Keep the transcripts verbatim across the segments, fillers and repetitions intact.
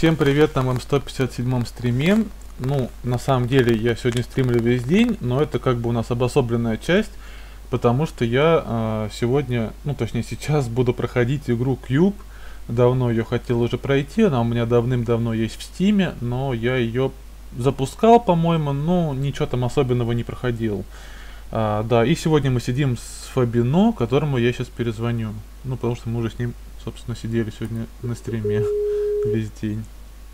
Всем привет на моем сто пятьдесят седьмом стриме. Ну, на самом деле, я сегодня стримлю весь день, но это как бы у нас обособленная часть, потому что я э, сегодня, ну точнее сейчас буду проходить игру Cube. Давно ее хотел уже пройти, она у меня давным-давно есть в стиме, но я ее запускал, по-моему, но ничего там особенного не проходил. А, да, и сегодня мы сидим с Фабино, которому я сейчас перезвоню. Ну, потому что мы уже с ним, собственно, сидели сегодня на стриме весь день.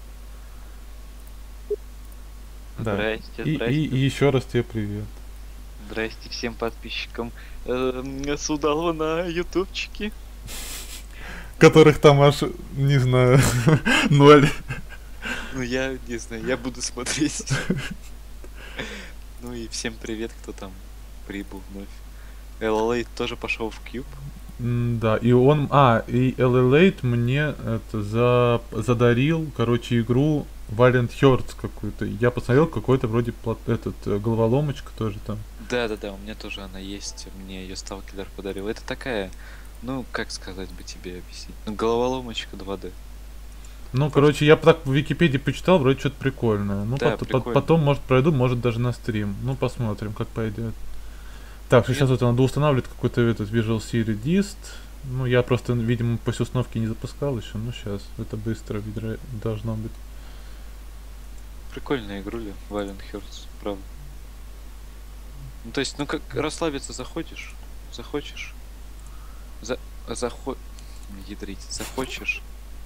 Да. Здрасте, И, здрасте. и, и еще раз тебе привет. Здрасте всем подписчикам э, Судалова на ютубчике. Которых там аж, не знаю, ноль. Ну я не знаю, я буду смотреть. Ну и всем привет, кто там прибыл вновь. эл эл эй тоже пошел в Cube. Да, и он, а, и эл эл эй мне это за, задарил, короче, игру Valiant Hearts какую-то. Я посмотрел, какой-то вроде плат, этот головоломочка тоже там. Да, да, да, у меня тоже она есть. Мне ее Сталкер подарил. Это такая, ну как сказать бы тебе объяснить. Ну, головоломочка два дэ. Ну, короче, я так в Википедии почитал, вроде что-то прикольное. Ну, Да, пот- прикольно. потом, может, пройду, может, даже на стрим. Ну, посмотрим, как пойдет. Так, сейчас вот надо устанавливать какой-то этот Visual Studio Dist. Ну, я просто, видимо, после установки не запускал еще. Ну, сейчас, это быстро видро- должно быть. Прикольная игруля, Valiant Hearts, правда. Ну, то есть, ну как расслабиться заходишь, захочешь, за, захо... ядрить, захочешь,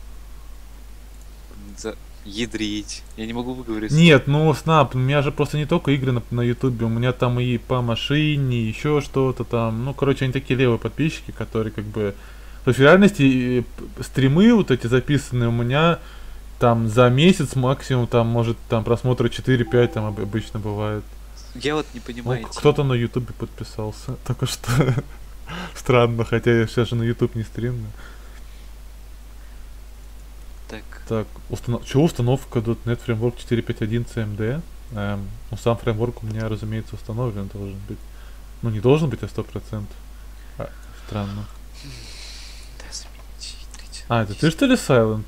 за... ядрить, я не могу выговориться. Нет, ну, Снап, у меня же просто не только игры на, на Ютубе, у меня там и по машине, еще что-то там. Ну, короче, они такие левые подписчики, которые как бы... То есть в реальности стримы вот эти записанные у меня там за месяц максимум, там, может, там просмотры четыре-пять там обычно бывает. Я вот не понимаю. Ну, кто-то на Ютубе подписался, только что. Странно, хотя я сейчас же на Ютуб не стримлю. Так. Так, установ... Чего установка .дот нет Framework четыре пять один си эм ди? Эм, ну, сам фреймворк у меня, разумеется, установлен должен быть. Ну, не должен быть, а сто процентов. А, странно. Да, замените, ядрить. А, это ты что ли Silent?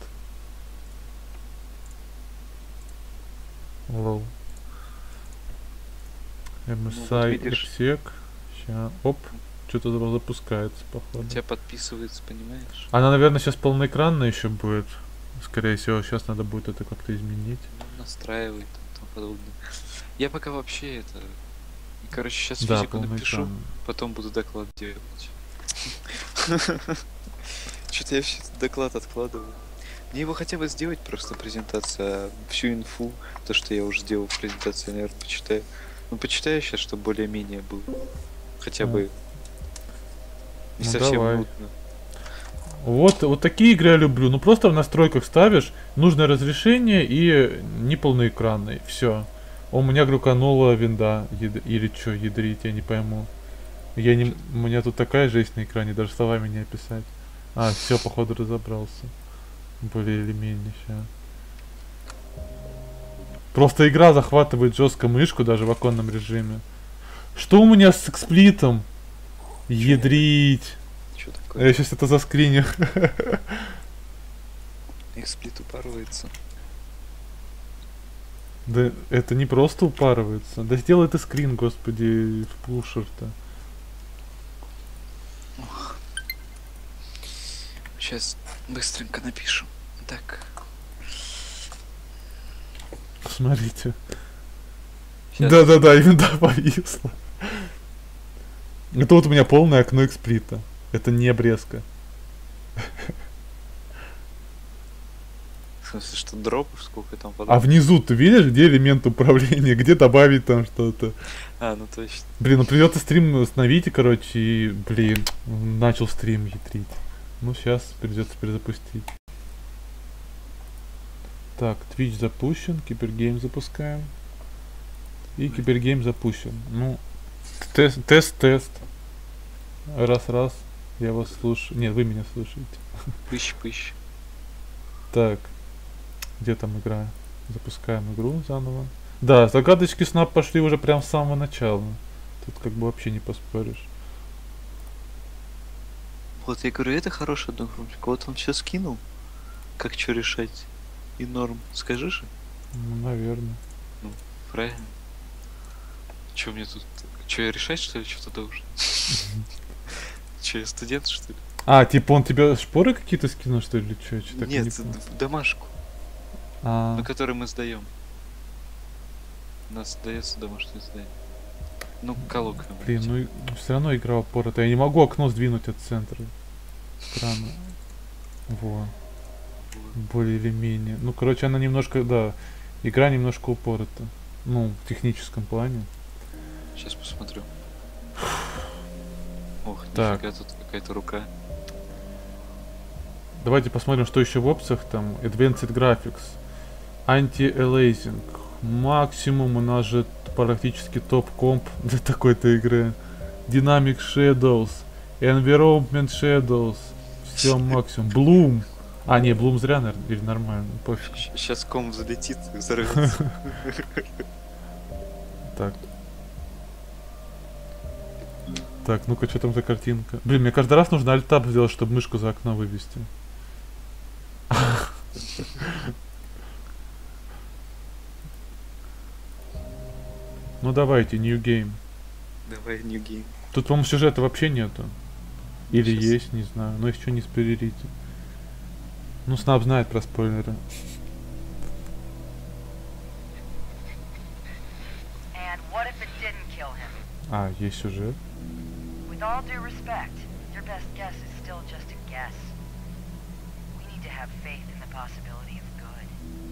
Лоу. эм эс ай Ну, вот exec. Ща, оп. Что-то запускается, походу. У тебя подписывается, понимаешь? Она, наверное, сейчас полноэкранная еще будет. Скорее всего, сейчас надо будет это как-то изменить. Ну, настраивает и тому подобное. Я пока вообще это... Короче, сейчас Да, физику напишу, полноэкранная. потом буду доклад делать. Что-то я вообще доклад откладываю. Мне его хотя бы сделать просто презентацию, а всю инфу, то, что я уже сделал в презентации, наверное, почитаю. Ну, почитаю сейчас, чтобы более-менее был. Хотя Ну, бы не ну, совсем давай. нудно. Вот, вот такие игры я люблю. Ну просто в настройках ставишь нужное разрешение и неполноэкранный. Все. У меня глюканула винда. Яд... Или что, ядрить, я не пойму. Я не... У меня тут такая жесть на экране, даже словами не описать. А, все, походу разобрался. Более или менее ща. Просто игра захватывает жестко мышку даже в оконном режиме. Что у меня с эксплитом? Ядрить. Что А такое? я сейчас это заскриню. Эксплит упарывается. Да это не просто упарывается. Да сделай ты скрин, господи, в пушер-то. Сейчас быстренько напишу. Так. Смотрите. Щас. Да-да-да, винда повисла. Это вот у меня полное окно эксплита. Это не обрезка. В смысле, что дроп, сколько там А подобного? внизу ты видишь, где элемент управления, где добавить там что-то? А, ну точно. Блин, ну придется стрим установить, короче, и, блин, начал стрим ядрить. Ну сейчас придется перезапустить. Так, Twitch запущен, Кибергейм запускаем. И Кибергейм запущен. Ну, тест, тест, тест. Раз, раз. Я вас слушаю. Нет, вы меня слушаете. Пыщ-пыщ. Так. Где там игра? Запускаем игру заново. Да, загадочки снап пошли уже прям с самого начала. Тут как бы вообще не поспоришь. Вот я говорю, это хороший одногруппник. Вот он все скинул. Как что решать. И норм. Скажи же? Ну, наверное. Ну, правильно. Че мне тут... Че, я решать, что ли, что-то должен? Че, я студент, что ли? А, типа он тебе шпоры какие-то скинул, что ли, или что? Что-то не Нет, понял. д- домашку, А, на которой мы сдаем. У нас сдается домашнее задание. Ну, коллоквиум. блин, ну все равно игра упорота. Я не могу окно сдвинуть от центра. Странно. Во. Более или менее. Ну, короче, она немножко, да, игра немножко упорота. Ну, в техническом плане. Сейчас посмотрю. Ох, Так. нифига, тут какая-то рука. Давайте посмотрим, что еще в опциях там. Advanced Graphics. Anti-aliasing. Максимум у нас же практически топ-комп для такой-то игры. Dynamic Shadows. Environment Shadows. Все максимум. Bloom. А, не, Bloom зря, наверное, или нормально. Пофиг. Сейчас ком залетит и взорвется. Так. Так, ну-ка, что там за картинка? Блин, мне каждый раз нужно альтаб сделать, чтобы мышку за окно вывести. Ну давайте, new game. Давай, new game. Тут, по-моему, сюжета вообще нету. Или Щас. есть, не знаю. Но еще не спойлерите. Ну, Снап знает про спойлеры. And what if it didn't kill him? А, есть сюжет. With all due respect, your best guess is still just a guess. We need to have faith in the possibility of good.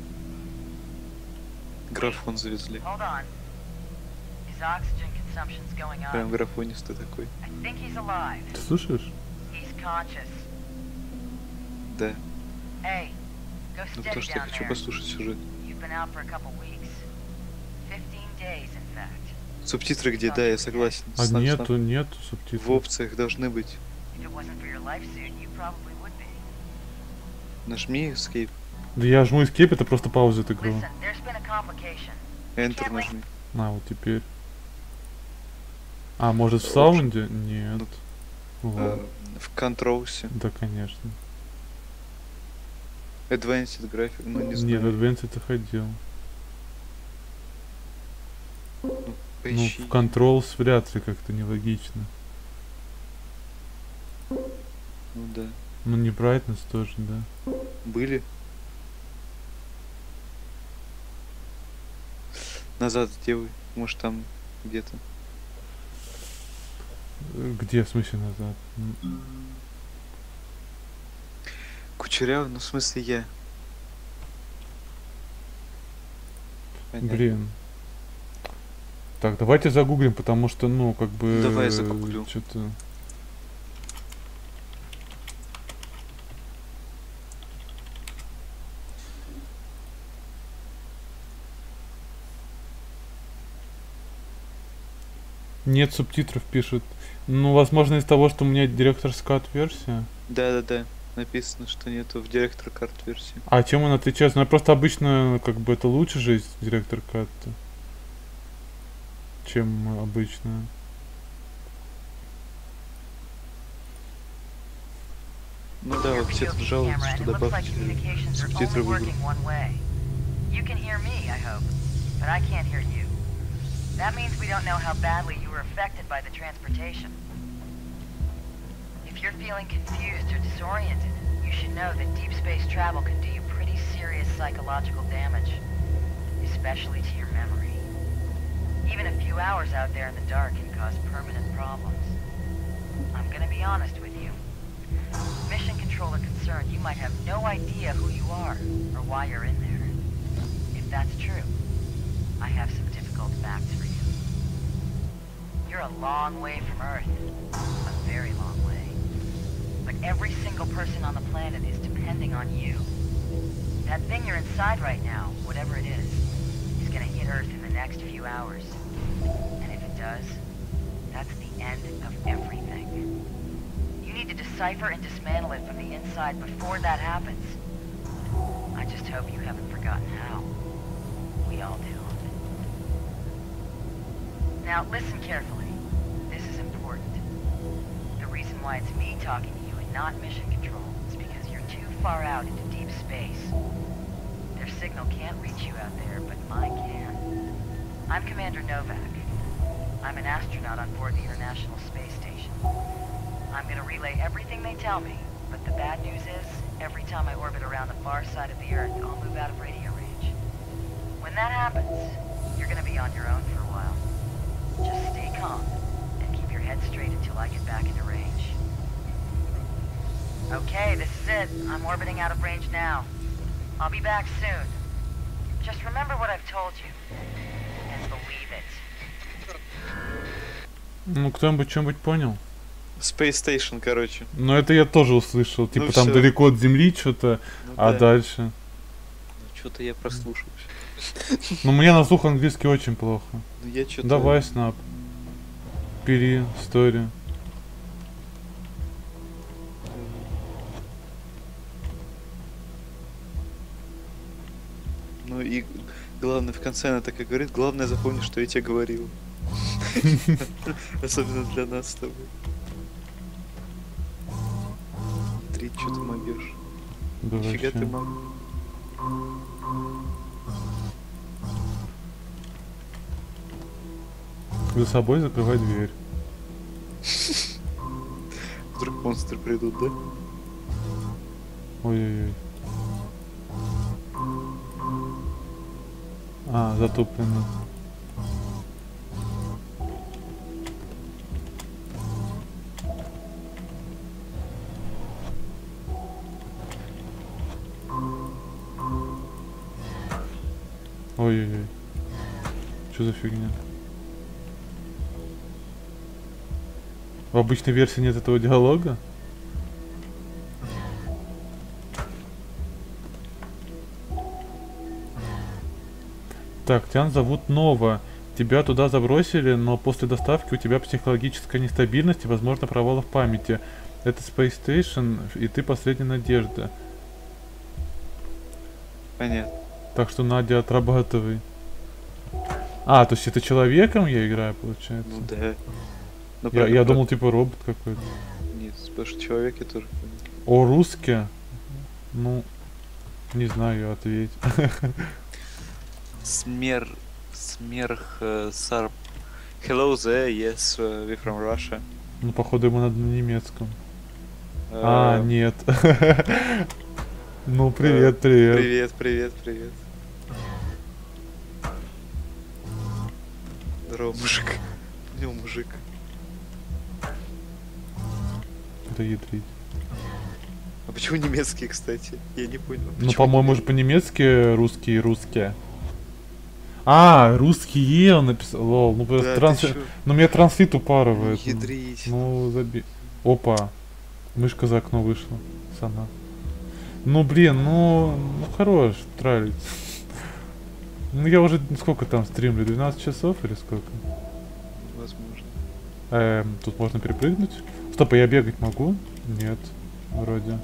Графон завезли. Hold on. His oxygen consumption's going Прям up. графонистый такой. I think he's alive. Ты слушаешь? He's conscious. Да. Hey, go Ну steady потому что я down хочу there. послушать сюжет. You've been out for a couple weeks. Fifteen days, in fact. Субтитры где? Да, я согласен. А Снап, нету, снап. нету В субтитров. опциях должны быть. If it wasn't for your life suit, you probably would be. Нажми Escape. Да я жму escape, это просто паузит игру. Listen, there's been a complication. Enter нажми. А, вот теперь. А, может в саунде? Нет. Вот. Э, в Controls. Да, конечно. Advanced Graphic. Ну не Нет, в знаю. Advanced это ходил. Ну, Поищи. в Controls вряд ли, как-то нелогично. Ну да. Ну, не Brightness тоже, да. Были. Назад сделай. Может там где-то. Э, Где, в смысле, назад? М, Кучеряв, ну в смысле я. Понятно. Блин. Так, давайте загуглим, потому что, ну, как бы... Давай загуглю. Что-то... Нет субтитров, пишут. Ну, возможно, из того, что у меня директорская версия. Да-да-да. Написано, что нету в директор карт версии. А чем он отличается? Ну, просто обычно, как бы, это лучше же из директор карты, чем обычно. Ну да, Your вообще P O тут V жалуются, camera, что and it looks like добавьте communications are субтитры only в игру. working one way. You can hear me, I hope, but I can't hear you. That means we don't know how badly you were affected by the transportation. If you're feeling confused or disoriented, you should know that deep space travel can do you pretty serious psychological damage, especially to your memory. Even a few hours out there in the dark can cause permanent problems. I'm gonna be honest with you. Mission controller concerned, you might have no idea who you are or why you're in there. If that's true, I have some difficult facts for you. You're a long way from Earth. A very long way. But every single person on the planet is depending on you. That thing you're inside right now, whatever it is, is gonna hit Earth in the next few hours. And if it does, that's the end of everything. You need to decipher and dismantle it from the inside before that happens. I just hope you haven't forgotten how. We all do. Now listen carefully. This is important. The reason why it's me talking to you and not mission control is because you're too far out into deep space. signal can't reach you out there, but mine can. I'm Commander Novak. I'm an astronaut on board the International Space Station. I'm gonna relay everything they tell me, but the bad news is, every time I orbit around the far side of the Earth, I'll move out of radio range. When that happens, you're gonna be on your own for a while. Just stay calm, and keep your head straight until I get back into range. Okay, this is it. I'm orbiting out of range now. I'll be back soon. Just remember what I've told you, and believe it. Ну, кто-нибудь что-нибудь понял? Space Station, короче. Ну, это я тоже услышал. Типа Ну там всё. далеко от Земли что-то, Ну, а да. дальше. Ну, что-то я прослушался. Ну, мне на слух английский очень плохо. Ну, я что-то... Давай, Снап. Бери, стори. Ну и главное, в конце она так и говорит, главное запомни, что я тебе говорил. Особенно для нас с тобой. Три, что ты могешь? Да Нифига ты вообще. маг. За собой закрывай дверь. Вдруг монстры придут, да? Ой-ой-ой. А, затоплено. Ой-ой-ой. Что за фигня? В обычной версии нет этого диалога? Так, тебя зовут Нова. Тебя туда забросили, но после доставки у тебя психологическая нестабильность и, возможно, провалы в памяти. Это Space Station, и ты последняя надежда. Понятно. Так что, Надя, отрабатывай. А, то есть это человеком я играю, получается? Ну да. Ну, Я, правда, я правда. думал, типа, робот какой-то. Нет, потому что человек я тоже понял. О, русский? Ну, не знаю, ответь. Смер... Смерх... э, Сарп... Hello there, yes, uh, we from Russia. Ну, походу, ему надо на немецком. А, Э, нет. Ну, привет, привет. Привет, привет, привет. Здорово, мужик. Ну, мужик. Это ядрить. А почему немецкий, кстати? Я не понял. Ну, Почему по-моему, же по-немецки русские русские. А, русские он написал. Лол, ну, Да, транс... ты чё? ну меня транслит упарывает. Ну, ядрить. Ну, заби... Опа. Мышка за окно вышла. Сама. Ну, блин, ну, ну хорош, тралить. Ну, я уже сколько там стримлю? двенадцать часов или сколько? Возможно. Эм, тут можно перепрыгнуть. Стоп, а я бегать могу? Нет, вроде.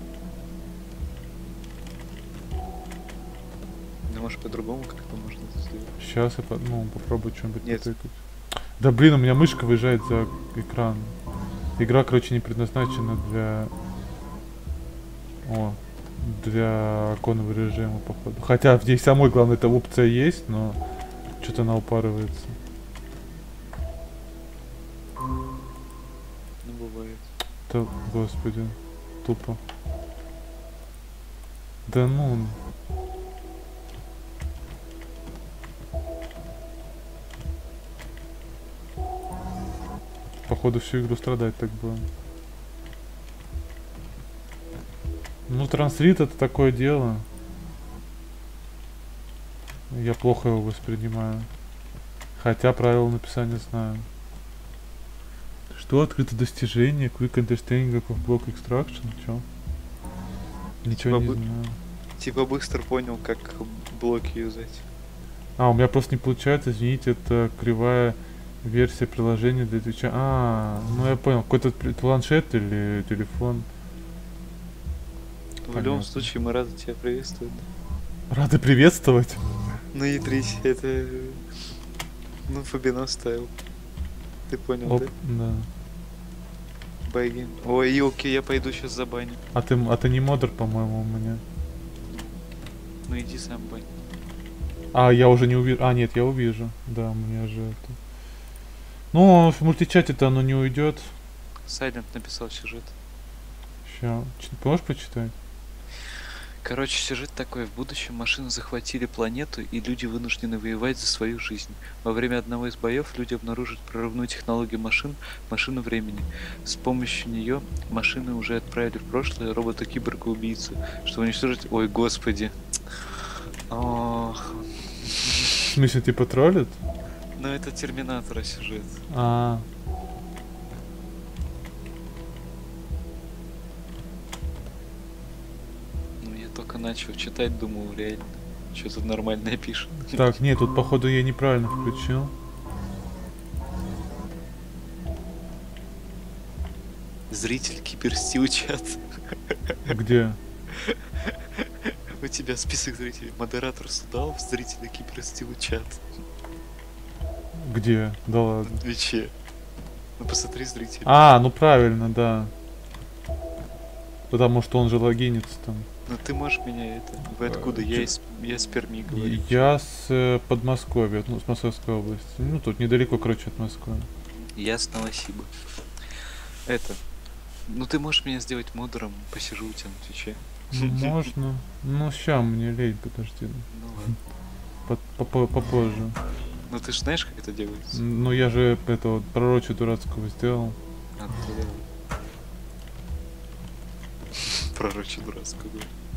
Ну, может, по-другому как-то можно это сделать. Сейчас я по- ну, попробую что-нибудь Нет. потыкать. Да блин, у меня мышка выезжает за экран. Игра, короче, не предназначена для... О, для оконного режима, походу. Хотя в ней самой, главное, эта опция есть, но что-то она упарывается. Ну, бывает. Да, господи, тупо. Да ну... Походу всю игру страдать так будем. Ну, транслит это такое дело. Я плохо его воспринимаю. Хотя правила написания знаю. Что открыто достижение? Quick understanding of block extraction? Чё? Ничего Типа не бы- знаю. Типа быстро понял, как блоки юзать. А, у меня просто не получается, извините, это кривая версия приложения для Твича. А, ну я понял, какой-то пл- планшет или телефон. В Понятно. любом случае, мы рады тебя приветствовать. Рады приветствовать. Ну, ядрить, это... Ну, Фабино ставил. Ты понял, Оп, да? да. Байгин. Ой, и окей, я пойду сейчас за баню. А ты, м- а ты не модер, по-моему, у меня. Ну, иди сам бань. А, я уже не увижу. А, нет, я увижу. Да, у меня же это. Ну, в мультичате-то оно не уйдет. Сайлент написал сюжет. Ща. Ч- Можешь почитать? Короче, сюжет такой. В будущем машины захватили планету, и люди вынуждены воевать за свою жизнь. Во время одного из боев люди обнаружат прорывную технологию машин, машину времени. С помощью нее машины уже отправили в прошлое робота-киборга-убийцу, чтобы уничтожить... Ой, господи. Ох. В смысле, типа троллит? Ну это Терминатора сюжет. А. Ну я только начал читать, думал, реально. Что-то нормальное пишет. Так, нет, тут походу я неправильно включил. Зритель Киберстил чат. Где? У тебя список зрителей. Модератор судал в зрителя Киберстил чат. Где? Да ладно. На Твиче. Ну посмотри зрителей. А, ну правильно, да. Потому что он же логинится там. Ну ты можешь меня это... Вы откуда? Я из, я из Перми говорю. Я с э, Подмосковья, ну, с Московской области. Ну, тут недалеко, короче, от Москвы. Я с Новосиба. Это... Ну ты можешь меня сделать модером, посижу у тебя на Твиче. Можно. Ну, ща мне лень, подожди. Ну ладно. По- по- Попозже. Ну ты же знаешь, как это делается? Ну, я же это вот пророче дурацкого сделал. А, ну тогда ладно. Пророче дурацкого.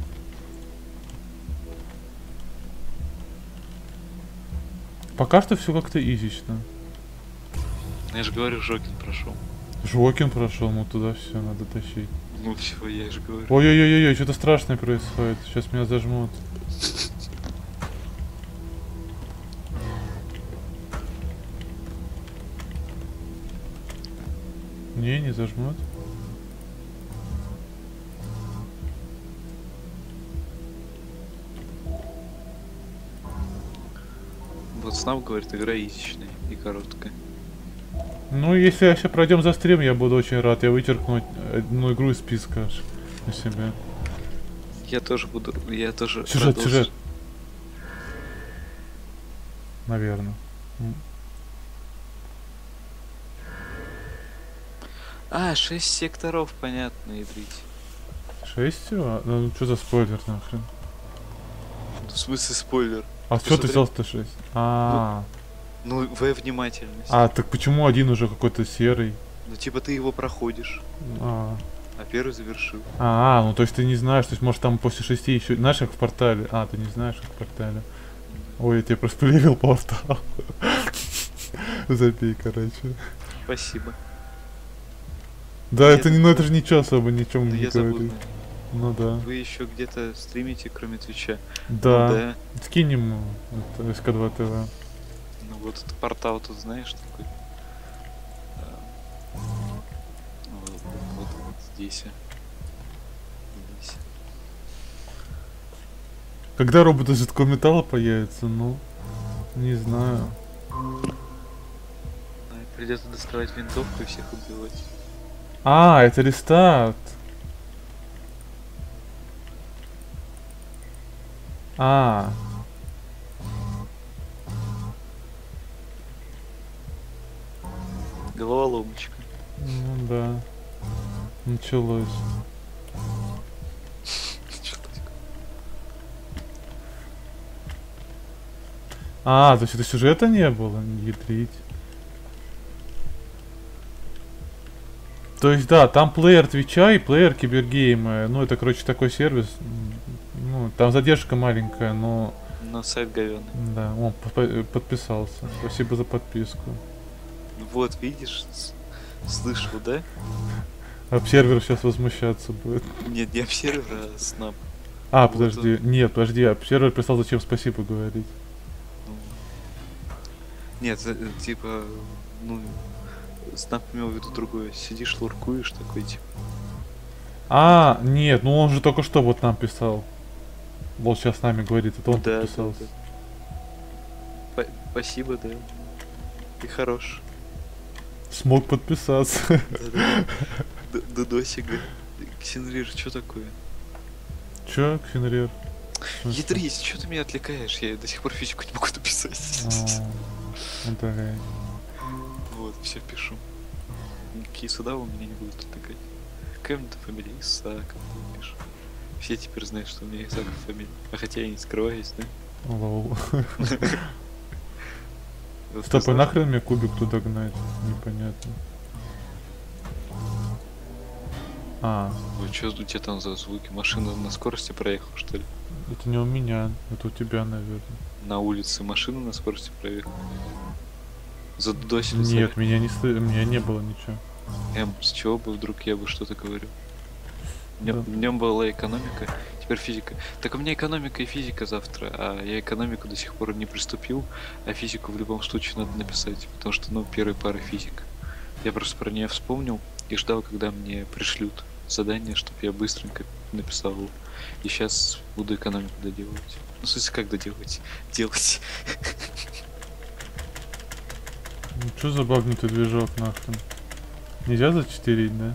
Пока что все как-то изично. Ну, я же говорю, Жокин прошел. Жокин прошел, ну туда все надо тащить. Ну все, я же говорю. Ой-ой-ой-ой, что-то страшное происходит. Сейчас меня зажмут. Не, не зажмут. Вот Снав говорит, игра изичная и короткая. Ну, если я сейчас пройдем за стрим, я буду очень рад. Я вычеркну одну игру из списка аж на себя. Я тоже буду, я тоже Сюжет, продолжу. сюжет. Наверное. А, шесть секторов, понятно, ядрить. Шесть всего? Ну, что за спойлер нахрен? В смысле спойлер? А что ты Посмотри. взял-то шесть? А, Ну, В внимательность. а, так почему один уже какой-то серый? Ну, типа ты его проходишь, А, а первый завершил. а, ну то есть ты не знаешь, то есть может там после шести еще, знаешь, как в портале? А, ты не знаешь, как в портале. Ой, я тебе просто левел портал. Забей, короче. Спасибо. Да, Я это не, ну это же ничего особо, ничем Ну, не я забыл. говорит. Ну да. Вы еще где-то стримите, кроме Твича? Да. Ну, да. Скинь ему это эс ка два тэ вэ. Ну вот этот портал тут, знаешь, такой. А, Вот, вот, вот здесь. Здесь. Когда роботы жидкого металла появятся, ну, не знаю. А, придется доставать винтовку и всех убивать. А, это рестарт. А. Головоломочка. Ну да. Началось. Чё такое? А, то есть это сюжета не было? Не ядрить. То есть, да, там плеер Твича и плеер Кибергейма. Ну, это, короче, такой сервис. М, Ну, там задержка маленькая, но... Но сайт говёный. Да, он по- подписался. Спасибо за подписку. Вот, видишь, с- слышал, да? Обсервер сейчас возмущаться будет. Нет, не обсервер, а снап. А, Вот подожди. Нет, подожди, обсервер прислал, зачем спасибо говорить. Ну, Нет, за- типа, ну, снап имел в виду другое. Сидишь, луркуешь, такой, типа. А, нет, ну он же только что вот нам писал. Вот сейчас с нами говорит, это он Да, да, подписался. да. Па- Спасибо, да. Ты хорош. Смог подписаться. Да-да. Д- Дудосик, говорит. Ксенрир, что такое? Чё, Ксенрир? Ядрись, что ты меня отвлекаешь? Я до сих пор физику не могу написать. Удаляй. Вот, все пишу. Никакие суда у меня не будут отвлекать. Какая у меня фамилия? Исааков, ты пишешь. Все теперь знают, что у меня Исааков фамилия. А хотя я не скрываюсь, да? Лол. Стоп, а нахрен мне кубик туда гнать? Непонятно. А. Ой, что у тебя там за звуки? Машина на скорости проехала, что ли? Это не у меня, это у тебя, наверное. На улице машина на скорости проехала. Задудосили. Нет, меня не сл... меня не было ничего. Эм, с чего бы вдруг я бы что-то говорю? Днем, Да. днем была экономика, теперь физика. Так у меня экономика и физика завтра, а я экономику до сих пор не приступил, а физику в любом случае надо написать, потому что, ну, первая пара физика. Я просто про нее вспомнил и ждал, когда мне пришлют задание, чтобы я быстренько написал. И сейчас буду экономику доделывать. Ну, в смысле, как доделывать? Делать. Ну, что за багнутый движок нахрен? Нельзя зачетерить, да?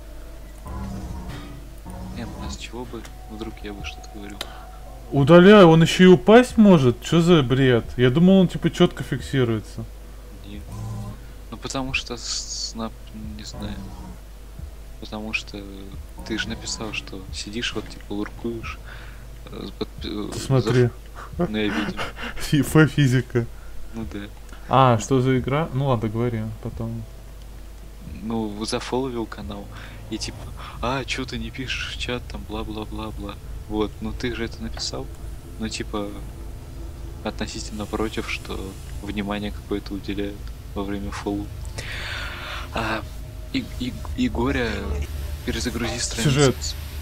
Эм, а с чего бы вдруг я бы что-то говорил? Удаляй, он еще и упасть может? Что за бред? Я думал, он типа четко фиксируется. Нет. Ну потому что снап, не знаю. Потому что ты же написал, что сидишь вот типа луркуешь. э, под- э, Смотри. за- Ну я видел. FIFA физика. Ну да. А, что за игра? Ну ладно, говори потом. Ну, зафоловил канал. И типа, а, чё ты не пишешь в чат, там, бла-бла-бла-бла. Вот, ну ты же это написал. Ну, типа, относительно против, что внимание какое-то уделяют во время фолу. А, и, и, и Горя, перезагрузи страницу. Сюжет.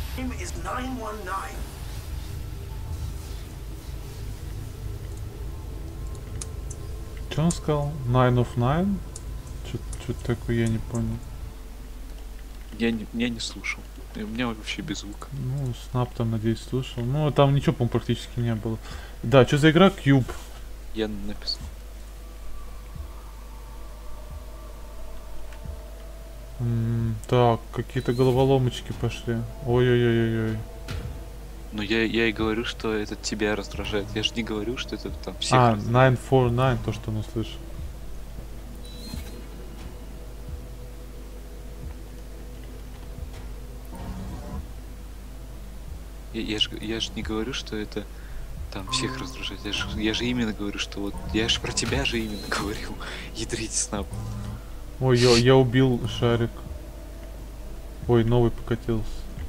Что он сказал? Nine of Nine? Что-то такое, я не понял. Я не, я не слушал. У меня вообще без звука. Ну, Снап там, надеюсь, слушал. Ну, там ничего, по-моему, практически не было. Да, что за игра? Cube. Я написал. М, так, какие-то головоломочки пошли. Ой-ой-ой-ой-ой. Ну я, я и говорю, что это тебя раздражает. Я же не говорю, что это там всех А, раздражает. девять четыре девять, то, что он услышал. Я, я же я ж не говорю, что это там всех раздражает. Я же я же именно говорю, что вот я же про тебя же именно говорил. Ядрить снап. Ой, я, я убил шарик. Ой, новый покатился.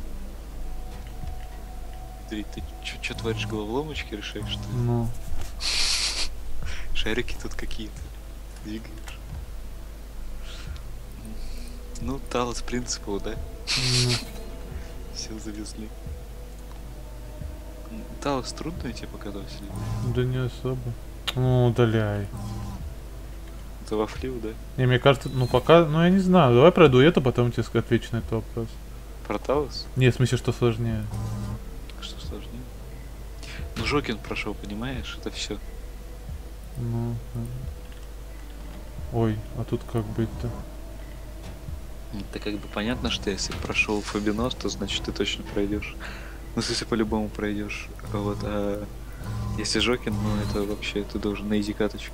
Ядрить, ты что творишь, головоломочки решаешь, что ли? Ну, Шарики тут какие-то двигаешь. Ну, Талос принципов, да? ну. Все завезли. М, Талос трудно тебе показалось? или- Да не особо. Ну, удаляй. Завафлил, да? Не, мне кажется, ну пока, ну я не знаю. Давай пройду это, потом тебе ск- отвечу на этот вопрос. Про Талос? Не, в смысле, что сложнее. Что сложнее? Ну, Жокин прошел, понимаешь? Это все. Ну. да. Ой, а тут как быть-то? Это как бы понятно, что если прошел Фабинос, то значит ты точно пройдешь. Ну, в смысле, по-любому пройдешь. Вот, а если Жокин, ну это вообще ты должен на изи каточке.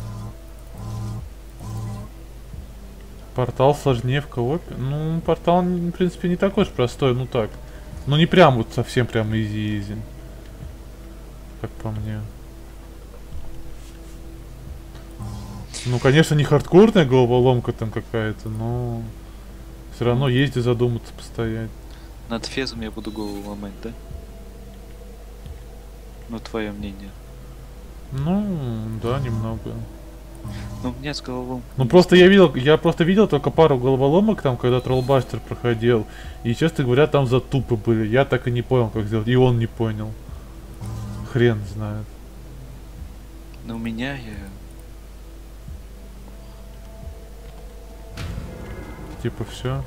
Портал сложнее в коопе? Ну, портал, н- в принципе, не такой уж простой, ну так. Ну не прям вот совсем прям изи-изи. Как по мне. Ну, конечно, не хардкорная головоломка там какая-то, но все равно есть и задуматься постоять. Над Фезом я буду голову ломать, да? Ну, твое мнение. Ну, да, немного. Ну, у меня с головом. Ну просто я видел, я просто видел только пару головоломок там, когда Троллбастер проходил. И, честно говоря, там затупы были. Я так и не понял, как сделать. И он не понял. Хрен знает. Но у меня я. Типа все.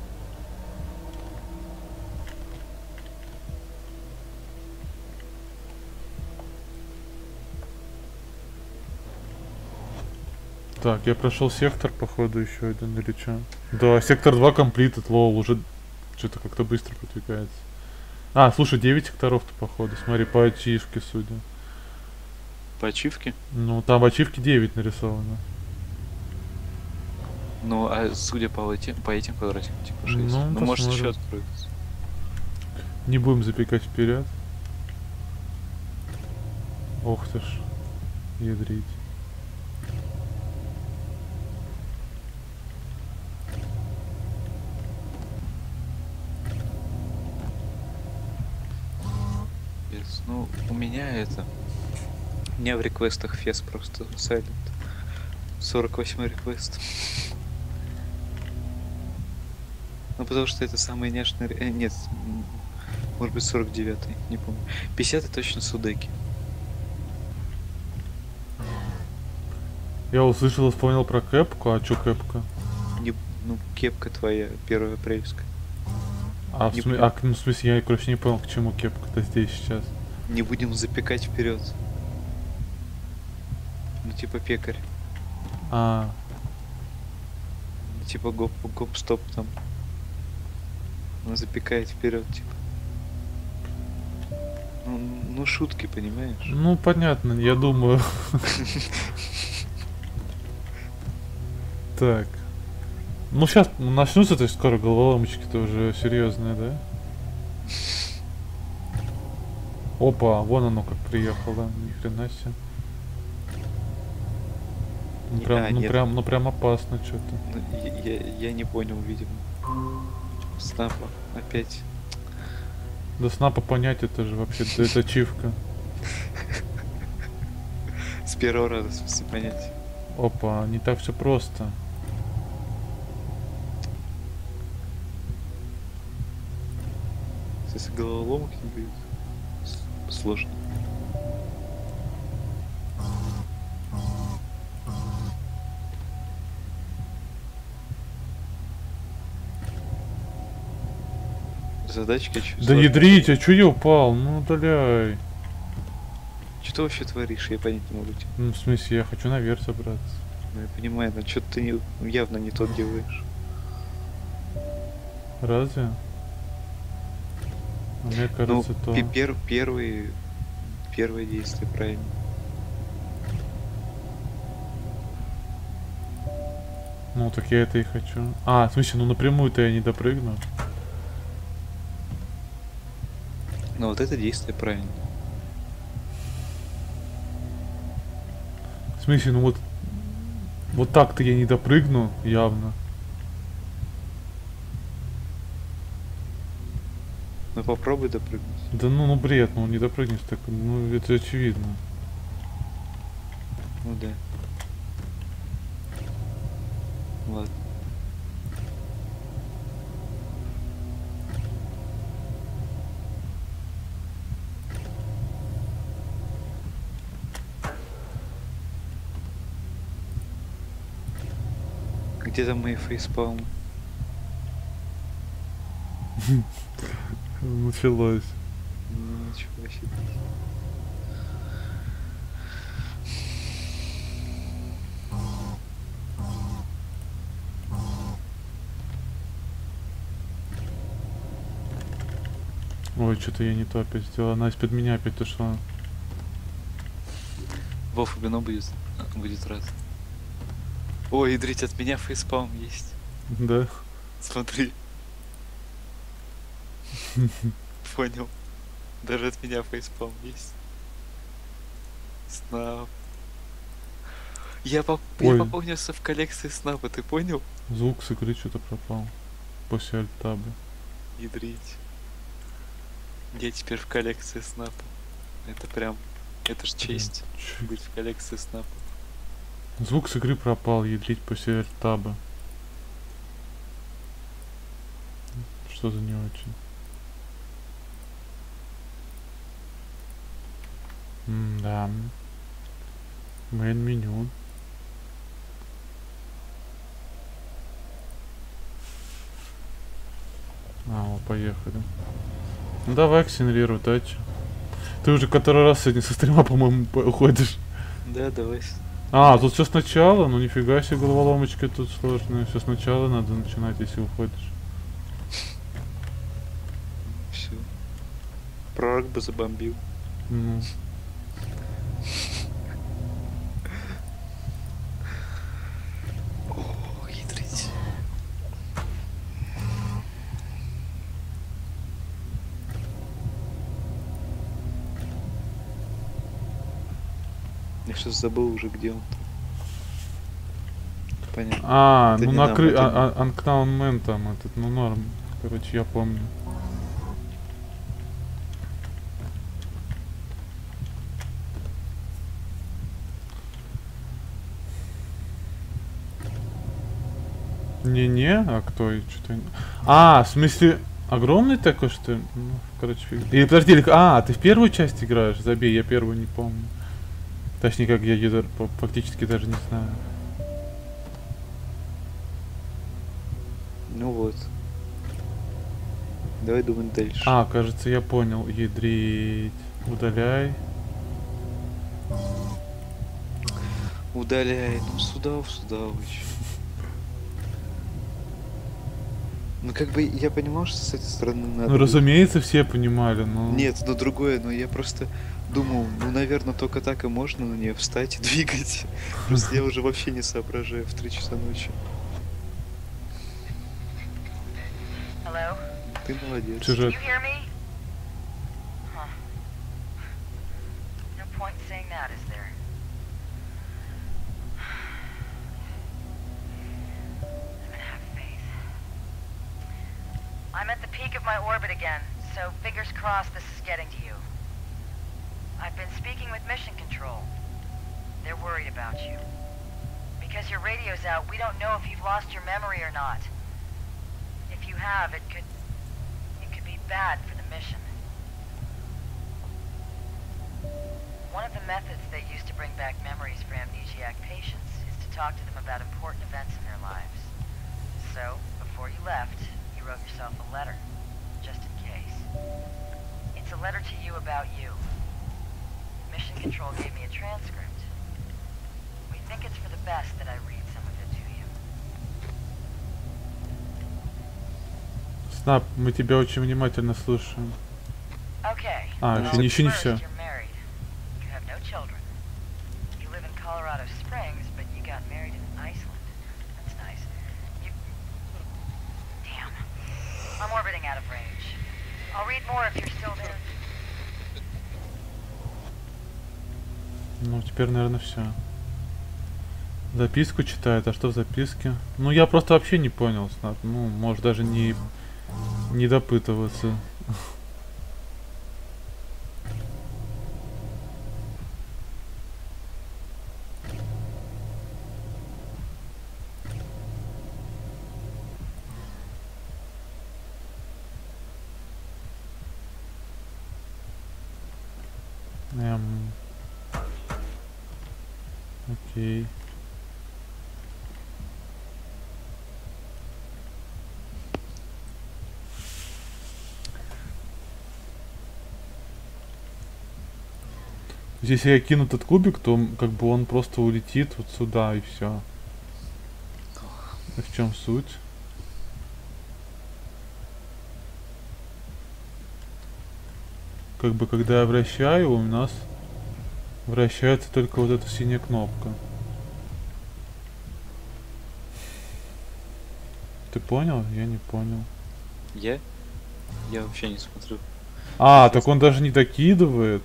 Так, я прошел сектор, походу, еще один или что? Да, сектор два комплитед, лол, уже что-то как-то быстро продвигается. А, слушай, девять секторов-то походу, смотри, по ачивке судя. По ачивке? Ну, там в ачивке девять нарисовано. Ну, а судя по этим, по этим квадратикам, типа шесть. Ну, Ну, может посмотрим. еще откроется. Не будем запекать вперед. Ох ты ж, ядрить. Yes. Ну, у меня это... У меня в реквестах фес просто сайлент. сорок восьмой реквест. Ну, потому что это самый няшный... ре- э, нет, м, может быть сорок девятый, не помню. пятидесятый точно Судеки. Я услышал, вспомнил про кэпку, а чё кэпка? Не, ну, кепка твоя, первая апрельская. А в, Не смы... понял. а, ну, в смысле, я, короче, не понял, к чему кепка-то здесь сейчас. Не будем запекать вперед. Ну, типа пекарь. А, Ну, типа гоп, гоп-стоп там. Он запекает вперед, типа. Ну, ну, шутки, понимаешь? ну понятно, я думаю. Так. Ну сейчас начнутся, то есть скоро головоломочки-то уже серьезные, да? Опа, вон оно как приехало, ни хрена себе. Ну Не- прям, а, ну нет. прям, ну прям опасно что-то. Ну, я, я- я не понял, видимо. Снапа опять. Да снапа понять, это же вообще, да, это ачивка. С первого раза, в смысле, понять. Опа, не так все просто. Если головоломок не будет, с- сложно. Задачки чуть Да ядрить, а чё я упал? Ну удаляй. Что ты вообще творишь? Я понять не могу тебя. Ну в смысле, я хочу наверх забраться. Ну, я понимаю, но что ты не, ну, явно не тот делаешь. Разве? А мне кажется, ну, то... пе- пер- первый, первое действие правильно. Ну так я это и хочу. А, в смысле, ну напрямую-то я не допрыгну. Но вот это действие правильно. В смысле, ну вот... Вот так-то я не допрыгну, явно. Ну попробуй допрыгнуть. Да ну, ну бред, ну не допрыгнешь так, ну это очевидно. Ну да. Ладно. Где там мои фейспалмы? Началось. Ну, ничего себе. Ой, что-то я не то опять сделал. Она из-под меня опять ушла. Вов Убино будет, будет рад. Ой, ядрить, от меня фейспалм есть. Да? Смотри. Понял. Даже от меня фейспалм есть. Снап. Я, поп... я Ой. пополнился в коллекции снапа, ты понял? Звук с игры что-то пропал. После альтабы. Ядрить. Я теперь в коллекции снапа. Это прям... Это ж честь. Чё- Быть в коллекции снапа. Звук с игры пропал, ядрить после альтабы. Что за не очень? М-да. Мейн меню. А, вот, поехали. Ну давай, акселерируй, удачи. Ты уже который раз сегодня со стрима, по-моему, по- уходишь. Да, давай. А, тут все сначала? Ну нифига себе, головоломочки тут сложные. Все сначала надо начинать, если уходишь. Все. Пророк бы забомбил. Ну. О, ядрить. Я сейчас забыл уже, где он. Понятно. А, Это ну не нам, накры... это а, а, Анкнаунмен там этот, ну норм. Короче, я помню. Не-не, а кто и что-то... А, в смысле, огромный такой, что ли? Ну, короче, фиг. Или подожди, или... А, ты в первую часть играешь? Забей, я первую не помню. Точнее, как я ее фактически даже не знаю. Ну вот. Давай думать дальше. А, кажется, я понял. Ядрить. Удаляй. Удаляй. Ну сюда, сюда очень. Ну как бы я понимал, что с этой стороны надо. Ну, будет. разумеется, все понимали, но... Нет, ну другое, но я просто думал, ну наверное только так и можно на нее встать и двигать. Просто я уже вообще не соображаю в три часа ночи. Hello? Ты молодец. Чужой. Can you hear me? Huh. No point in saying that, is there? I'm gonna have faith. I'm at the peak of my orbit again, so fingers crossed this is getting to you. I've been speaking with Mission Control. They're worried about you. Because your radio's out, we don't know if you've lost your memory or not. If you have, it could... it could be bad for the mission. One of the methods they use to bring back memories for amnesiac patients is to talk to them about important events in their lives. So, before you left, you wrote yourself a letter, just in case. It's a letter to you about you. Mission Control gave me a transcript. We think it's for the best that I read some of it to you. Снап, мы тебя очень внимательно слушаем. Okay. А, еще well, не- еще не first, всё. You're married. You have no children. You live in Colorado Springs, but you got married in Iceland. That's nice. You... Damn. I'm orbiting out of range. I'll read more if you're still there. Ну, теперь, наверное, все. Записку читает, а что в записке? Ну, я просто вообще не понял, Снап. Ну, может даже не, не допытываться. Эм... Окей. Если я кину этот кубик, то м, как бы он просто улетит вот сюда и все. В чем суть? Как бы когда я вращаю, у нас вращается только вот эта синяя кнопка. Ты понял? Я не понял. Я? Я вообще не смотрю. А, так он даже не докидывает.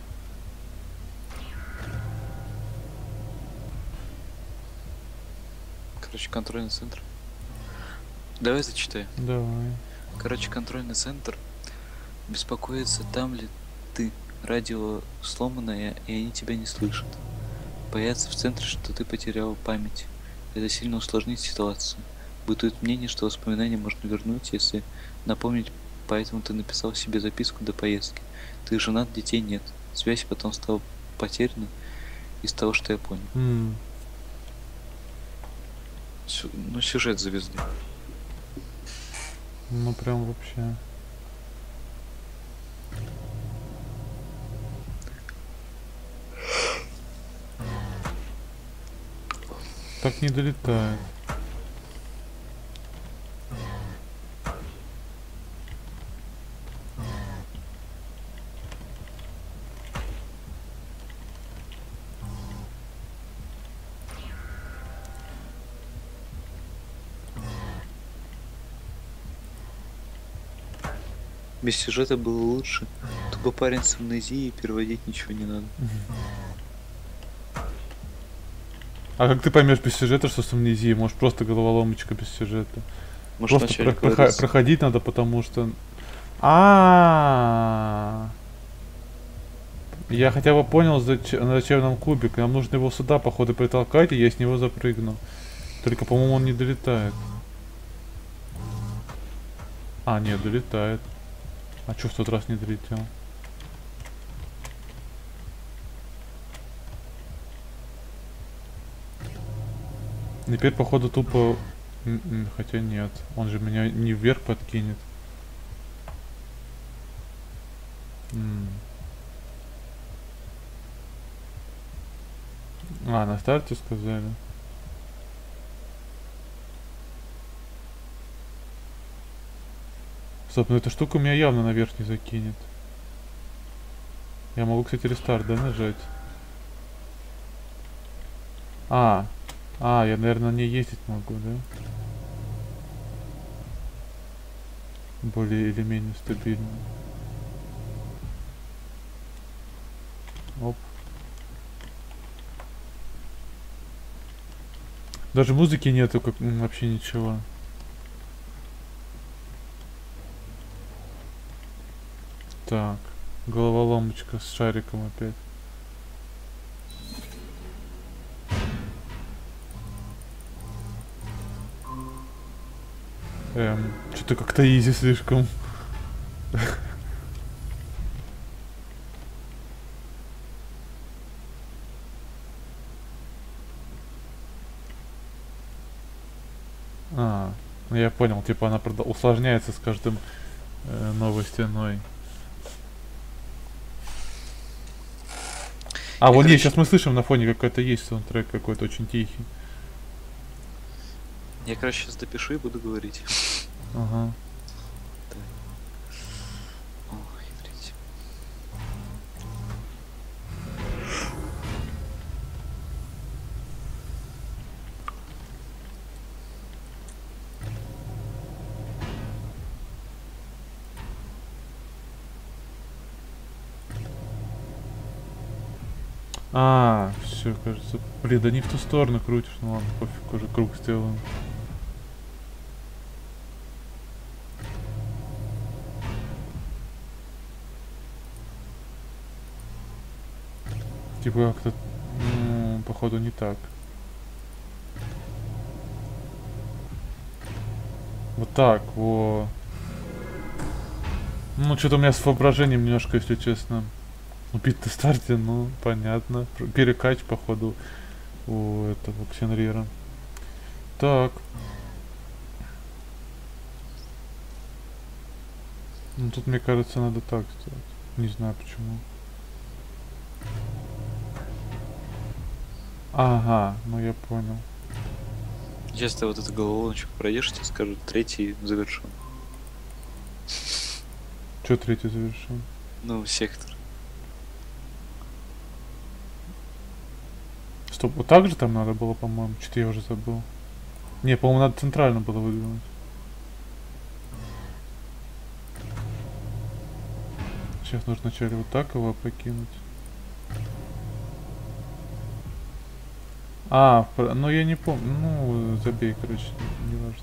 Короче, контрольный центр. Давай зачитай. Давай. Короче, контрольный центр беспокоится, там ли ты. Радио сломанное, и они тебя не слышат. Боятся в центре, что ты потерял память. Это сильно усложнит ситуацию. Бытует мнение, что воспоминания можно вернуть, если напомнить, поэтому ты написал себе записку до поездки. Ты женат, детей нет. Связь потом стала потеряна из того, что я понял. М. Сю- Ну, сюжет завезли. Ну прям вообще. Так не долетает. Без сюжета было лучше. Тупо парень с амнезией, переводить ничего не надо. А как ты поймешь без сюжета, что с амнезией? Может просто головоломочка без сюжета? Может, Просто вначале про- прохо- говорится. проходить надо, потому что... А, я хотя бы понял, зачем, зачем нам кубик. Нам нужно его сюда, походу, притолкать, и я с него запрыгну. Только, по-моему, он не долетает. А, нет, долетает. А чё в тот раз не долетел? Теперь, походу, тупо... М-м, хотя нет, он же меня не вверх подкинет. М. А, на старте сказали. Стоп, ну эта штука меня явно наверх не закинет. Я могу, кстати, рестарт, да, нажать? А, а, я, наверное, на ней ездить могу, да? Более или менее стабильно. Оп. Даже музыки нету, как м, вообще ничего. Так, головоломочка с шариком опять. Эм, что-то как-то изи слишком. А, ну я понял, типа она прода- усложняется с каждым э, новой стеной. А, Я, вон есть, короче- сейчас мы слышим на фоне какой-то есть саундтрек какой-то очень тихий. Я, короче, сейчас допишу и буду говорить. Ага. Ой, блядь. А, все, кажется. Блин, да не в ту сторону крутишь, ну ладно, пофиг, уже круг сделаем. Типа как-то, ну, походу не так. Вот так, во. Ну, что-то у меня с воображением немножко, если честно. Ну, бит на старте, ну, понятно. Пр- Перекач, походу, у этого Ксенрира. Так. Ну, тут, мне кажется, надо так сделать. Не знаю почему. Ага, ну я понял. Сейчас ты вот эту головоломочку пройдешь, тебе скажут, третий завершен. Че третий завершен? Ну, сектор. Стоп, вот так же там надо было, по-моему. Что-то я уже забыл. Не, по-моему, надо центрально было выдвинуть. Сейчас нужно вначале вот так его покинуть. А, про- ну я не помню. Ну, забей, короче, не, не важно.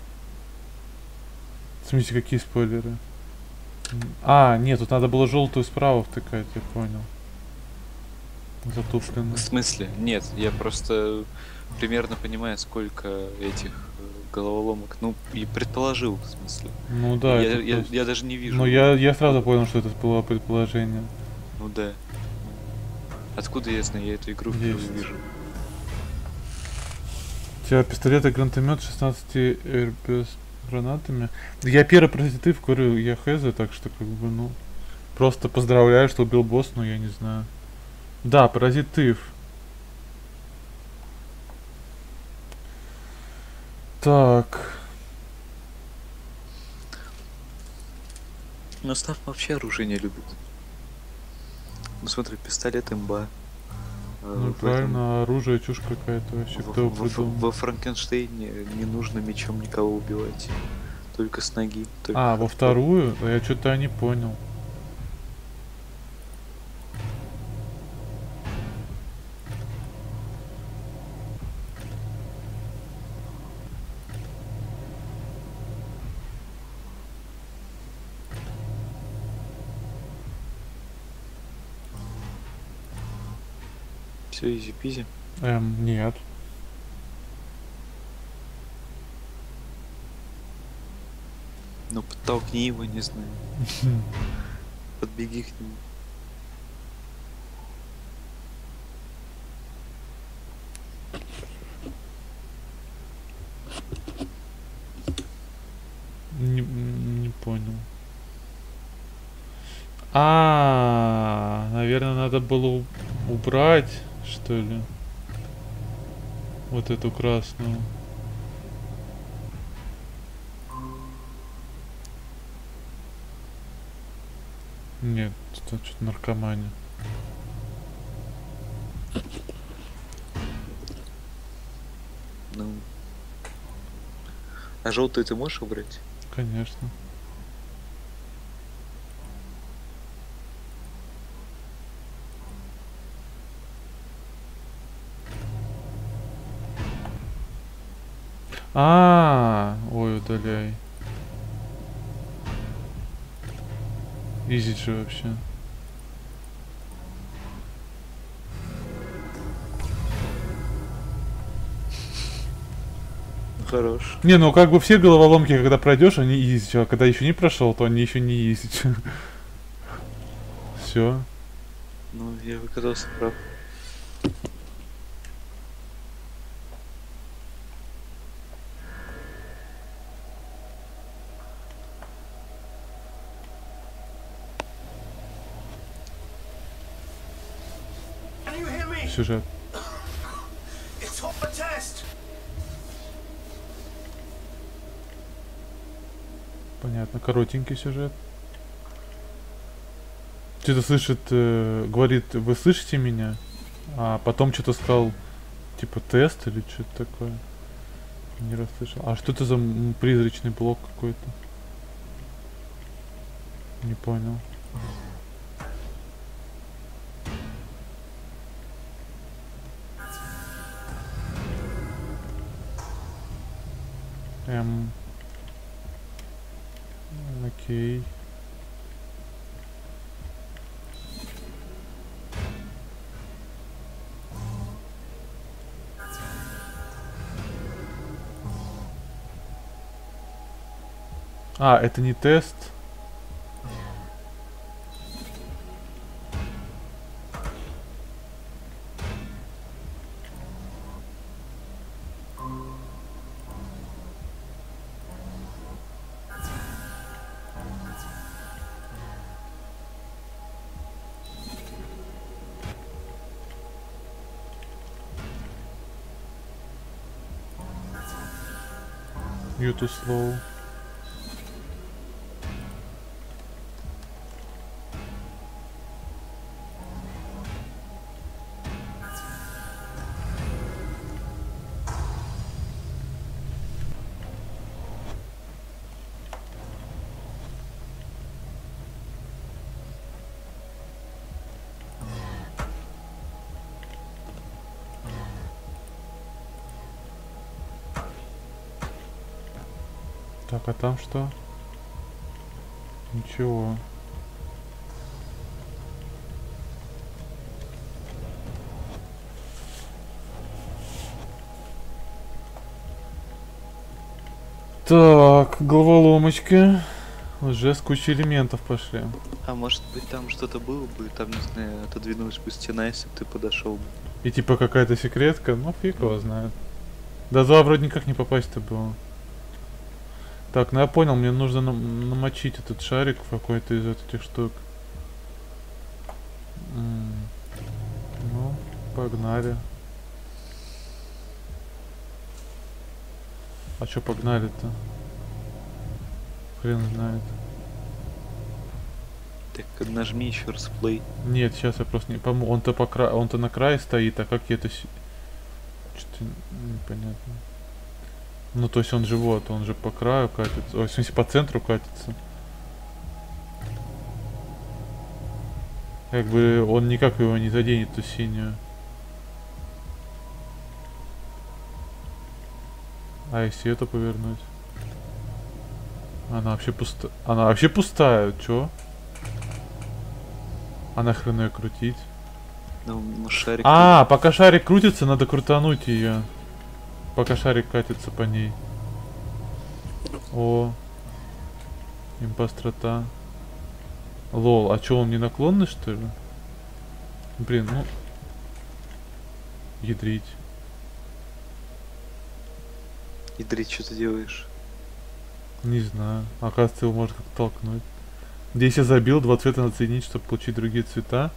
Смотрите, какие спойлеры. М, А, нет, тут надо было желтую справа втыкать, я понял. Затуплено. В смысле? Нет, я просто примерно понимаю, сколько этих э, головоломок. Ну, и предположил, в смысле. Ну да, я, это я, просто- я даже не вижу. Ну я, я сразу понял, что это было предположение. Ну да. Откуда я знаю, я эту игру впервые Есть. вижу. У тебя пистолет и гранатомет шестнадцати эр пи эс гранатами. Я первый прототип, говорю, я хз, так что как бы, ну... Просто поздравляю, что убил босс, но я не знаю. Да, паразитив. Так. Но Став вообще оружие не любит. Ну смотри, пистолет имба. А Ну в этом- правильно, оружие чушь какая-то вообще, во, кто его во- придумал. во Франкенштейне не нужно мечом никого убивать. Только с ноги. так А, во хардкор. вторую? А я что-то не понял. Все, изи-пизи. Эм, нет. Ну, подтолкни его, не знаю. Подбеги к нему. Не, не понял. А, наверное, надо было у- убрать, что ли, вот эту красную. Нет, тут что-то наркомания. Ну. А желтую ты можешь убрать? Конечно. А, ой, удаляй. Изи же вообще. Хорош. Не, ну как бы все головоломки, когда пройдешь, они изи, а когда еще не прошел, то они еще не изи. Все. Ну, я оказался прав. Can you hear me? Сюжет. It's all a test. Понятно, коротенький сюжет. Что-то слышит, э, говорит, вы слышите меня? А потом что-то сказал, типа тест или что-то такое. Не расслышал. А что это за м, призрачный блок какой-то? Не понял. Эм. Окей. А, это не тест. You too slow. Так, а там что? Ничего. Так, головоломочки. Уже с кучей элементов пошли. А может быть там что-то было бы, там, не знаю, отодвинулась бы стена, если бы ты подошел бы. И типа какая-то секретка, ну фиг его знает. До зла вроде никак не попасть-то было. Так, ну я понял, мне нужно нам намочить этот шарик в какой-то из этих штук. М, Ну, погнали. А чё погнали-то? Хрен знает. Так, нажми еще раз play. Нет, сейчас я просто не помогу. Он-то по кра... он-то на крае стоит, а как я это... Что-то непонятно. Ну, то есть он же вот, он же по краю катится. Ой, в смысле, по центру катится. Как бы он никак его не заденет, ту синюю. А если это повернуть? Она вообще пустая. Она вообще пустая, чё? А нахрен ее крутить? Ну, ну, шарик. А, пока шарик крутится, надо крутануть ее. Пока шарик катится по ней. О. Импострота. Лол, а чё, он не наклонный, что ли? Блин, ну... Ядрить. Ядрить, что ты делаешь? Не знаю. Оказывается, его можно как-то толкнуть. Здесь я забил два цвета наценить, чтобы получить другие цвета.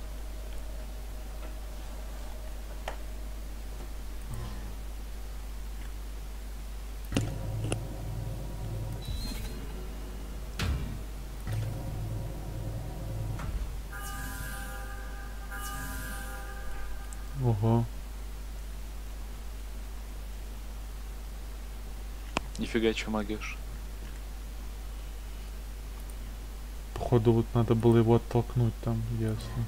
Ого. Нифига, чё могешь. Походу вот надо было его оттолкнуть там, ясно.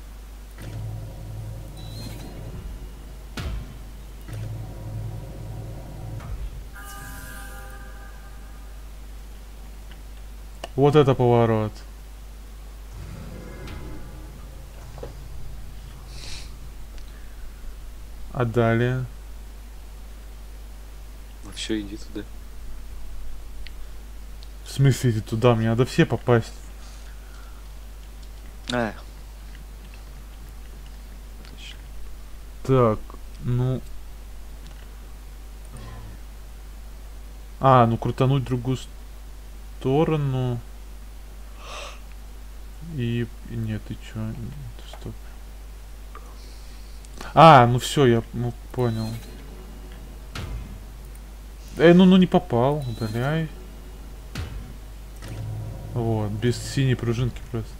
Вот это поворот. А далее? Ну все, иди туда. В смысле иди туда? Мне надо все попасть. А. Точно. Так, ну... А, ну крутануть в другую сторону. И... и нет, и чё? Стоп. А, ну все, я ну, понял. Эй, ну, ну не попал, удаляй. Вот, без синей пружинки просто.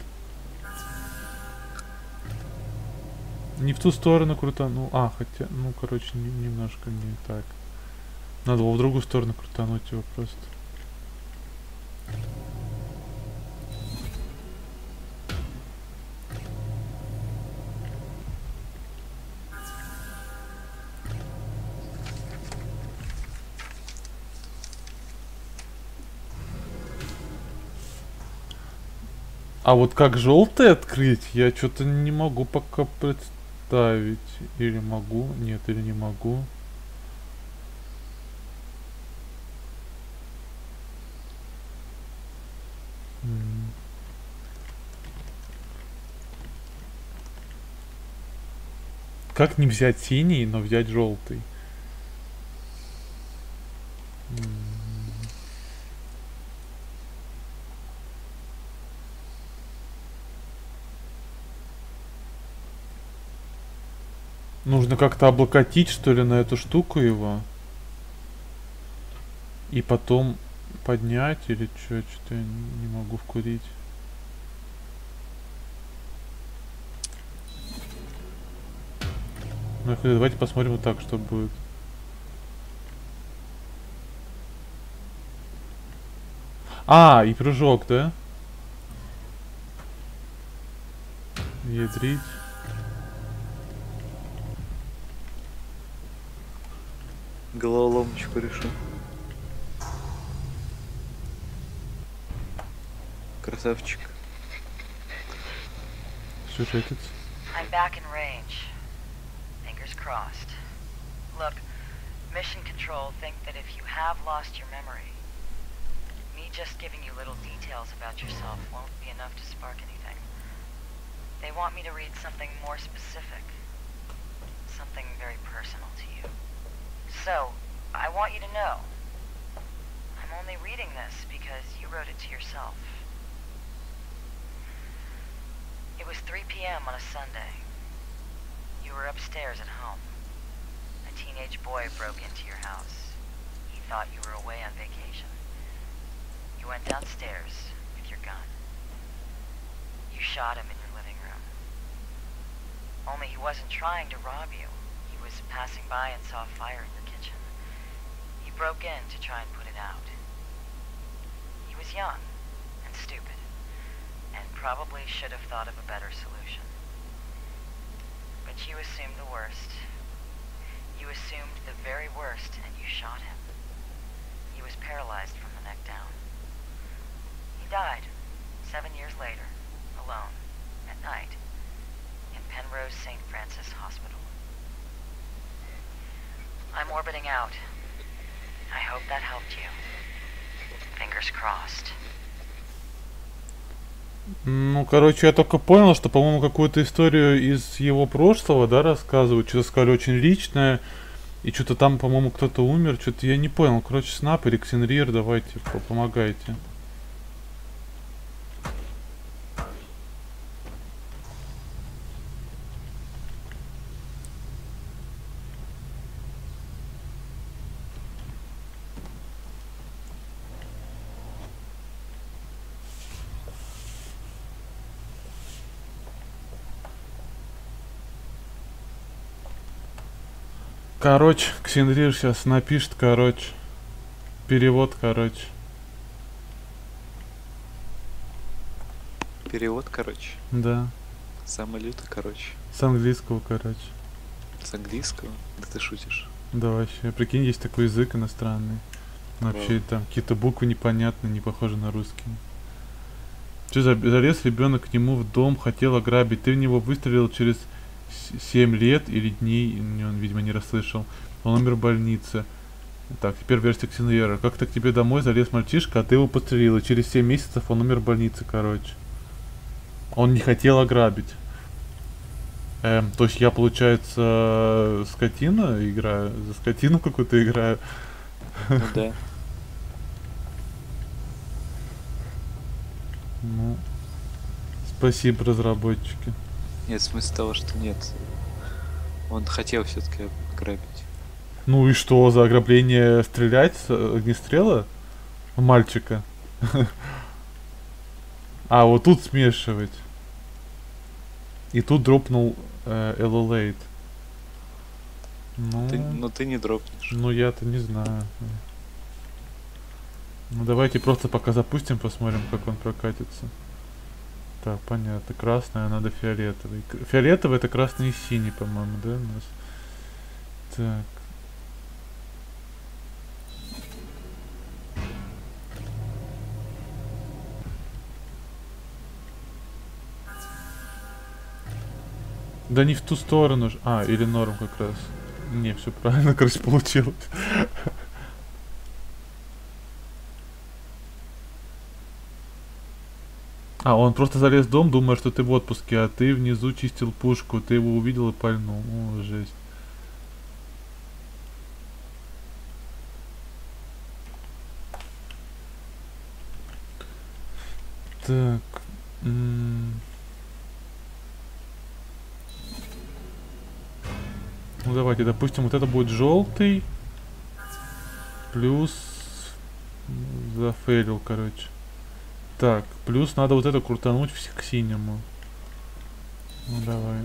Не в ту сторону крутанул. А, хотя, ну, короче, не, немножко не так. Надо было в другую сторону крутануть его просто. А вот как желтый открыть, я что-то не могу пока представить. Или могу? Нет, или не могу. М. Как не взять синий, но взять желтый? М. Нужно как-то облокотить, что ли, на эту штуку его. И потом поднять или что? Что-то я не могу вкурить. Ну, давайте посмотрим вот так, что будет. А, и прыжок, да? Ядрить. Головоломочку решил. Красавчик. Сюжетец. I'm back in range. Fingers crossed. Look, Mission Control think that if you have lost your memory, me just giving you little details about yourself won't be enough to spark anything. They want me to read something more specific. Something very personal to you. So, I want you to know, I'm only reading this because you wrote it to yourself. It was three p m on a Sunday. You were upstairs at home. A teenage boy broke into your house. He thought you were away on vacation. You went downstairs with your gun. You shot him in your living room. Only he wasn't trying to rob you. He was passing by and saw a fire in your kitchen. He broke in to try and put it out. He was young and stupid, and probably should have thought of a better solution. But you assumed the worst. You assumed the very worst, and you shot him. He was paralyzed from the neck down. He died, seven years later, alone, at night, in Penrose Saint Francis Hospital. I'm orbiting out. I hope that helped you. Fingers crossed. Ну, короче, я только понял, что, по-моему, какую-то историю из его прошлого, да, рассказывают. Что-то сказали очень личное. И что-то там, по-моему, кто-то умер. Что-то я не понял. Короче, Снап или Ксенрир, давайте, помогайте. Короче, Ксенрир сейчас напишет, короче. Перевод, короче. Перевод, короче. Да. Самый лютый, короче. С английского, короче. С английского? Да ты шутишь. Да вообще. Прикинь, есть такой язык иностранный. Вообще Вау. там какие-то буквы непонятные, не похожи на русские. Че, залез ребенок к нему в дом, хотел ограбить. Ты в него выстрелил через семь лет или дней, он, видимо, не расслышал. Он умер в больнице. Так, теперь версия Ксенрира. Как-то к тебе домой залез мальчишка, а ты его подстрелил. И через семь месяцев он умер в больнице, короче. Он не хотел ограбить. Эм, то есть я, получается, скотина играю? За скотину какую-то играю? Ну да. Ну, спасибо, разработчики. Нет, смысл того, что нет. Он хотел все-таки ограбить. Ну и что, за ограбление стрелять с огнестрела? В мальчика? А, вот тут смешивать. И тут дропнул э, Elolate. Ну, Ты, но ты не дропнешь. ну я-то не знаю. Ну давайте просто пока запустим, посмотрим, как он прокатится. Так, понятно. Красная, надо фиолетовый. К- Фиолетовый это красный и синий, по-моему, да, у нас? Так. Да не в ту сторону ж. А, или норм как раз. Не, все правильно, короче, получилось. А, он просто залез в дом, думая, что ты в отпуске, а ты внизу чистил пушку, ты его увидел и пальнул. О, жесть. Так. м. Ну давайте, допустим, вот это будет желтый. Плюс м, зафейлил, короче. Так, плюс надо вот это крутануть в- к синему. Ну давай.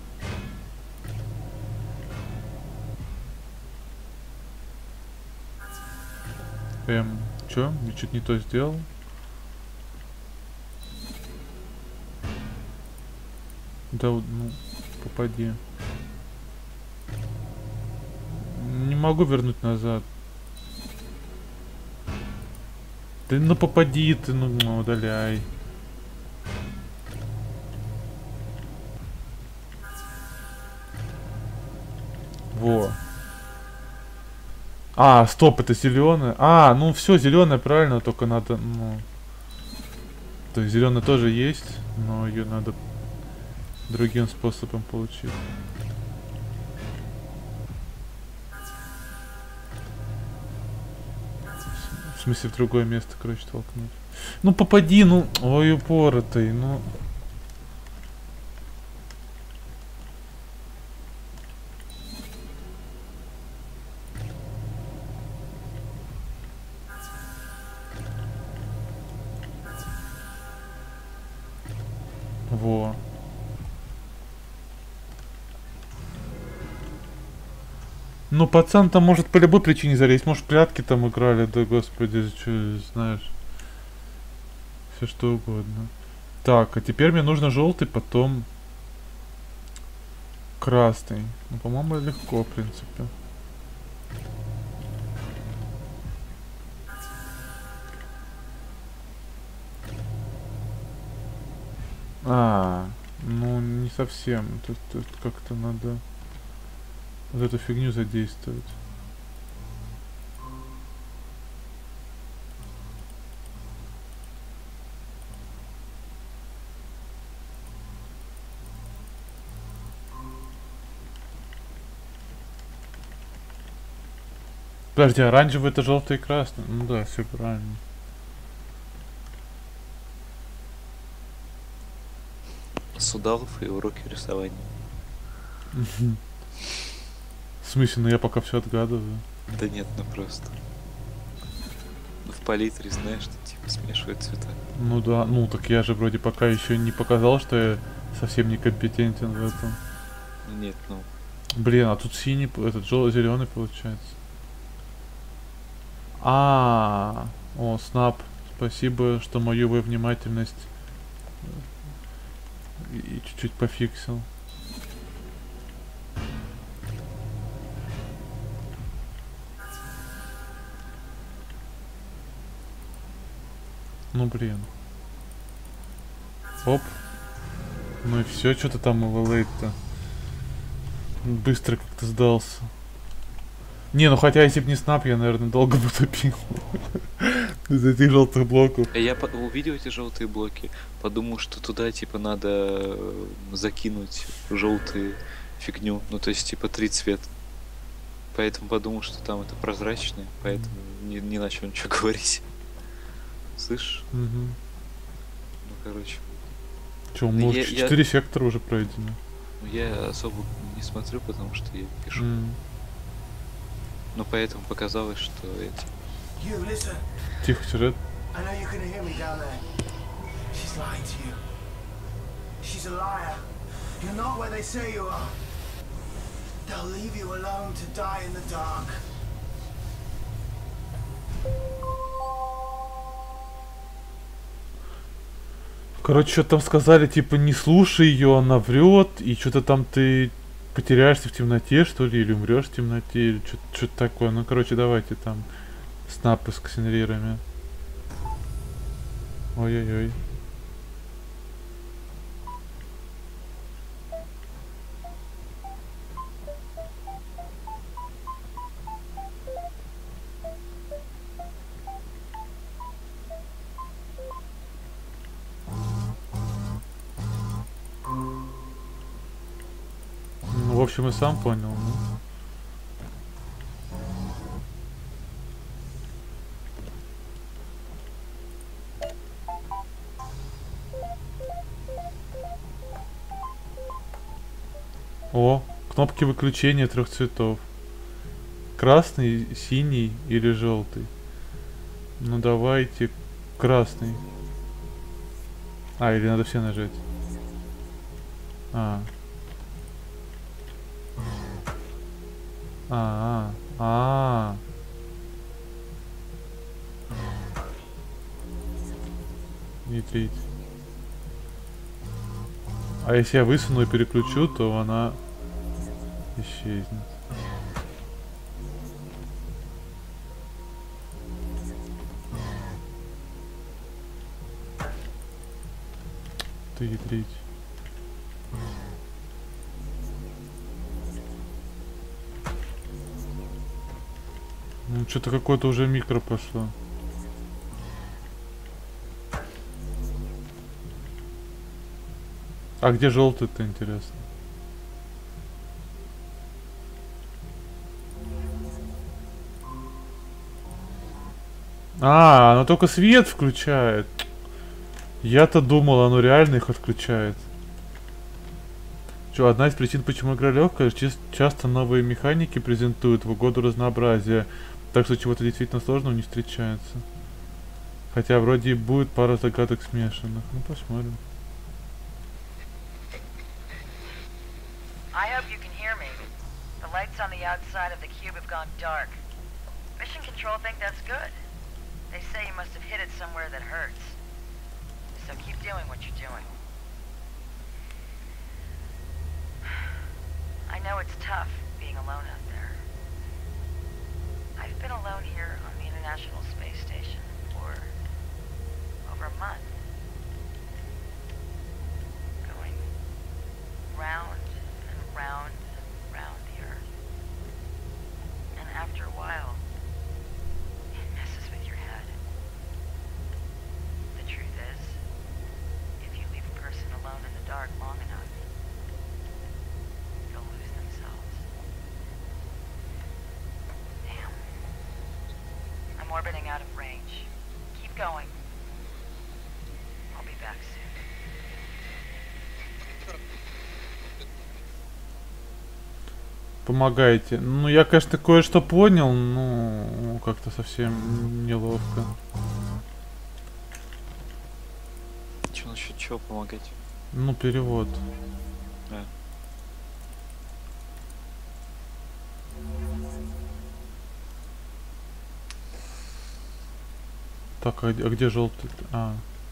Эм, чё? Я чуть не то сделал. Да, вот, ну, попади. Не могу вернуть назад. Ты ну попади, ты ну, ну удаляй. Во. А, стоп, это зеленая. А, ну все, зеленая, правильно, только надо, ну. То есть зеленая тоже есть, но ее надо другим способом получить. В смысле в другое место, короче, толкнуть. Ну попади, ну, ой, упоротый, ну. Во. Ну, пацан там может по любой причине залезть. Может, прятки там играли, да господи, что знаешь. Все что угодно. Так, а теперь мне нужно желтый, потом красный. Ну, по-моему, легко, в принципе. А, ну не совсем. Тут, тут как-то надо вот эту фигню задействовать. Подожди, оранжевый это желтый и красный. Ну да, все правильно. Судалов и уроки рисования. В смысле, ну я пока все отгадываю. Да нет, ну просто. В палитре знаешь, что типа смешивают цвета. Ну да, ну так я же вроде пока еще не показал, что я совсем некомпетентен в этом. Нет, ну. Блин, а тут синий, этот желтый, зеленый получается. А, о, снап. Спасибо, что мою внимательность и чуть-чуть пофиксил. Ну блин. Оп. Ну и все, что-то там эволейт-то. Быстро как-то сдался. Не, ну хотя если бы не снап, я, наверное, долго бы тупил. Из-за этих желтых блоков. Я увидел эти желтые блоки, подумал, что туда типа надо закинуть желтые фигню, ну то есть типа три цвета. Поэтому подумал, что там это прозрачное, поэтому не, не начал ничего говорить. Слышишь? Угу. Ну короче. Че, Ну, может, я- четыре сектора уже пройдено. Ну я особо не смотрю, потому что я пишу. М. Но поэтому показалось, что эти. You listen. Тихо, сюжет. I know you can hear me down there. She's lying to you. She's a liar. You're not where they say you are. They'll leave you alone to die in the dark. Короче, что там сказали, типа, не слушай ее, она врет, и что-то там ты потеряешься в темноте, что ли, или умрешь в темноте, или что-то такое. Ну, короче, давайте там снапы с ксенерирами. Ой-ой-ой. Ну, в общем, и сам понял, ну. О, кнопки выключения трех цветов. Красный, синий или желтый. Ну давайте красный. А, или надо все нажать. А. А, а, а. Не третий. А если я высуну и переключу, то она исчезнет. Ты третий. Ну, что-то какое-то уже микро пошло. А где желтый-то, интересно? А, оно только свет включает. Я-то думал, оно реально их отключает. Что, одна из причин, почему игра легкая, часто новые механики презентуют в угоду разнообразия. Так что чего-то действительно сложного не встречается. Хотя вроде и будет пара загадок смешанных. Ну, посмотрим. I hope you can hear me. The lights on the outside of the cube have gone dark. Mission Control think that's good. They say you must have hit it somewhere that hurts. So keep doing what you're doing. I know it's tough being alone out there. I've been alone here on the International Space Station for over a month. Going round and round and round the Earth. And after a while, it messes with your head. The truth is, if you leave a person alone in the dark long enough, they'll lose themselves. Damn. I'm orbiting out of range. Keep going. I'll be back soon. Помогайте. Ну, я, конечно, кое-что понял, но как-то совсем неловко. Че насчет чего помогать? Ну, перевод. А. Так, а, где- а где желтый? А.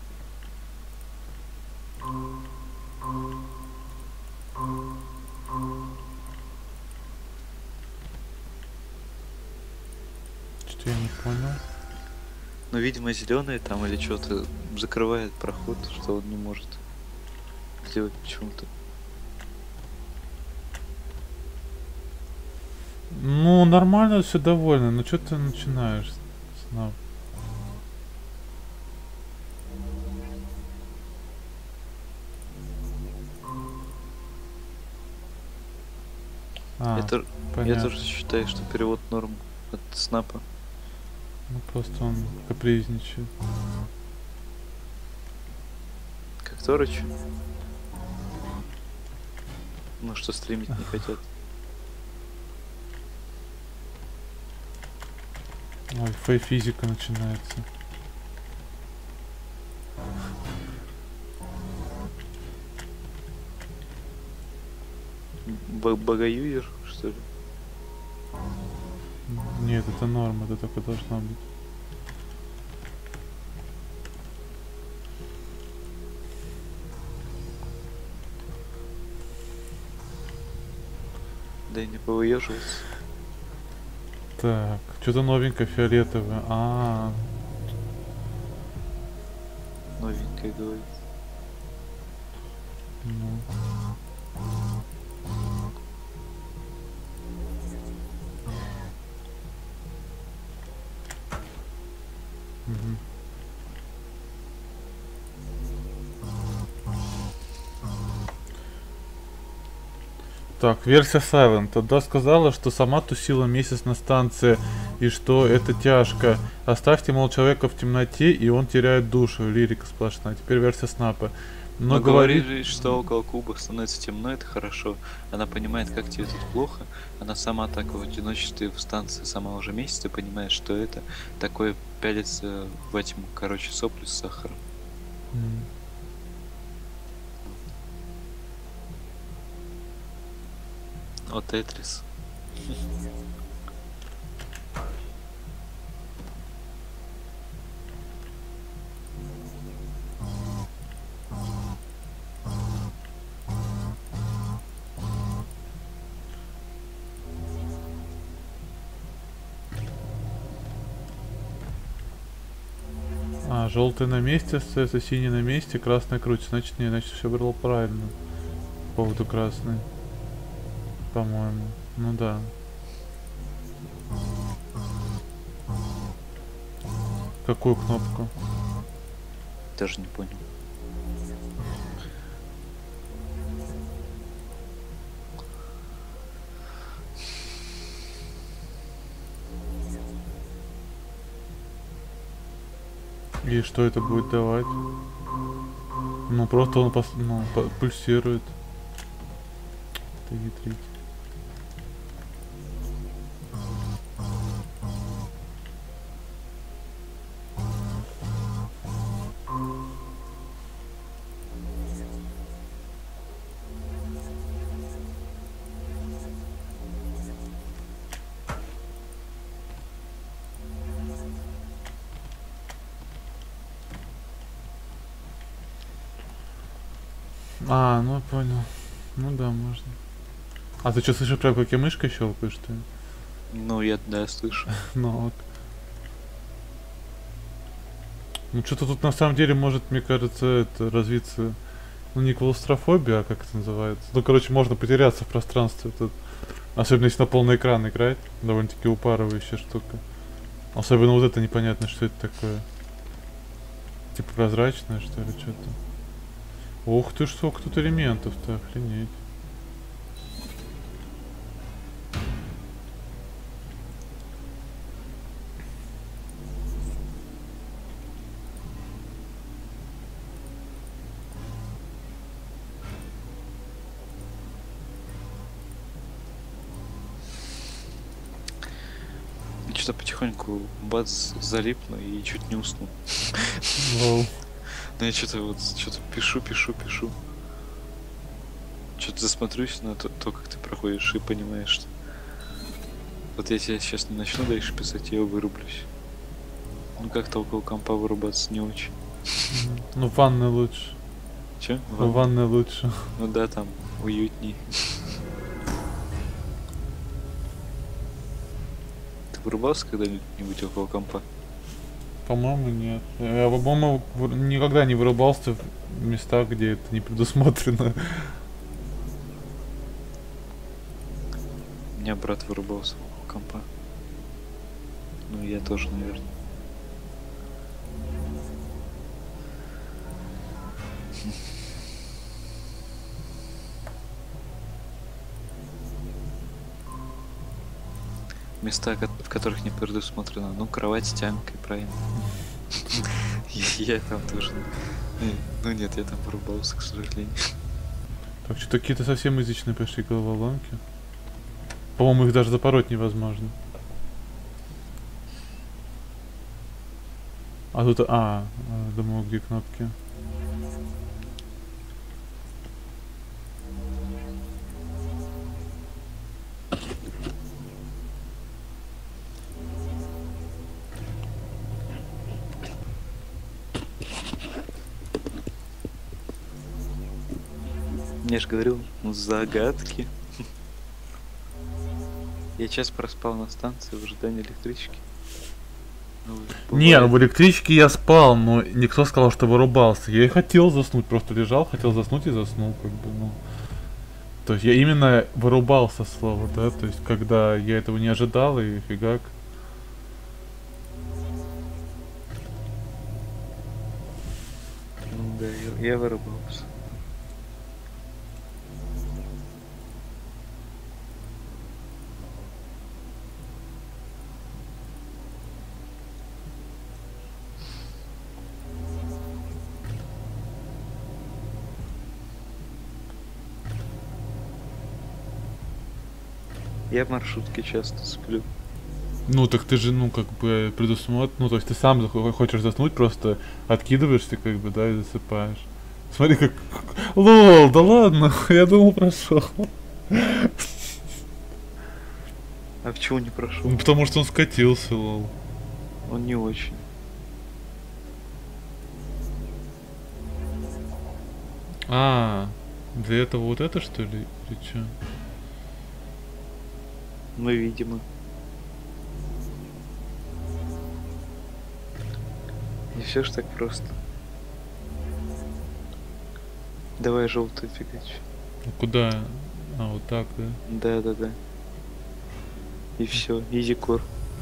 Что-то я не понял. Ну, видимо, зеленый там или что-то закрывает проход, что он не может сделать почему-то. Ну, нормально все довольно, но что ты начинаешь? Снап? А, я, тор- я понятно. тоже считаю, что перевод норм от снапа. Ну, просто он капризничает. Как Торыч. Ну что, стримить не хотят. Ой, фей-физика начинается. Б- Богоюзер, что ли? Нет, это норма, это только должно быть. Да и не повыеживался. Так, что-то новенькое фиолетовое. А, Новенькое говорит. ну. Мгм. Так, версия Silent. Тогда сказала, что сама тусила месяц на станции и что это тяжко. Оставьте, мол, человека в темноте, и он теряет душу. Лирика сплошная. Теперь версия Снапа. Но Но говорит... говорит, что около куба становится темно, это хорошо. Она понимает, как тебе тут плохо. Она сама так в одиночестве в станции сама уже месяц и понимает, что это такое пялится во тьму. Короче, сопли с сахаром. М. О, Тетрис. А, желтый на месте остается, синий на месте, красный крутится. Значит, не, значит, все было правильно. По поводу красной. По-моему. Ну да. Какую кнопку? Даже не понял. И что это будет давать? Ну просто он пос- ну, по- пульсирует. Это ядрить. А, ну понял. Ну да, можно. А ты что, слышишь, прям как я мышкой щелкаю, что ли? Ну, я, да, слышу. Ну вот. Ну что-то тут на самом деле может, мне кажется, это развиться, ну не клаустрофобия, а как это называется. Ну короче, можно потеряться в пространстве тут. Особенно если на полный экран играть. Довольно-таки упарывающая штука. Особенно вот это непонятно, что это такое. Типа прозрачное, что ли, что-то. Ух ты, сколько тут элементов-то, охренеть. Что-то потихоньку бац, залипну и чуть не уснул. Лол. Ну я что-то вот что-то пишу, пишу, пишу. Что-то засмотрюсь на то, то, как ты проходишь, и понимаешь, что вот я тебя сейчас не начну дальше писать, я вырублюсь. Ну как-то около компа вырубаться не очень. Ну в ванной лучше. Че? В ванной лучше. Ну да, там уютней. Ты вырубался когда-нибудь около компа? По-моему, нет. Я, по-моему, в- никогда не вырубался в местах, где это не предусмотрено. У меня брат вырубался около компа. Ну и я тоже, наверное. Места, ко- в которых не предусмотрено. Ну, кровать с тянкой, правильно. Я там тоже. Не, Ну нет, я там вырубался, к сожалению. Так что какие-то совсем язычные пошли головоломки. По-моему, их даже запороть невозможно. А тут... А, а, думаю, где кнопки. Я же говорил, ну, загадки. Я час проспал на станции в ожидании электрички. Ну, Не, ну бывает. в электричке я спал, но никто сказал, что вырубался. Я и хотел заснуть, просто лежал, хотел заснуть и заснул, как бы, ну. То есть я именно вырубался слово, да, то есть когда я этого не ожидал и фигак. Ну да, я, я вырубался. Я в маршрутке часто сплю. Ну так ты же, ну, как бы предусмотр, ну, то есть ты сам захо- хочешь заснуть, просто откидываешься, как бы, да, и засыпаешь. Смотри, как... Лол, да ладно, я думал, прошел. А почему не прошел? Ну, потому что он скатился, лол. Он не очень. А, для этого вот это, что ли, или чё? Ну, видимо. Не все ж так просто. Давай желтый фигач. Ну, куда? А, вот так, да? Да, да, да. И все, изикор.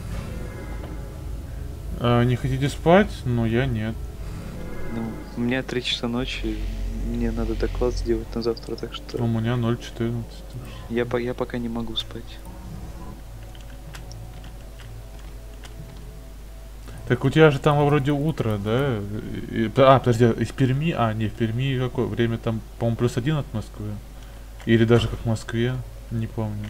А, не хотите спать? Ну, я нет. Ну, у меня три часа ночи, мне надо доклад сделать на завтра, так что У меня ноль четырнадцать. я, по- я пока не могу спать. Так у тебя же там вроде утро, да? И- а, подожди, из Перми? А, не, в Перми какое время там, по-моему, плюс один от Москвы. Или даже как в Москве, не помню.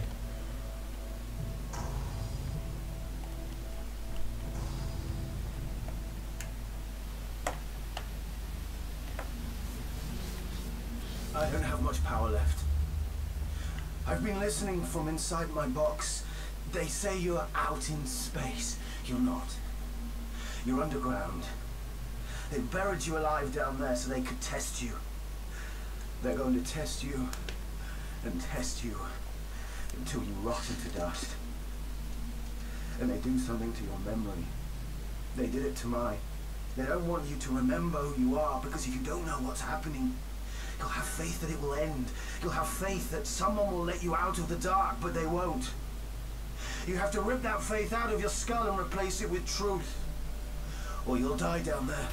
I don't have much power left. I've been listening from inside my box. They say you're out in space. You're not. You're underground. They buried you alive down there so they could test you. They're going to test you and test you until you rot into dust. And they do something to your memory. They did it to mine. They don't want you to remember who you are, because if you don't know what's happening, you'll have faith that it will end. You'll have faith that someone will let you out of the dark, but they won't. You have to rip that faith out of your skull and replace it with truth, or you'll die down there.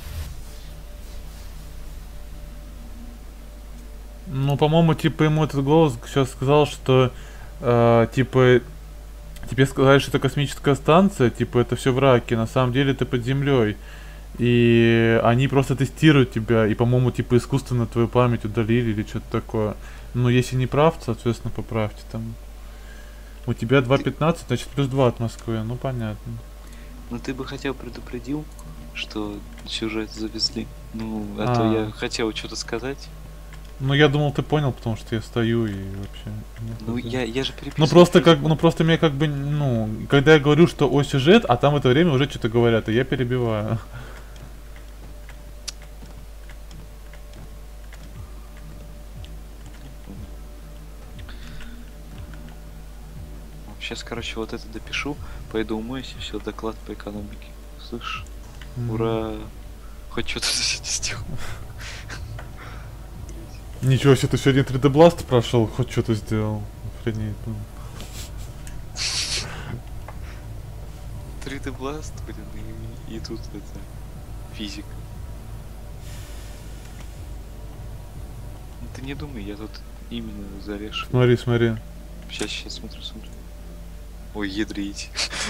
Ну, по-моему, типа ему этот голос сейчас сказал, что э, типа тебе сказали, что это космическая станция, типа это все враки, на самом деле ты под землей. И они просто тестируют тебя, и, по-моему, типа искусственно твою память удалили или что-то такое. Ну, если не прав, соответственно, поправьте там. У тебя два пятнадцать, значит плюс два от Москвы, ну понятно. Ну ты бы хотя бы предупредил, что сюжет завезли. Ну, а, А. то я хотел что-то сказать. Ну, я думал, ты понял, потому что я стою и вообще... нет, Ну, это- я, я же переписываю. Ну просто как, ну просто мне как бы, ну, когда я говорю, что о сюжет, а там в это время уже что-то говорят, и я перебиваю. Сейчас, короче, вот это допишу, пойду умоюсь, и все, доклад по экономике. Слышь, М. ура! Хоть что-то сегодня сделал. Ничего себе, ты сегодня три дэ Blast прошел, хоть что-то сделал. Охренеть, ну. три дэ Blast, блин, и, и тут это физика. Ну ты не думай, я тут именно зарежу. Смотри, смотри. Сейчас, сейчас, смотрю, смотрю. Ой, ядрить.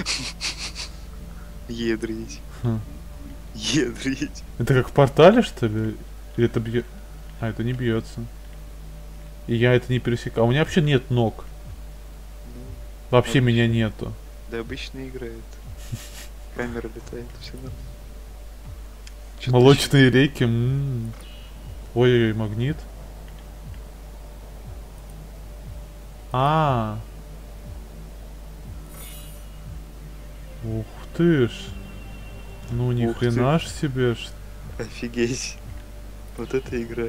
Ядрить. Хм. Ядрить. Это как в портале, что ли? Или это бьет? А, это не бьется. И я это не пересекаю. А у меня вообще нет ног. Ну, Вообще обычно. меня нету. Да обычно играет. Камера летает, все нормально. Чё-то Молочные реки. м. Ой-ой-ой, магнит. А. Ух ты ж. Ну ни Ух ты. хрена ж себе. ж. ещё- Офигеть. Вот эта игра.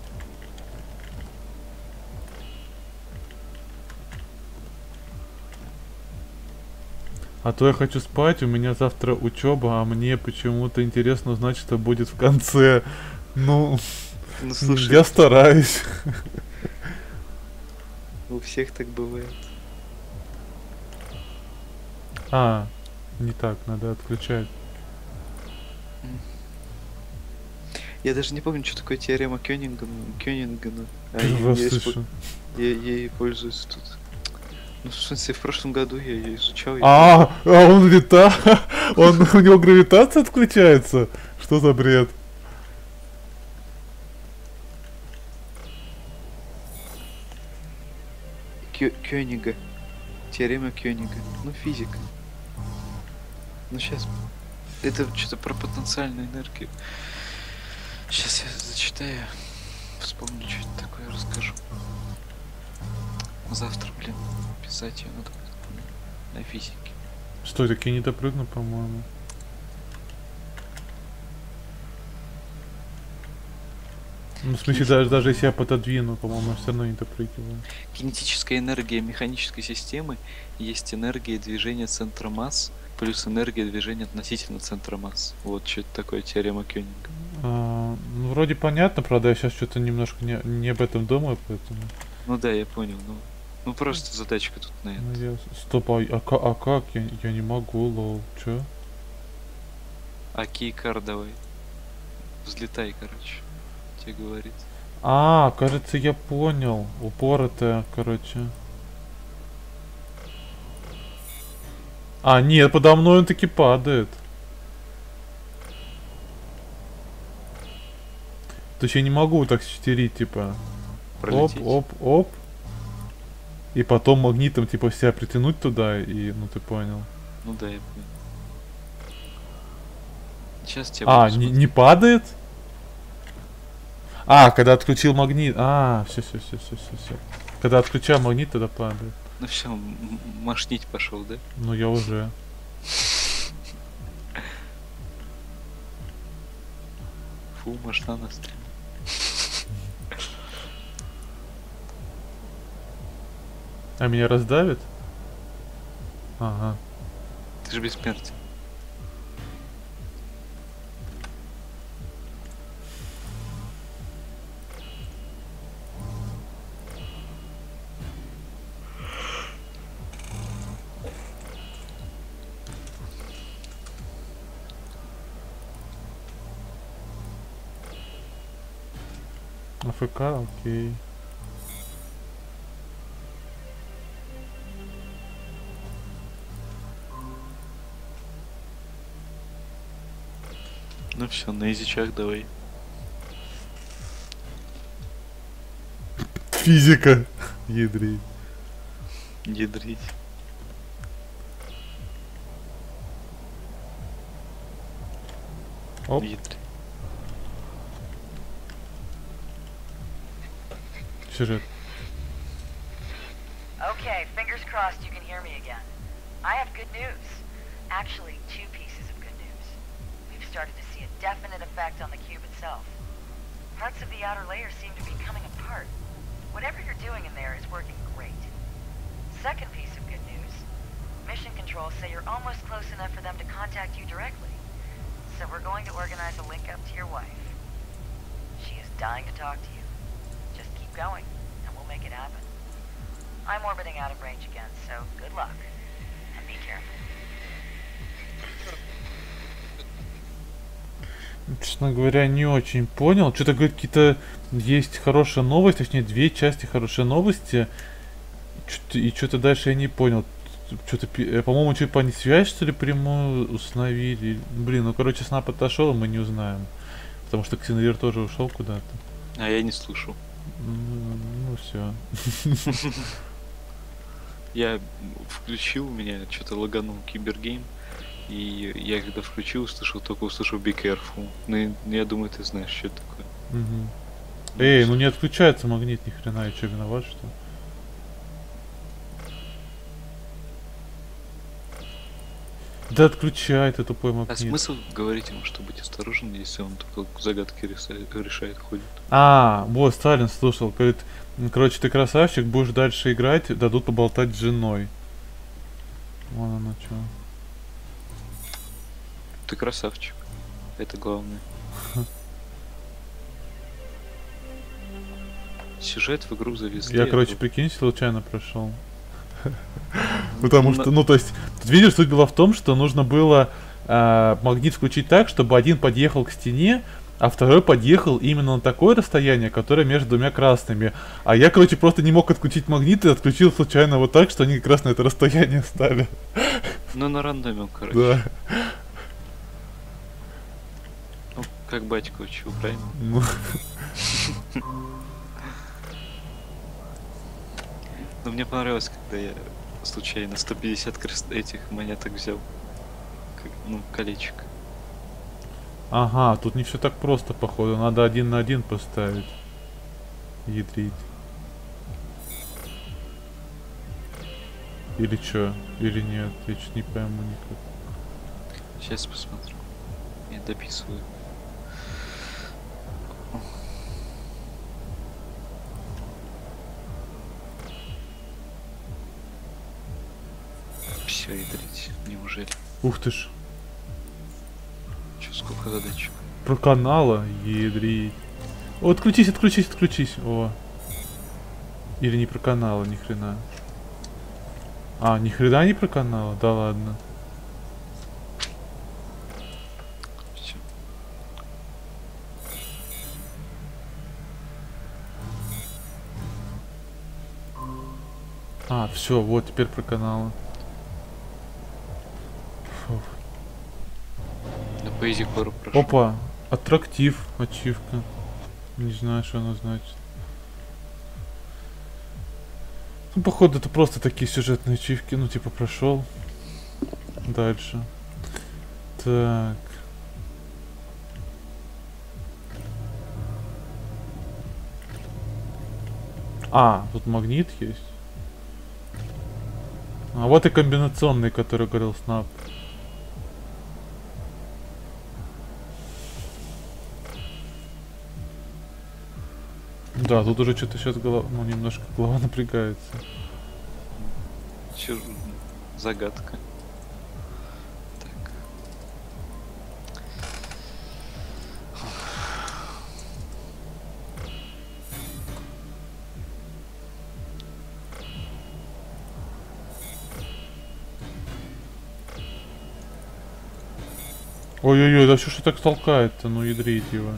А то я хочу спать, у меня завтра учеба, а мне почему-то интересно узнать, что будет в конце. Ну, Ну слушай, я стараюсь. у всех так бывает. А, не так, надо отключать. Я даже не помню, что такое теорема Кёнингена. Кёнингена. А Первый я, раз я испо- слышу. я- я ей пользуюсь тут. Ну, в смысле, в прошлом году я ее изучал. я А, а он лета, он, у него гравитация отключается? Что за бред? Кё- Кёнига. Теорема Кёнига. Ну, физика. Ну, сейчас. Это что-то про потенциальную энергию. Сейчас я зачитаю. Вспомню, что это такое, расскажу. Завтра, блин, писать ее надо будет на физике. Что, так я не допрыгну, по-моему. Ну, в смысле, даже, даже если я пододвину, по-моему, я все равно не допрыгиваю. Кинетическая энергия механической системы есть энергия движения центра масс плюс энергия движения относительно центра масс. Вот что это такое теорема Кёнинга. А, ну, вроде понятно, правда, я сейчас что-то немножко не, не об этом думаю, поэтому... Ну да, я понял. Ну, ну просто задачка тут на это. Ну, я... Стоп, а, а, ка- а как? Я, я не могу, лол. Чё? А кейкар давай. Взлетай, короче. Тебе говорит. А, кажется, я понял. Упоротая, короче. А, нет, подо мной он таки падает. То есть я не могу так стерить, типа. Оп, Пролететь. оп, оп. И потом магнитом, типа, себя притянуть туда, и, ну ты понял. Ну да, я понял. Сейчас тебя А, буду не, смотреть. не падает? А, когда отключил магнит. А, все, все, все, все, все, все. Когда отключаю магнит, тогда падает. Ну все, машнить пошел, да? Ну я уже. Фу, машина на стриме. А меня раздавит? Ага. Ты же бессмертен. АФК, окей. Ну все, на язычах давай. Физика. Ядрить. Ядрить. Оп. Ядрить. Сюжет. Okay, fingers crossed you can hear me again. I have good news. Actually, two pieces of good news. We've started to see a definite effect on the cube itself. Parts of the outer layer seem to be coming apart. Whatever you're doing in there is working great. Second piece of good news. Mission Control say you're almost close enough for them to contact you directly. So we're going to organize a link up to your wife. She is dying to talk to you. Just keep going, and we'll make it happen. I'm orbiting out of range again, so good luck. And be careful. Честно говоря, не очень понял. Что-то, говорит, какие-то есть хорошие новости, точнее, две части хорошие новости. Чё-то, и что-то дальше я не понял. Что-то, по-моему, типа они связь, что ли, прямую установили. Блин, ну, короче, Снап отошел, мы не узнаем. Потому что Ксеновир тоже ушел куда-то. А я не слушал. Ну, ну все. Я включил, у меня что-то лаганул Кибергейм. И я когда включил, услышал, только услышал Be Careful. Ну, я думаю, ты знаешь, что это такое. Угу. Эй, ну не отключается магнит, ни хрена, я что, виноват, что? Да отключай ты, тупой магнит. А смысл говорить ему, что быть осторожным, если он только загадки решает, решает ходит? А, вот, Сталин слушал, говорит, короче, ты красавчик, будешь дальше играть, дадут поболтать с женой. Вон оно чё. Ты красавчик. Это главное. Сюжет в игру завезли. Я, короче, прикинь, случайно прошел. Потому что, ну, то есть, тут видишь, суть была в том, что нужно было э, магнит включить так, чтобы один подъехал к стене, а второй подъехал именно на такое расстояние, которое между двумя красными. А я, короче, просто не мог отключить магнит и отключил случайно вот так, что они как раз на это расстояние стали. Ну, на рандоме, короче. Да. Ну, как батька учил, правильно? Ну. Но мне понравилось, когда я случайно сто пятьдесят крест этих монеток взял. Как, ну, колечек. Ага, тут не все так просто, походу. Надо один на один поставить. Ядрить. Или чё? Или нет? Я чуть не пойму никак. Сейчас посмотрю. Я дописываю. Все, ядрить. Неужели? Ух ты ж. Че, сколько задачек? Про канала ядрить. О, отключись, отключись, отключись. О. Или не про канала, ни хрена. А, ни хрена не про канала? Да ладно. Все. А, все, вот теперь про каналы. Фух. На поэзии пару прошу. Опа, аттрактив, ачивка. Не знаю, что оно значит. Ну, походу, это просто такие сюжетные ачивки. Ну, типа, прошел. Дальше. Так. А, тут магнит есть. А вот и комбинационный, который говорил Снап. Да, тут уже что-то сейчас голова, ну, немножко голова напрягается. Чур... Загадка. Так. Ой-ой-ой, да что ж так толкает-то, ну ядрить его.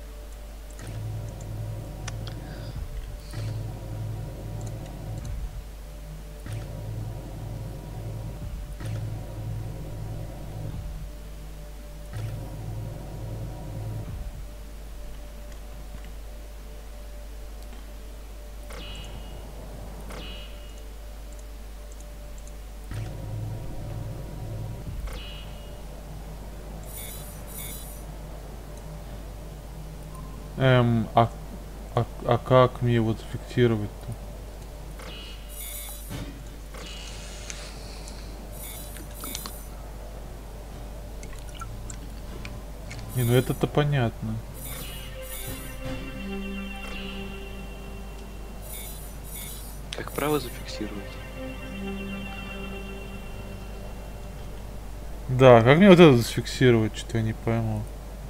Эм, а, а, а как мне его зафиксировать-то? Не, ну это-то понятно. Как право зафиксировать? Да, как мне вот это зафиксировать, что-то я не пойму.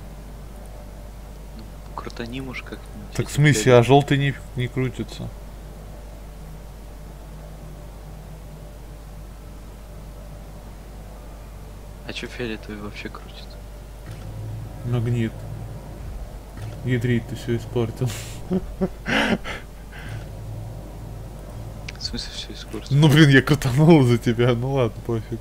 Крутани, может, как-нибудь. Так в эти смысле, пять. а желтый не, не крутится? А чё фиолетовый вообще крутит? Магнит. Ядрит, ты все испортил. В смысле все испортил? Ну блин, я крутанул за тебя, ну ладно, пофиг.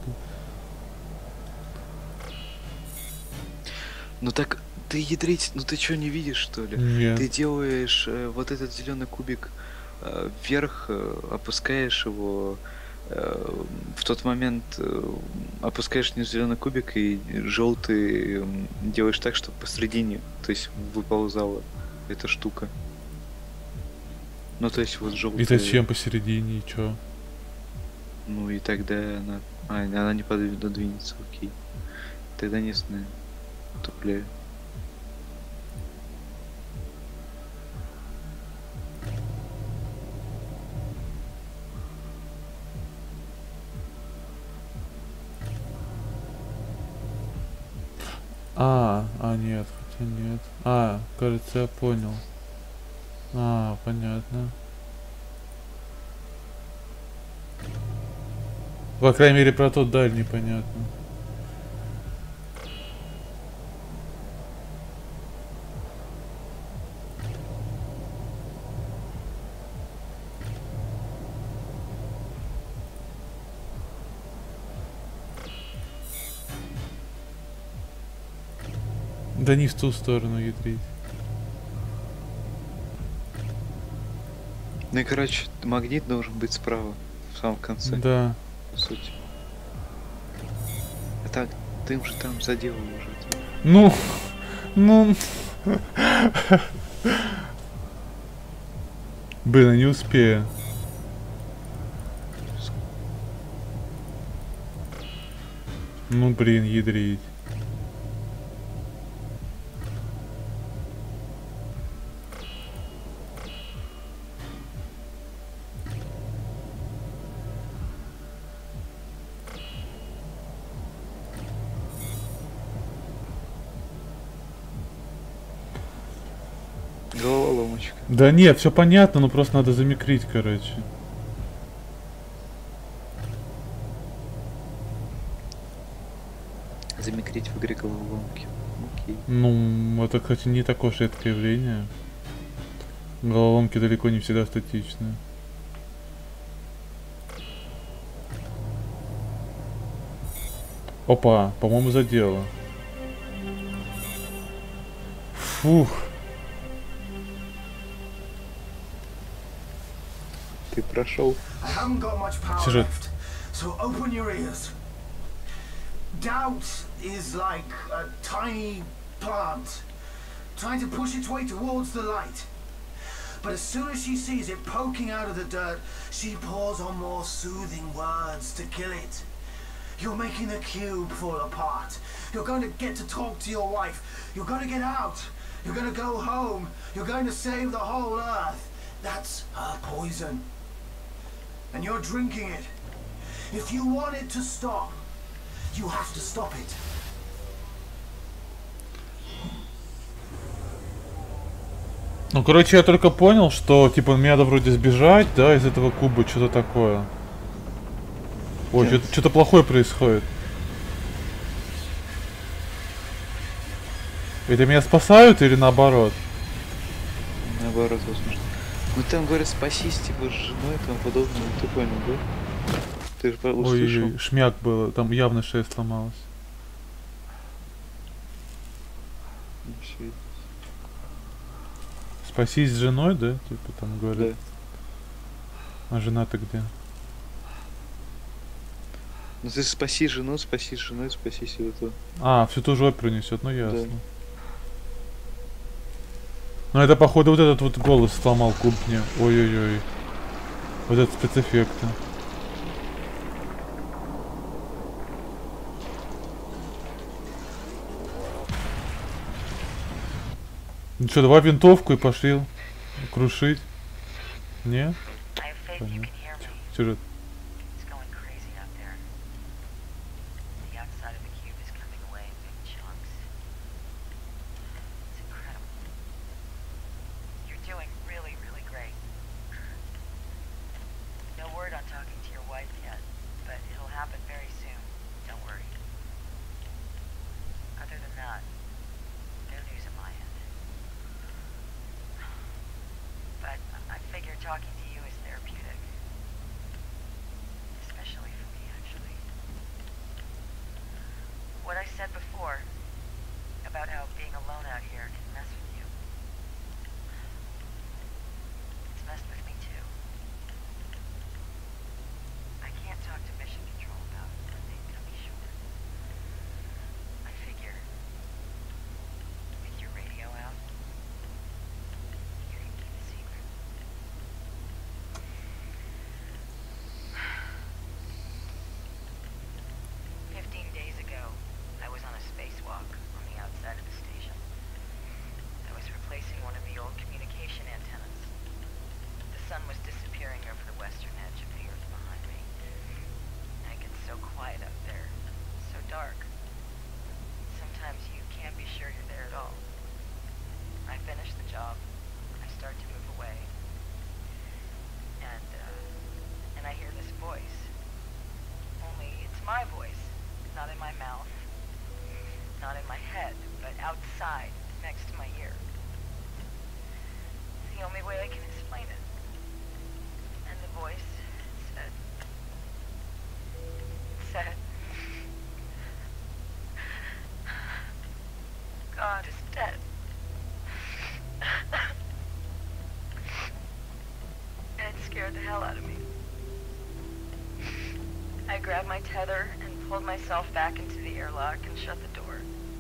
Ну так ты ядрить, ну ты чё не видишь, что ли? Нет. Ты делаешь э, вот этот зеленый кубик э, вверх, э, опускаешь его э, в тот момент, э, опускаешь вниз зеленый кубик и желтый э, делаешь так, чтобы посередине, то есть выползала эта штука. Ну то есть вот желтый. И зачем посередине, и чё? Ну и тогда она, а, она не подвинется, окей. Тогда не знаю, тупляю. А, а нет, хотя нет. А, кажется, я понял. А, понятно. По крайней мере, про тот дальний понятно. Да не в ту сторону ядрить. Ну и короче, магнит должен быть справа, в самом конце, Да. по сути. А так, дым же там заделал уже. Ну, ну. Блин, я не успею. Ну, блин, ядрить. Головоломочка. Да нет, все понятно, но просто надо замикрить, короче. Замикрить в игре головоломки. Окей. Ну, это, кстати, не такое уж редкое явление. Головоломки далеко не всегда статичны. Опа, по-моему, задело. Фух. Ты прошел. I haven't got much power Сюжет. left, so open your ears. Doubt is like a tiny plant trying to push its way towards the light. But as soon as she sees it poking out of the dirt, she pours on more soothing words to kill it. You're making the cube fall apart. You're going to get to talk to your wife. You're going to get out. You're going to go home. You're going to save the whole earth. That's her poison. And you're drinking it. If you want it to stop, you have to stop it. Ну, короче, я только понял, что, типа, мне надо вроде сбежать, да, из этого куба, что-то такое. Ой, что-то, что-то плохое происходит. Это меня спасают или наоборот? Наоборот, возможно. Ну там говорят, спасись, типа, с женой и тому подобное, ты понял, да? Ты же услышал. Ой, шмяк было, там явно шея сломалась. Спасись с женой, да? Типа там говорят. Да. А жена-то где? Ну ты спаси жену, спаси жену, спаси себя то. А, всю ту же оперу несет, ну ясно. Да. Ну это походу вот этот вот голос сломал куб мне. Ой-ой-ой. Вот этот спецэффекты. Ну что, давай винтовку и пошли крушить. Не? Сюжет. Talking to you is therapeutic. Especially for me, actually. What I said before about how being alone out here can mess with you. It's messed with me too. I can't talk to Mission Control about it, but they cut me short. I figure, with your radio out, you can keep a secret. Fifteen days ago, I was on a spacewalk on the outside of the station. I was replacing one of the old communication antennas. The sun was disappearing over the western edge of the Earth behind me. And it gets so quiet up there, so dark. Sometimes you can't be sure you're there at all. I finish the job, I start to move away, and, uh, and I hear this voice. Only it's my voice, not in my mouth, not in my head, but outside, next to my ear. It's the only way I can explain it. And the voice said, said, God is dead. And it scared the hell out of me. I grabbed my tether and pulled myself back into the airlock and shut the door.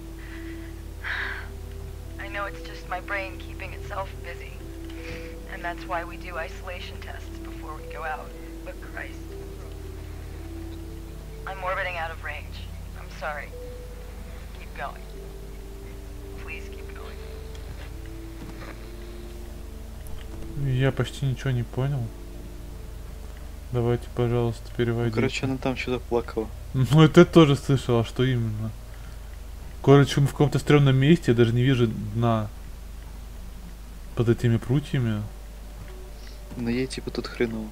I know it's just my brain keeping itself busy, and that's why we do isolation tests before we go out, but Christ. I'm orbiting out of range. I'm sorry. Keep going. Please keep going. Я почти ничего не понял. Давайте, пожалуйста, переводите. Ну, короче, она там что-то плакала. Ну, это я тоже слышал, а что именно? Короче, мы в каком-то стрёмном месте, я даже не вижу дна под этими прутьями. Но ей типа тут хреново.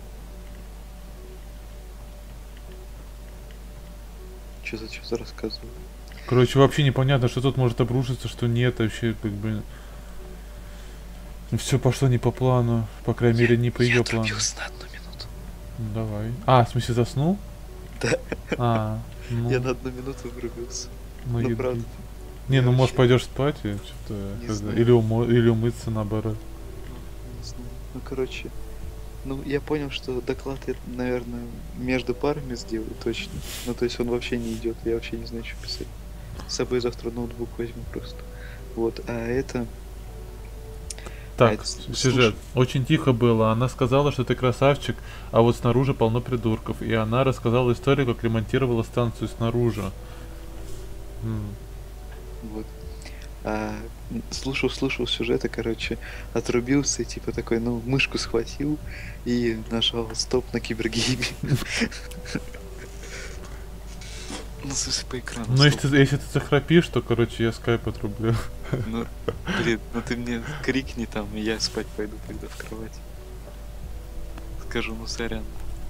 Что за что за рассказываю? Короче, вообще непонятно, что тут может обрушиться, что нет, вообще как бы... Все пошло не по плану, по крайней мере, не по ее плану. Я отрубился на одну минуту. Ну, давай. А, в смысле заснул? Да. А, ну... Я на одну минуту врубился. Ну, ну и... правда. Не, я ну вообще... может пойдешь спать и что-то... Когда... Или, умо... Или умыться наоборот. Не знаю. Ну, короче... Ну, я понял, что доклад я, наверное, между парами сделаю точно. Ну, то есть он вообще не идет, я вообще не знаю, что писать. С собой завтра ноутбук возьму просто. Вот, а это... Так, а сюжет. Слушай. Очень тихо было. Она сказала, что ты красавчик, а вот снаружи полно придурков. И она рассказала историю, как ремонтировала станцию снаружи. М. Вот. А, слушал, слушал сюжета, короче, отрубился и типа такой, ну, мышку схватил и нажал стоп на кибергейме. Ну, в смысле, по экрану. Ну, стоп. если, ты- если ты захрапишь, то, короче, я скайп отрублю. Ну, блин, ну ты мне крикни там, и я спать пойду тогда в кровать. Скажу, ну сорян.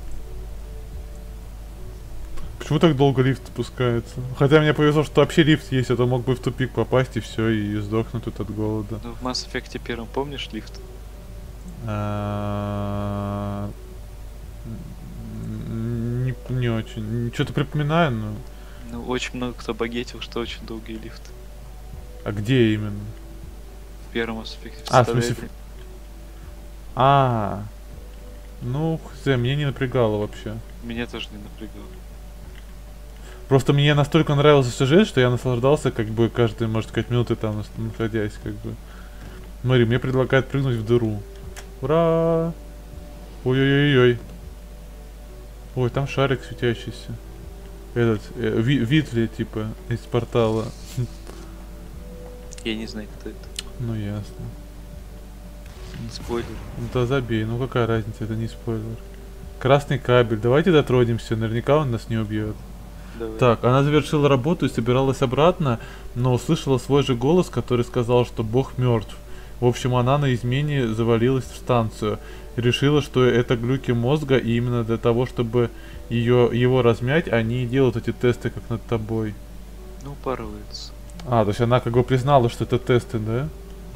Почему так долго лифт спускается? Хотя мне повезло, что вообще лифт есть, а то мог бы в тупик попасть и все, и сдохнуть тут от голода. Ну, в Mass Effect первом помнишь лифт? А, м, Не, не очень. Что-то припоминаю, но. Ну, очень много кто багетил, что очень долгий лифт. А где именно? В первом Mass Effect. А, в смысле, вставляли. А, ну, хз, меня не напрягало вообще. Меня тоже не напрягало. Просто мне настолько нравился сюжет, что я наслаждался, как бы, каждые, может сказать, минуты там нас- находясь, как бы. Смотри, мне предлагают прыгнуть в дыру. Ура! Ой-ой-ой-ой. Ой, там шарик светящийся. Этот, э, Ви- Витли, типа, из портала. Я не знаю, кто это. Ну, ясно. Спойлер. Да забей, ну какая разница, это не спойлер. Красный кабель, давайте дотронемся, наверняка он нас не убьет. Давай. Так, она завершила работу и собиралась обратно, но услышала свой же голос, который сказал, что Бог мертв. В общем, она на измене завалилась в станцию. И решила, что это глюки мозга, и именно для того, чтобы ее, его размять, они и делают эти тесты, как над тобой. Ну, упарывается. А, то есть она как бы признала, что это тесты, да?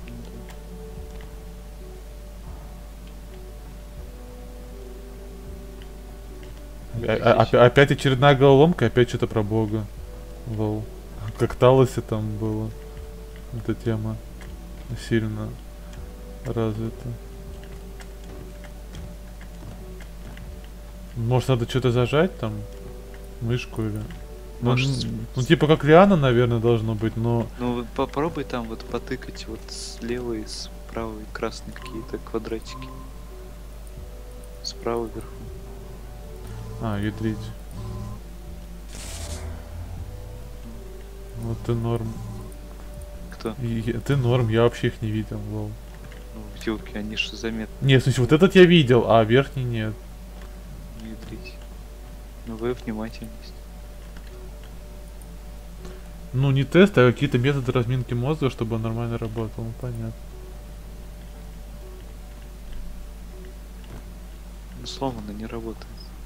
А- а- опя- опять очередная головоломка, опять что-то про Бога. Лол. Как Талосе там было. Эта тема сильно развита. Может, надо что-то зажать там? Мышку или... Ну, Может, н- ну, типа как Лиана, наверное, должно быть, но... Ну, вот попробуй там вот потыкать вот слева и справа и красные какие-то квадратики. Справа вверху. А, ядрить. Вот ты норм. Кто? И- и- ты норм, я вообще их не видел, лол. Ну, елки, они же заметны, Не, в смысле, вот этот я видел, а верхний нет. не ядрить. Ну, вы внимательность. Ну, не тест, а какие-то методы разминки мозга, чтобы он нормально работал. Ну, понятно. Ну, сломано, не работает.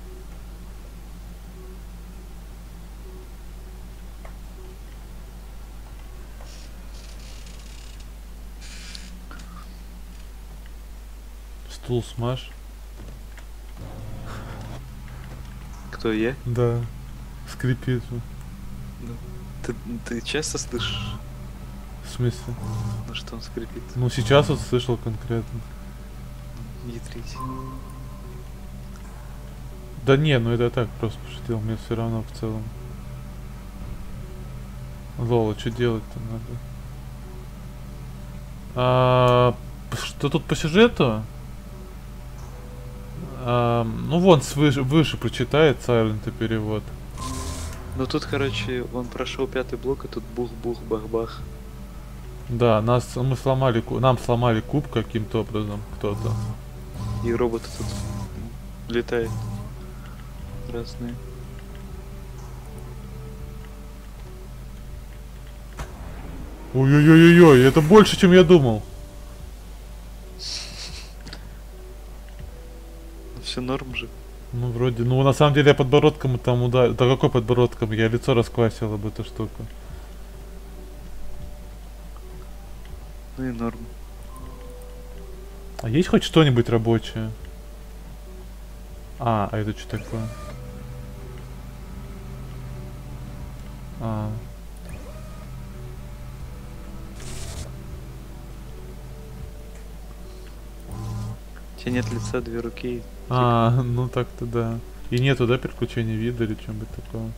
Стул смажь. Кто я? Да. Скрипит. же. Ты, ты часто слышишь, В смысле? ну, что он скрипит? Ну, сейчас вот слышал конкретно. Не ядрить. Да не, ну это я так просто пошутил, мне все равно в целом. Лола, что делать-то надо? А, что тут по сюжету? А, ну вон, свыше, выше прочитает Silent перевод. Ну, тут, короче, он прошел пятый блок, и тут бух-бух-бах-бах. Да, нас мы сломали, ку- нам сломали куб каким-то образом кто-то. И роботы тут летают. Разные. Ой-ой-ой-ой, это больше, чем я думал. Все норм же. Ну, вроде, ну, на самом деле я подбородком там ударил. Да какой подбородком? Я лицо расквасил об эту штуку. Ну и норм. А есть хоть что-нибудь рабочее? А, а это что такое? А. У тебя нет лица, две руки. А, ну так-то да. И нету, да, переключения вида или что-нибудь такого?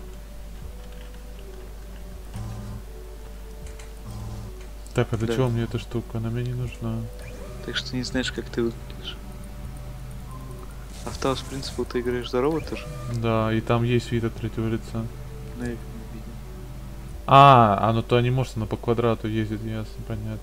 Так, а для Да. чего мне эта штука? Она мне не нужна. Так что не знаешь, как ты выглядишь. А в Таус, в принципе, ты играешь за робота же? Да, и там есть вид от третьего лица. Ну, я не видел. А, а ну то не может, она по квадрату ездит, ясно, понятно.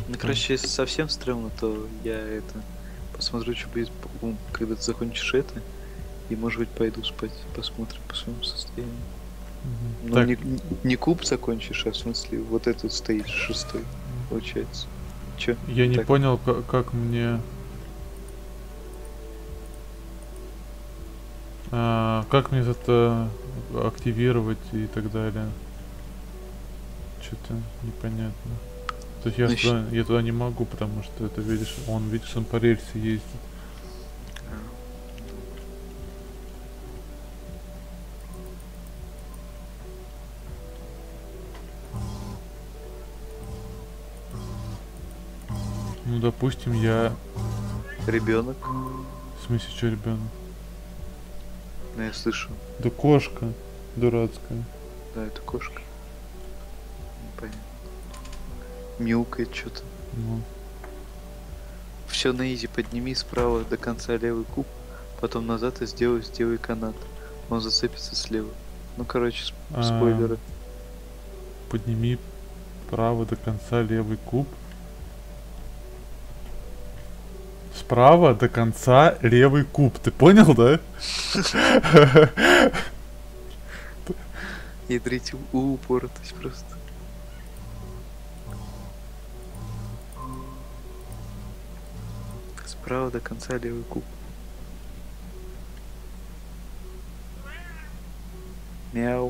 Ну, короче, если совсем стрёмно, то я это посмотрю, что будет, ну, когда ты закончишь это, и, может быть, пойду спать, посмотрим по своему состоянию. Мгм. Ну, Так, не, не куб закончишь, а в смысле, вот этот стоит шестой, получается. Чё? я не так. понял, ка- как мне... А, как мне это активировать и так далее. Что-то непонятно. То есть я, Значит- туда, я туда не могу, потому что это, видишь, он, видишь, он по рельсе ездит. Ну, допустим, я... Ребенок, В смысле, что ребенок? ну, я слышу, Да кошка дурацкая. да, это кошка. Понятно. Мяукает что-то. Ну. Все на изи, подними справа до конца левый куб, потом назад и сделай, сделай канат. Он зацепится слева. Ну, короче, сп- А. спойлеры. Подними право до конца левый куб. Справа до конца левый куб. Ты понял, да? Ядрите у упоротость просто. Справа до конца левый куб. Мяу.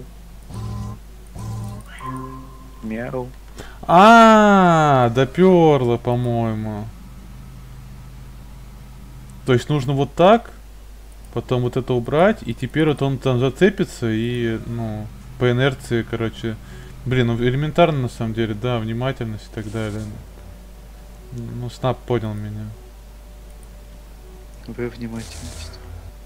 Мяу. А, допёрло, по-моему. То есть нужно вот так, потом вот это убрать, и теперь вот он там зацепится и, ну, по инерции, короче. Блин, ну элементарно на самом деле, да, внимательность и так далее. Ну, Снап понял меня. Вы внимательность.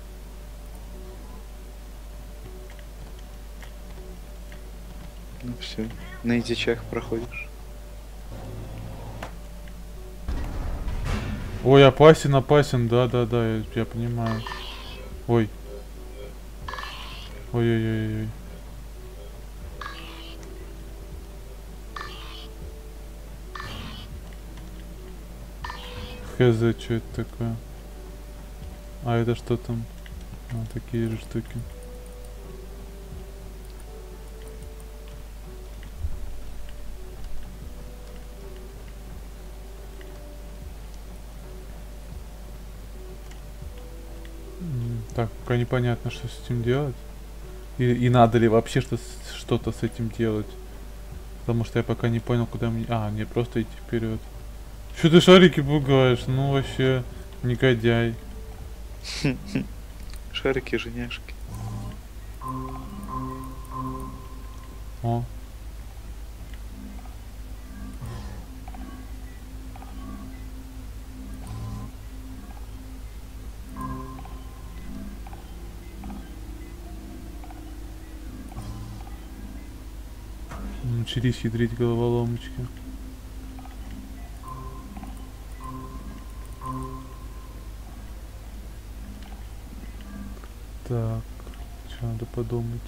Ну все, на этичах проходишь. Ой, опасен, опасен, да-да-да, я, я понимаю. Ой. Ой-ой-ой-ой. Хз, что это такое? А это что там? А, такие же штуки. М, Так, пока непонятно, что с этим делать. И, и надо ли вообще что с- что-то с этим делать. Потому что я пока не понял, куда мне... А, мне просто идти вперед. Что ты шарики пугаешь? Ну вообще, негодяй. Шарики, женяшки. О. Начались ядрить головоломочки. Так, что надо подумать.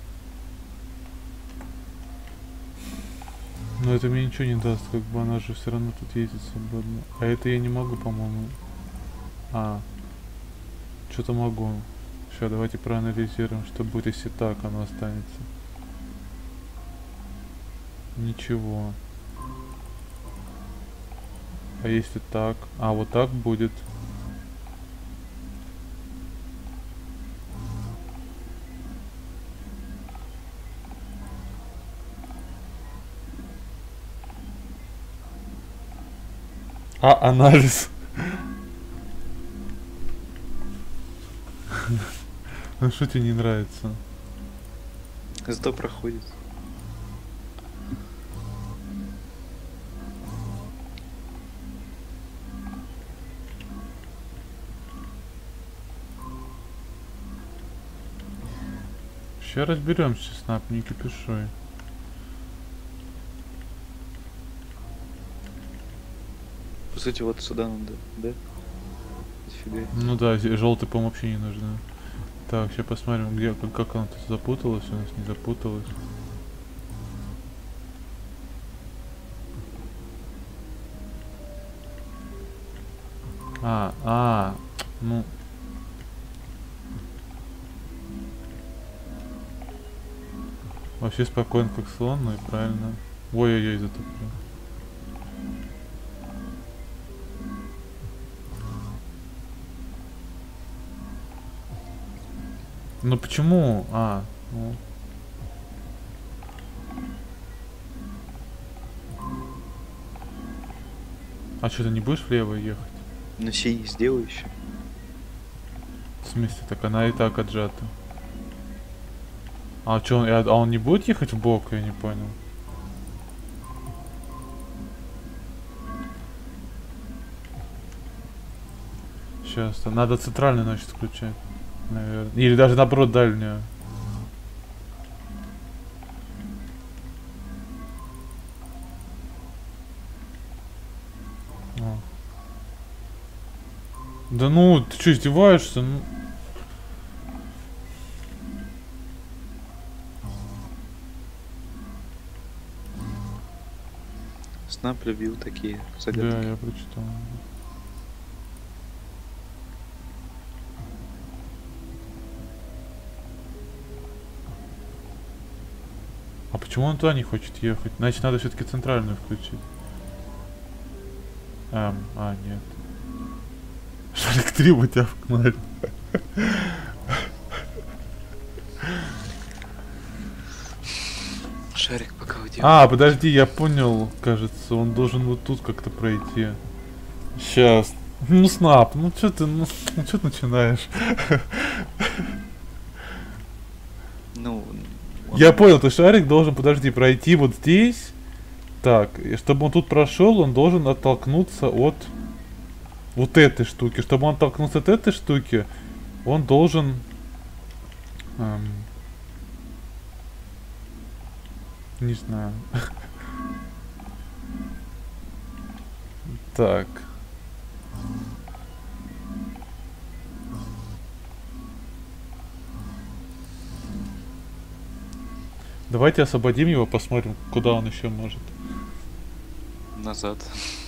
Но это мне ничего не даст, как бы она же все равно тут ездит свободно. А это я не могу, по-моему. А, что-то могу. Сейчас, давайте проанализируем, что будет, если так оно останется. Ничего. А если так? А, вот так будет. А, анализ. Ну что тебе не нравится? Зато проходит. Сейчас разберемся, Снап, не кипишуй. По сути, вот сюда надо, да? Дофига. Ну да, желтый, по-моему, вообще не нужно. Так, сейчас посмотрим, где, как, как она тут запуталась, у нас не запуталась. А, а, ну. Вообще спокойно, как слон, ну и правильно. Ой-ой-ой, затуплю. Ну почему? А, ну. А что, ты не будешь влево ехать? Ну сей сделай еще. В смысле, так она и так отжата. А что, он, а он не будет ехать в бок, я не понял. Сейчас, надо центральную, значит, включать. Наверное. Или даже наоборот дальнюю. О. Да ну, ты что, издеваешься? Ну. Снап любил такие загадки. Да, я прочитал. А почему он туда не хочет ехать? Значит, надо все-таки центральную включить. Эм, а, нет. Шарик три у тебя вкнали. Шарик пока уйдет. А, подожди, я понял, кажется, он должен вот тут как-то пройти. Сейчас. Ну, Снап, ну что ты, ну, ну что ты начинаешь? Ну, он... Я понял, то шарик должен, подожди, пройти вот здесь. Так, и чтобы он тут прошел, он должен оттолкнуться от вот этой штуки. Чтобы он оттолкнулся от этой штуки, он должен... Эм, не знаю. Так. Давайте освободим его, посмотрим, куда он еще может. Назад.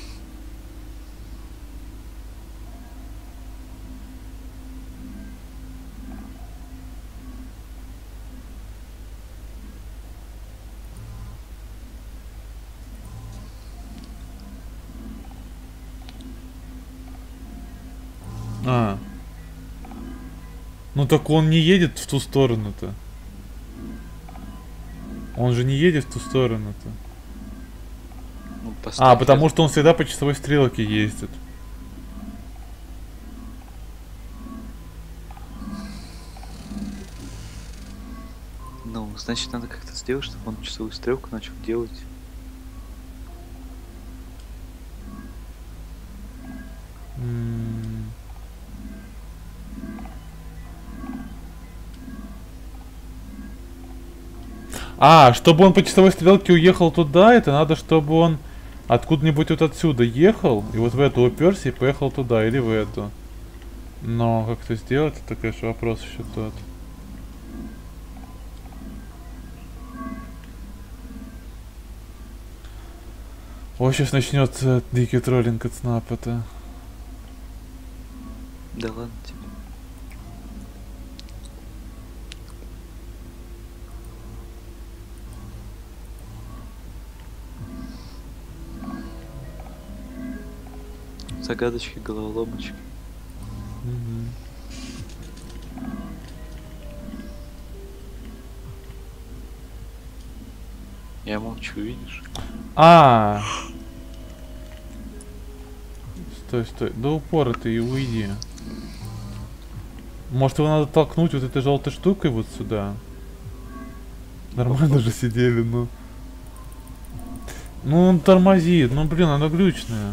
А. Ну так он не едет в ту сторону-то. Он же не едет в ту сторону-то. Ну, А, потому что он всегда по часовой стрелке ездит. Ну, значит, надо как-то сделать, чтобы он часовую стрелку начал делать. М. А, чтобы он по часовой стрелке уехал туда, это надо, чтобы он откуда-нибудь вот отсюда ехал, и вот в эту уперся и поехал туда, или в эту. Но как это сделать, это, конечно, вопрос еще тот. Ой, сейчас начнется дикий троллинг от Снапа-то. Да ладно тебе. Загадочки, головоломочки. Угу. Я молчу, видишь? А. Стой, стой. До упора ты и уйди. Может, его надо толкнуть вот этой желтой штукой вот сюда? Нормально же сидели, ну. Ну он тормозит, ну блин, оно глючное.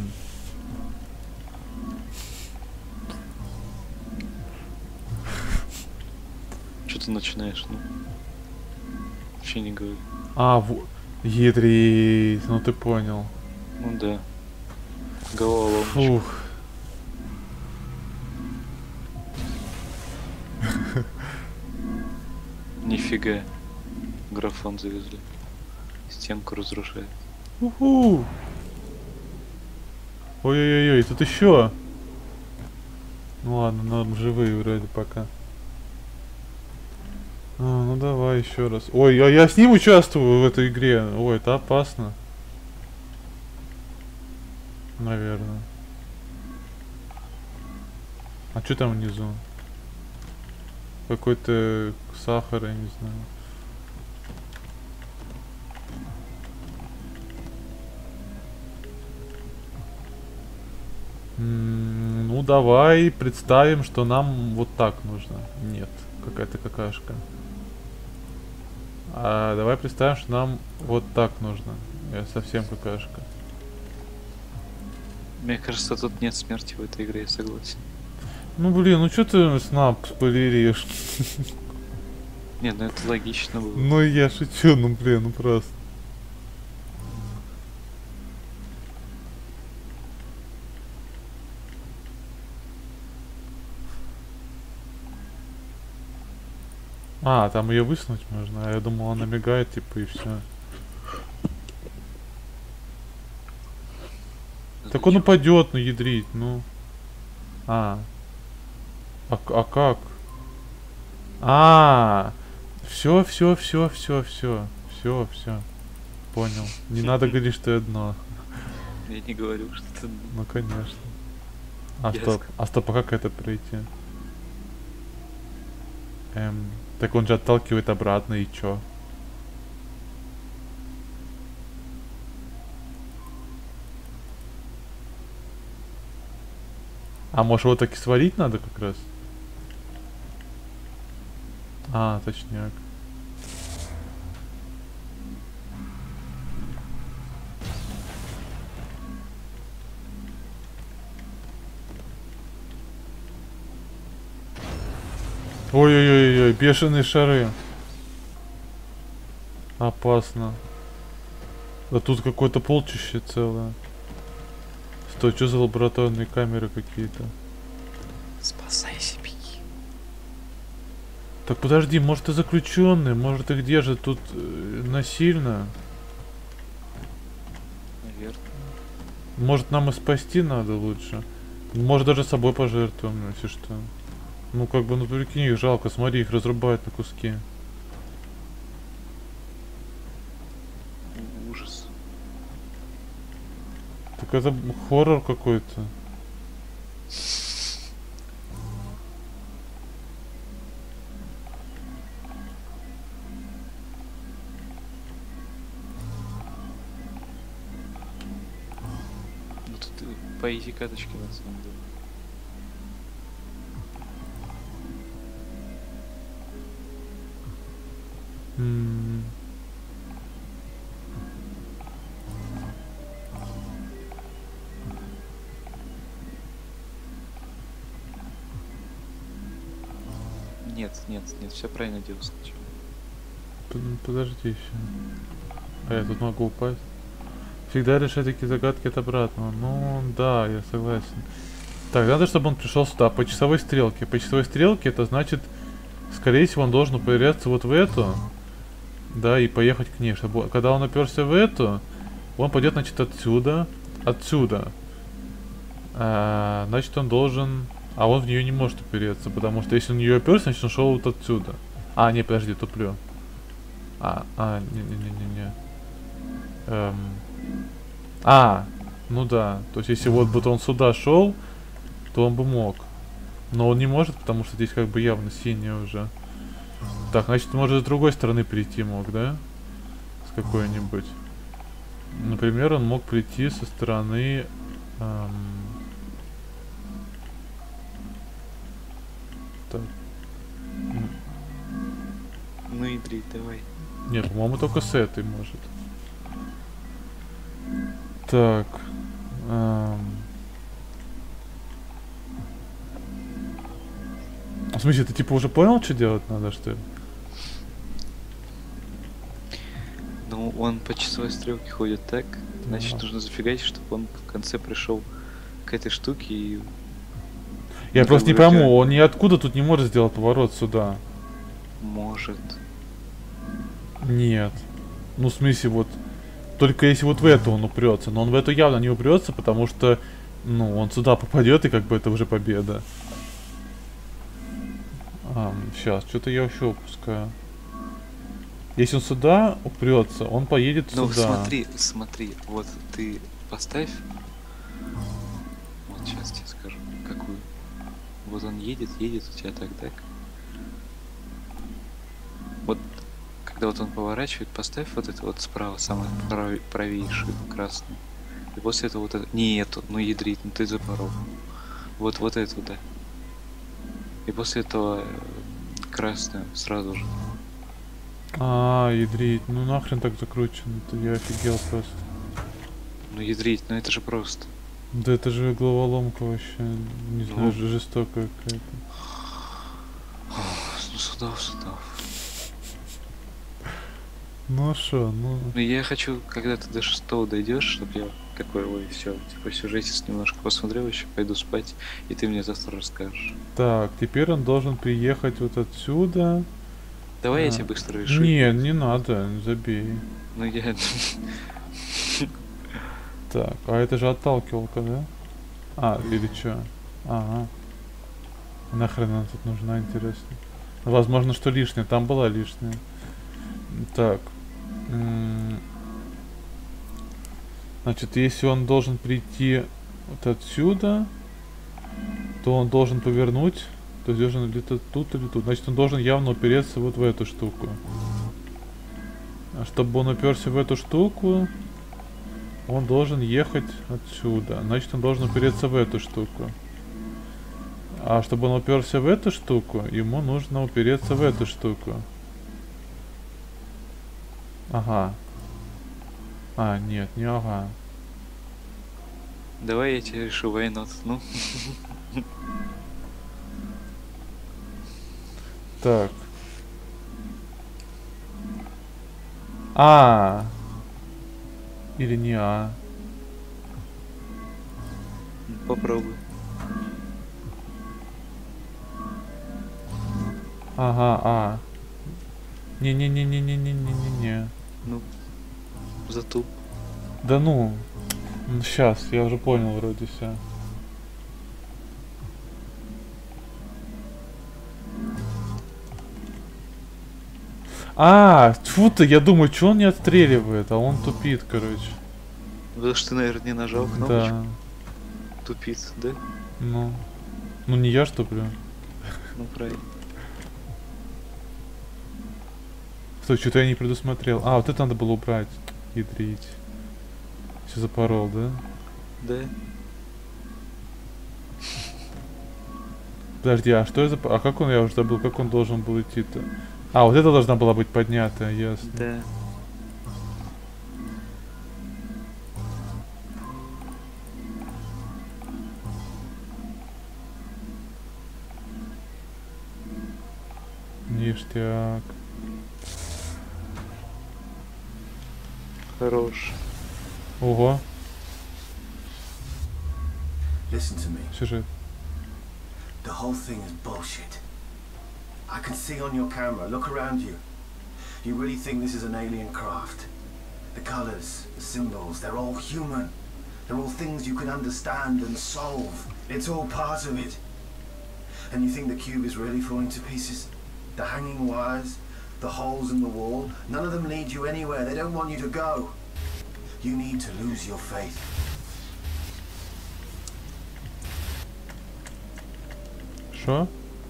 Что ты начинаешь, ну? Вообще не говори. А, вот. Ядрить, ну ты понял. Ну да. Головоломочка. Фух. Нифига. Графон завезли. Стенку разрушает. Уху. Ой-ой-ой, тут еще. Ну ладно, нам живые вроде пока. А, ну давай еще раз. Ой, а я с ним участвую в этой игре. Ой, это опасно. Наверное. А что там внизу? Какой-то сахар, я не знаю. М, ну давай представим, что нам вот так нужно. Нет, какая-то какашка. А давай представим, что нам вот так нужно. Я совсем какашка. Мне кажется, тут нет смерти в этой игре, я согласен. Ну блин, ну что ты снап спойлеришь? Не, ну это логично было. Ну я шучу, ну блин, ну просто. А, там ее высунуть можно, а я думал, она мигает, типа, и все. Так он упадет, ну ядрить, ну. А. А, а как? А, все, все, все, все, все, все, все. Понял. Не надо говорить, что я дно. Я не говорю, что это... Ну конечно. А Я стоп, ск- а стоп, а как это пройти? Эм, так он же отталкивает обратно, и чё? А может его так и свалить надо как раз? А, точняк. Ой-ой-ой-ой, бешеные шары. Опасно. Да тут какое-то полчище целое. Стой, что за лабораторные камеры какие-то? Спасайся, беги. Так подожди, может и заключенные, может их держат тут э, насильно. Наверное. Может нам и спасти надо лучше. Может даже собой пожертвуем, если что. Ну как бы, ну прикинь, их жалко, смотри, их разрубают на куски. Ужас. Так это хоррор какой-то. Ну тут э, по изи каточке на самом деле. М. Нет, нет, нет, все правильно делал сначала. П- Подожди еще. А я тут могу упасть. Всегда решать такие загадки от обратного. Ну да, я согласен. Так, надо, чтобы он пришел сюда, по часовой стрелке. По часовой стрелке это значит, скорее всего, он должен поверяться вот в эту. Да, и поехать к ней. Чтобы, когда он оперся в эту, он пойдет, значит, отсюда. Отсюда. А, значит, он должен... А он в нее не может упереться, потому что если он в нее оперся, значит, он шел вот отсюда. А, не, подожди, туплю. А, а, не-не-не-не-не. Эм. А, ну да. То есть, если вот бы он сюда шел, то он бы мог. Но он не может, потому что здесь как бы явно синяя уже. Так, значит, может с другой стороны прийти мог, да? С какой-нибудь. Например, он мог прийти со стороны... эм, Так. М, Ну и дрить, давай. Нет, по-моему, только с этой может. Так. эм. В смысле, ты типа уже понял, что делать надо, что ли? Ну, он по часовой стрелке ходит так, значит, Ага. нужно зафигать, чтобы он в конце пришел к этой штуке и... Я Ну, просто не как бы пойму, это- он ниоткуда тут не может сделать поворот сюда. Может. Нет. Ну, в смысле, вот... Только если вот в эту он упрется. Но он в эту явно не упрется, потому что... Ну, он сюда попадет, и как бы это уже победа. А, сейчас, что-то я еще упускаю. Если он сюда упрется, он поедет Ну сюда. смотри, смотри, вот ты поставь. Вот сейчас тебе скажу, какую. Вот он едет, едет у тебя так, так. Вот, когда вот он поворачивает, поставь вот это вот справа, самую прав- правейшую, красную. И после этого вот это... Не эту, ну ядрить, ну ты запорол. Вот, вот эту, да. И после этого э, красную сразу же. А, ядрить. Ну нахрен так закручено. Это я офигел просто. Ну ядрить, ну это же просто. Да это же головоломка вообще. Не знаю, Ну. ж- жестокая какая-то. Ну судов, судов. Ну а шо, ну... Ну я хочу, когда ты до шестого дойдешь, чтобы я такой, ой, все, типа сюжетец немножко посмотрел, еще пойду спать, и ты мне завтра расскажешь. Так, теперь он должен приехать вот отсюда. Давай А. я тебе быстро решу. Не, не надо, забей. Ну я... Так, а это же отталкивалка, да? А, или чё? Ага. Нахрен она тут нужна, интересно. Возможно, что лишняя, там была лишняя. Так. М, Значит, если он должен прийти вот отсюда, то он должен повернуть. То есть должен где-то тут или тут. Значит, он должен явно упереться вот в эту штуку. А чтобы он уперся в эту штуку, он должен ехать отсюда. Значит, он должен упереться в эту штуку. А чтобы он уперся в эту штуку, ему нужно упереться в эту штуку. Ага. А, нет, не ага. Давай я тебе решу войну. Ну, Так. А. Или не а. попробуй. Ага, а. Не-не-не-не-не-не-не-не-не. Ну, затуп. Да ну. Сейчас, я уже понял вроде все. А, тьфу ты, я думаю, что он не отстреливает, а он тупит, короче. Потому что ты, наверное, не нажал кнопочку. Да, Тупит, да? ну. Ну не я, что, блин. Ну, правильно. Стой, что-то я не предусмотрел. А, вот это надо было убрать. Ядрить. Все запорол, да? Да. Подожди, а что я за... А как он, я уже забыл, как он должен был идти-то? А, вот это должна была быть поднята, ясно. Да. Ништяк. Хорош. Ого, Listen to me. сюжет. The whole thing is bullshit. I can see on your camera. Look around you. You really think this is an alien craft? The colors, the symbols, they're all human. They're all things you can understand and solve. It's all part of it. And you think the cube is really falling to pieces? The hanging wires, the holes in the wall, none of them lead you anywhere. They don't want you to go. You need to lose your faith. Шо?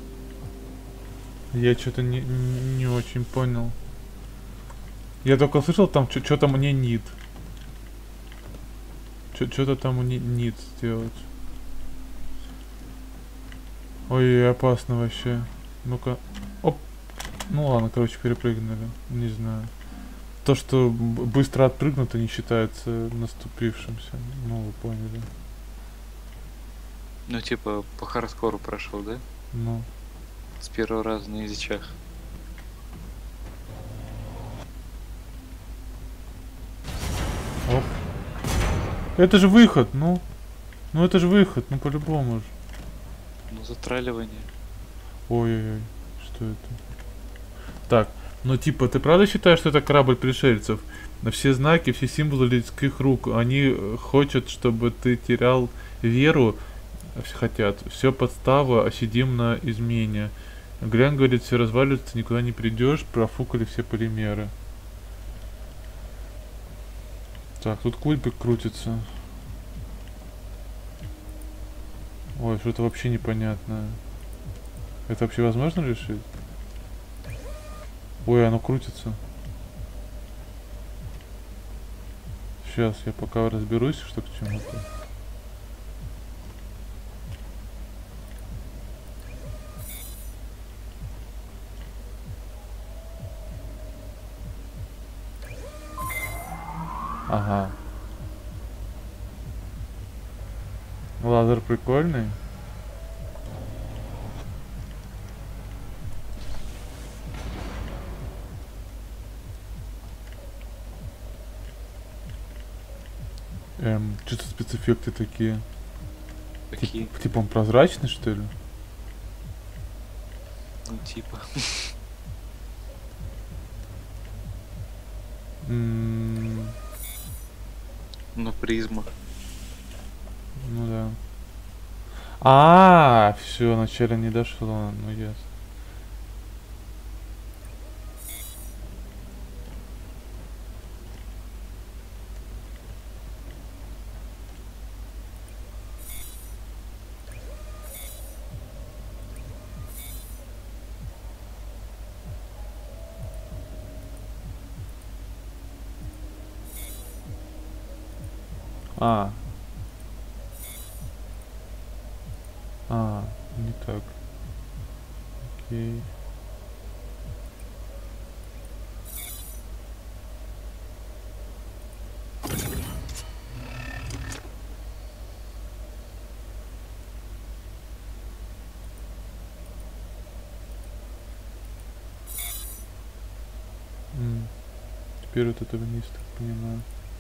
Я что-то не, не, не очень понял. Я только слышал там, что-то мне нит. Что-то там мне нит сделать. Ой, опасно вообще. Ну-ка. Оп. Ну ладно, короче, перепрыгнули. Не знаю. То, что б- быстро отпрыгнуто, не считается наступившимся. Ну, вы поняли. Ну, типа, по хардкору прошел, да? Ну. С первого раза на язычах. Оп. Это же выход, ну. Ну это же выход, ну по-любому же. Ну, затраливание. Ой-ой-ой, что это? Так, ну типа, ты правда считаешь, что это корабль пришельцев? Но все знаки, все символы людских рук, они э, хотят, чтобы ты терял веру, э, все хотят, все подстава, а сидим на измене. Грен говорит, все разваливается, никуда не придешь, профукали все полимеры. Так, тут кульпик крутится. Ой, что-то вообще непонятное. Это вообще возможно решить? Ой, оно крутится. Сейчас я пока разберусь, что к чему-то. Ага. Лазер прикольный. Эм, что-то спецэффекты такие. Какие? Тип, типа он прозрачный, что ли? Ну, типа. М, Ну, призма. Ну да. А, все, вначале не дошло, ну ясно. А. А, не так. Окей. М, Теперь вот это вниз, так понимаю.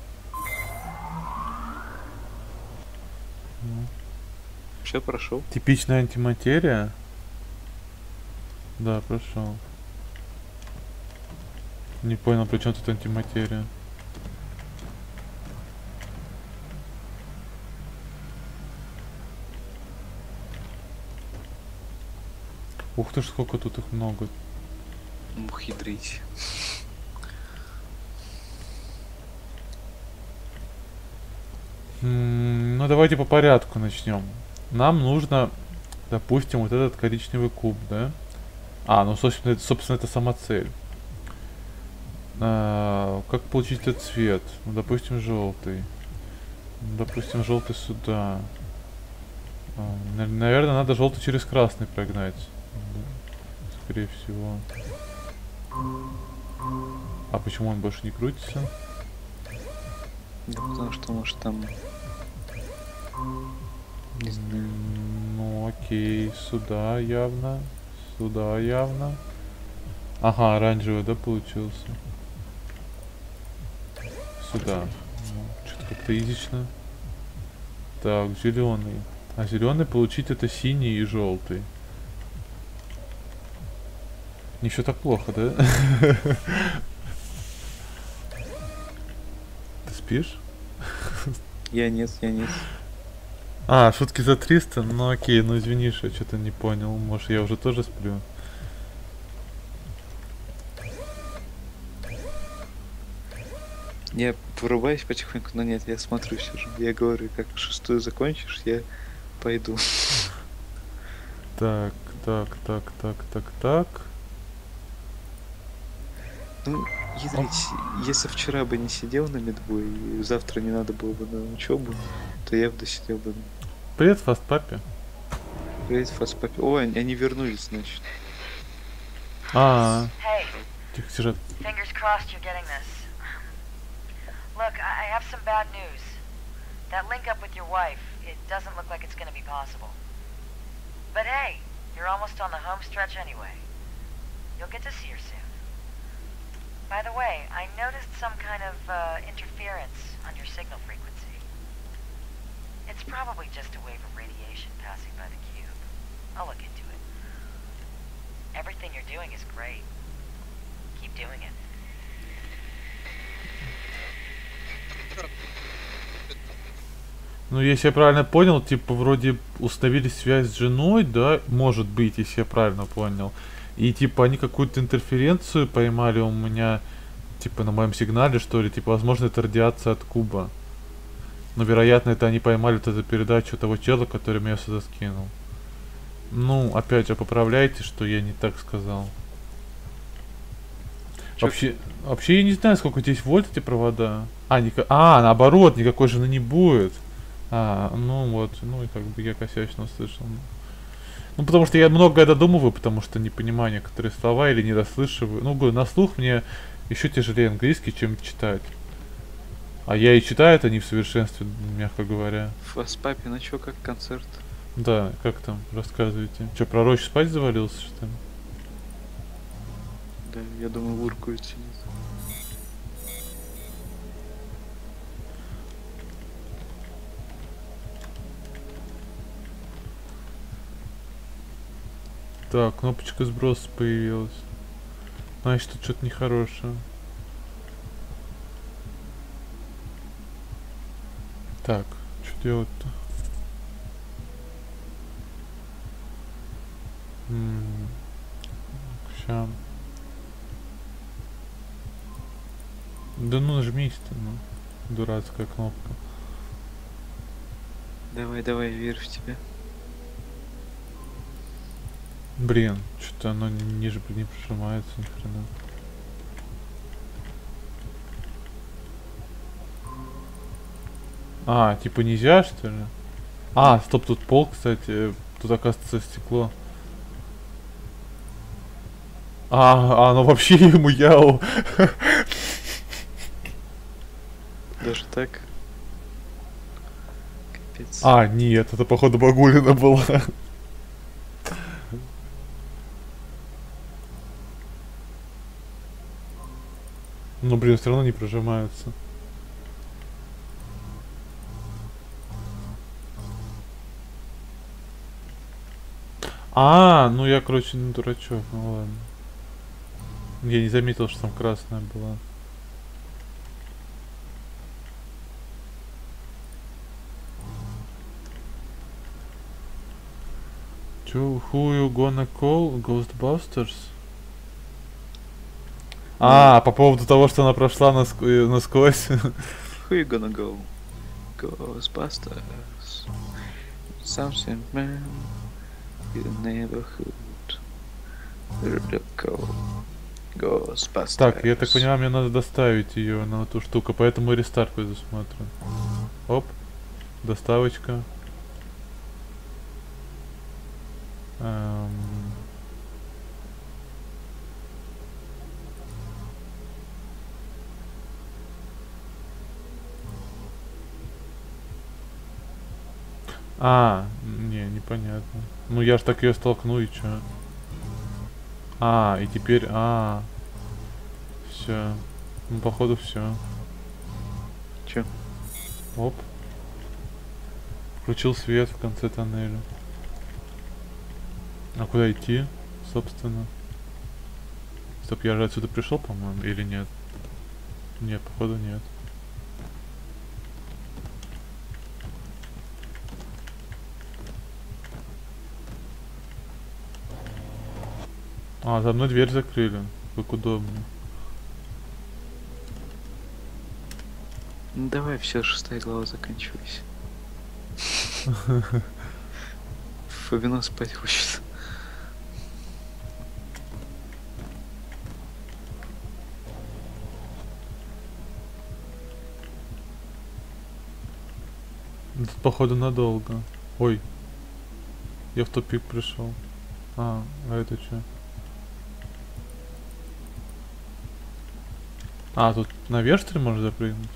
Ну. Все, прошел. Типичная антиматерия. Да, прошел. Не понял, при чем тут антиматерия. Ух ты ж, сколько тут их много. Ухитрить. М, Ну давайте по порядку начнем. Нам нужно, допустим, вот этот коричневый куб, да? А, ну собственно это, собственно, это сама цель. А, как получить этот цвет? Ну, допустим, желтый. Ну, допустим, желтый сюда. А, на- наверное, надо желтый через красный прогнать. Да, скорее всего. А почему он больше не крутится? Да потому что, может, там... Не знаю. М, Ну окей, сюда явно. Сюда явно. Ага, оранжевый, да, получился? Сюда. Ну, что-то как-то изично. Так, зеленый. А зеленый получить это синий и желтый. Не все так плохо, да? Ты спишь? Я нет, я нет. А, шутки за триста? Ну окей, ну извини, что я что-то не понял. Может, я уже тоже сплю? Я вырубаюсь потихоньку, но нет, я смотрю сижу. Я говорю, как шестую закончишь, я пойду. Так, так, так, так, так, так. Ну, ядрить, если вчера бы не сидел на медбой, и завтра не надо было бы на учебу, то я бы досидел бы. Привет, фаст папе. Привет, фастпапе. О, они, они вернулись, значит. А, Hey, тихо, сюжет. fingers crossed you're getting this. Look, I I have some bad news. That link up with your wife, it doesn't look like it's gonna be possible. But hey, you're almost on the home stretch anyway. You'll get to see her soon. By the way, I noticed some kind of uh, interference on your signal frequency. It's probably just a wave of radiation passing by the cube. I'll look into it. Everything you're doing is great. Keep doing it. Ну, если я правильно понял, типа, вроде установили связь с женой, да? Может быть, если я правильно понял. И, типа, они какую-то интерференцию поймали у меня, типа, на моем сигнале, что ли. Типа, возможно, это радиация от куба. Но, вероятно, это они поймали вот эту передачу того чела, который меня сюда скинул. Ну, опять же, поправляйте, что я не так сказал. Чё Вообще, вообще я не знаю, сколько здесь вольт эти провода. А, ника- а, наоборот, никакой жены не будет. А, ну вот, ну и как бы я косячно услышал. Ну, потому что я многое додумываю, потому что не понимаю некоторые слова или не расслышиваю. Ну, говорю, на слух мне еще тяжелее английский, чем читать. А я и читаю это не в совершенстве, мягко говоря. Вас папе, ну чё, как концерт? Да, как там, рассказывайте. Че, пророчь спать завалился, что ли? Да, я думаю, вуркует сидит. Так, кнопочка сброса появилась. Значит, тут что-то нехорошее. Так, что делать-то? Ща. Да ну нажмись-то, ну. Дурацкая кнопка. Давай, давай, верь в тебя. Блин, что-то оно ни- ниже не прижимается ни хрена. А, типа нельзя, что ли? А, стоп, тут пол, кстати. Тут, оказывается, стекло. А, оно вообще ему яу. Даже так? Капец. А, нет, это походу Багулина была. Ну, блин, все равно не прожимаются. А, ну я, короче, ну дурачок, ну ладно. Я не заметил, что там красная была. Чё, who you gonna call? Ghostbusters? А, по поводу того, что она прошла наск- э, насквозь. Who you gonna go? Ghostbusters. Something man in the neighborhood. Where to go? Ghostbusters. Так, я так понимаю, мне надо доставить ее на эту штуку, поэтому рестарт предусмотрен. Оп, доставочка. Эм. А, не, непонятно. Ну я ж так ее столкну и чё? А, и теперь, а, все. Ну походу все. Чё? Оп. Включил свет в конце тоннеля. А куда идти, собственно? Стоп, я же отсюда пришел, по-моему, или нет? Нет, походу нет. А, за мной дверь закрыли. Как удобно. Ну давай, все, шестая глава заканчивайся. Фабино спать хочет. Тут, походу, надолго. Ой. Я в тупик пришел. А, а это что? А, тут наверх, что ли, можно запрыгнуть?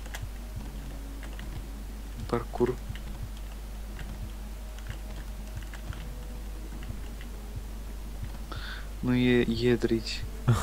Паркур. Ну е едрить.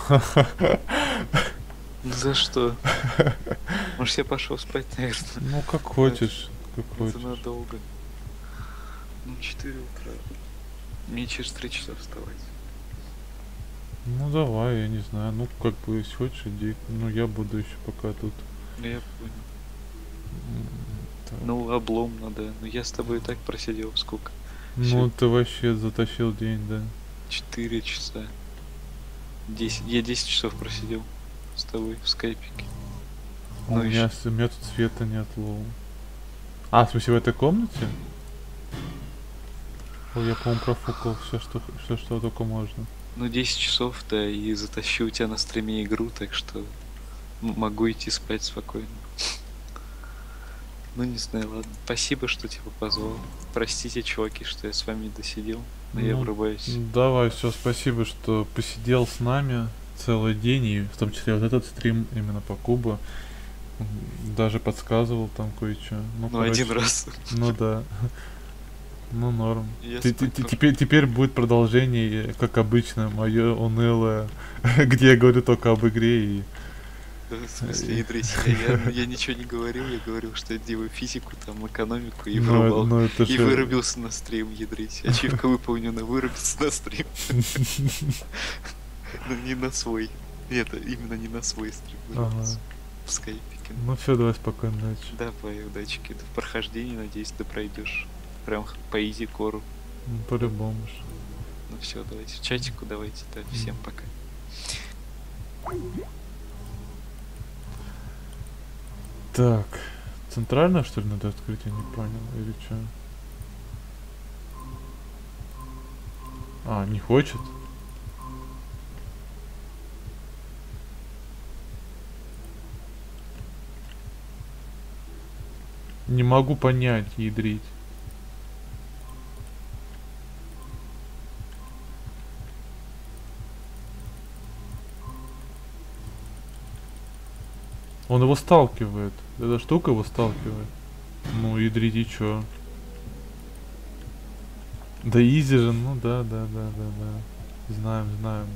Ну за что? Может я пошел спать, наверное. Ну, как хочешь. Как Это хочешь. надолго. Ну четыре утра. Мне через три часа вставать. Ну, давай, я не знаю. Ну, как бы, если хочешь, иди. Ну, я буду еще пока тут. Ну я понял. М, Ну, обломно, да. Ну, я с тобой и так просидел сколько? Ну, ты вообще затащил день, да. Четыре часа. Десять. Я десять часов просидел с тобой в скайпике. У Ну, меня, ещё- с- у меня тут света нет, лол. А, в смысле, в этой комнате? Ой, я, по-моему, профукал все, что, все, что только можно. Ну, десять часов-то и затащил у тебя на стриме игру, так что м- могу идти спать спокойно. Ну, не знаю, ладно. Спасибо, что тебя позвал. Простите, чуваки, что я с вами не досидел, но я Ну, врубаюсь. Давай, все, спасибо, что посидел с нами целый день, и в том числе вот этот стрим именно по кубу. М, Даже подсказывал там кое-что. Ну, Ну, один короче, раз. Ну да. Ну, норм. Я Ты- ты- спать ты- пор- Теперь, теперь будет продолжение, как обычно, мое унылое, где я говорю только об игре и... Да, в смысле, ядрить, я, я, я ничего не говорил, я говорил, что я делаю физику, там, экономику и Ну, вырубал. ну, это И же- вырубился на стрим, ядрить. Ачивка выполнена, вырубиться на стрим. Но не на свой. Нет, именно не на свой стрим. Вырубиться. В скайпике. Ну все, давай спокойной ночи. Давай, удачки. В прохождении, надеюсь, ты пройдешь. Прям х- по изи кору. Ну, по-любому ж. Ну все, давайте в чатику, давайте, да, всем пока. Так, центральное что ли надо открыть, я не понял, или что? А, не хочет? Не могу понять, ядрить. Он его сталкивает. Эта штука его сталкивает. Ну, ядрить и чё? Да изи же, ну да, да, да, да, да. Знаем, знаем.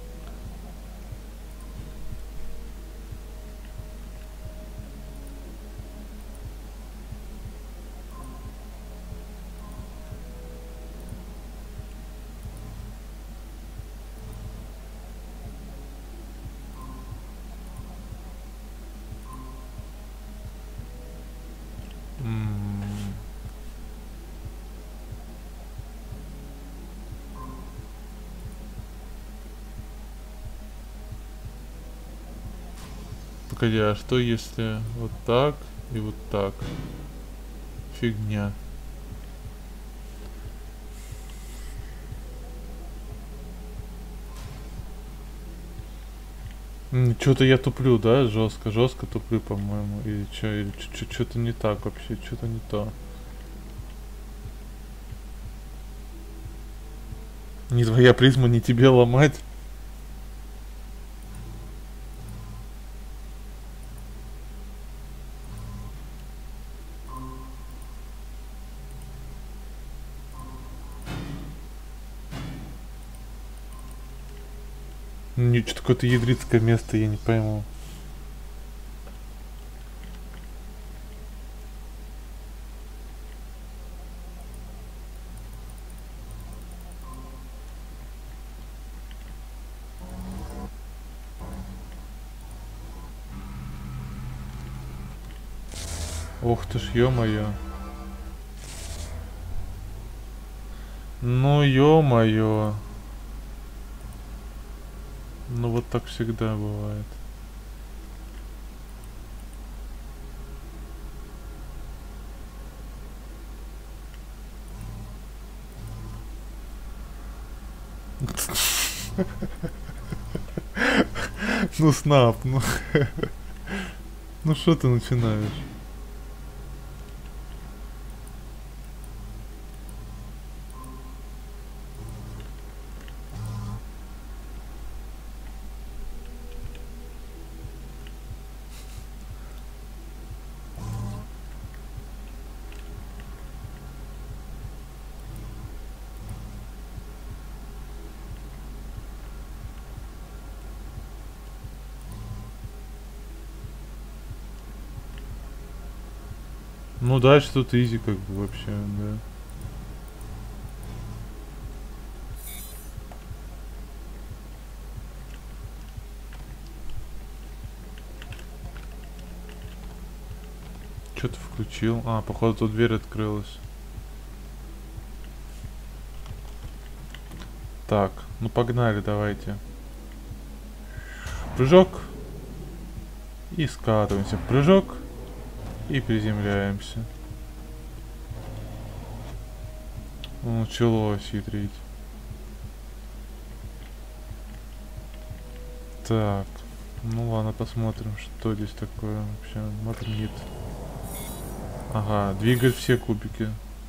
М. Погоди, а что если вот так и вот так? Фигня. Что-то я туплю, да? Жестко, жестко туплю, по-моему. Или что, или что-то не так вообще, что-то не то. Не твоя призма, не тебе ломать. Не, что-то какое-то ядрицкое место, я не пойму. Ох ты ж, ё-моё. Ну ё-моё. Ну вот так всегда бывает. Ну снап, ну. Ну что ты начинаешь? Ну дальше тут изи как бы вообще, да. что-то включил. А, походу тут дверь открылась. Так, ну погнали, давайте. Прыжок. И скатываемся. Прыжок. И приземляемся. Ну, началось хитрить. Так. Ну ладно, посмотрим, что здесь такое вообще. Магнит. Ага, двигает все кубики.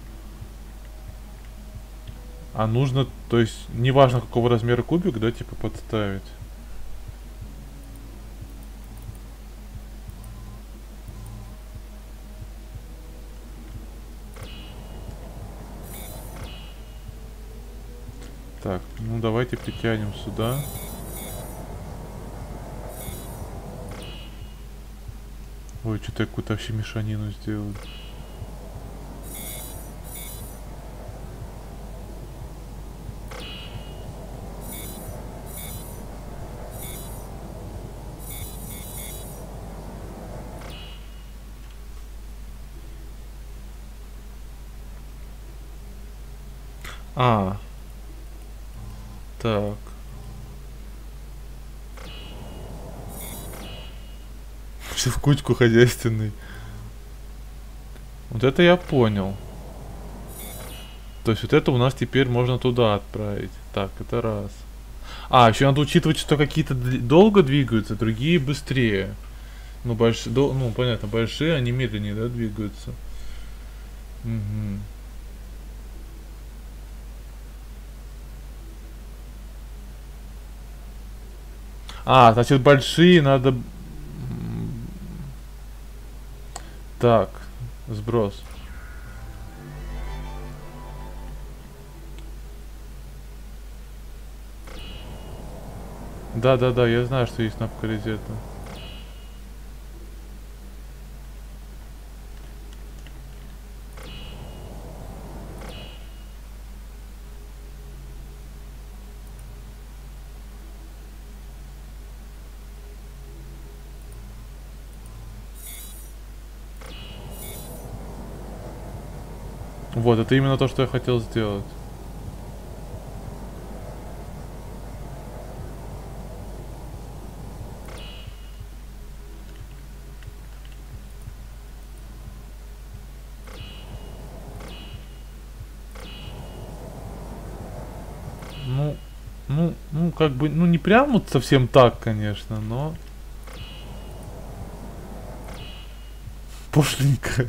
А нужно, то есть, неважно какого размера кубик, да, типа подставить. Так, ну давайте притянем сюда. Ой, что-то какую-то вообще мешанину сделал. А. Так. Все в кучку хозяйственный. Вот это я понял. То есть вот это у нас теперь можно туда отправить. Так, это раз. А, еще надо учитывать, что какие-то долго двигаются, другие быстрее. Ну, больш... До... ну понятно, большие, они медленнее, да, двигаются. Угу. А, значит, большие надо... Так, сброс. Да-да-да, я знаю, что есть кнопка резета. Вот, это именно то, что я хотел сделать. Ну, ну, ну, как бы, ну, не прям вот совсем так, конечно, но... Пошленько.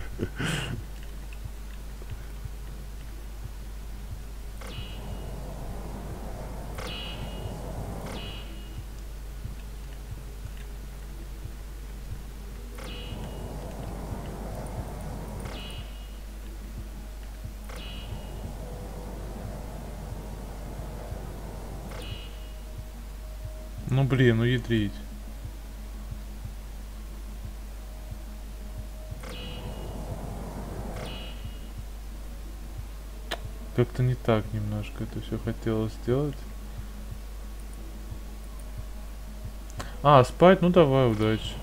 Ну блин, ну ядрить. Как-то не так немножко это все хотелось сделать. А, спать? Ну давай, удачи.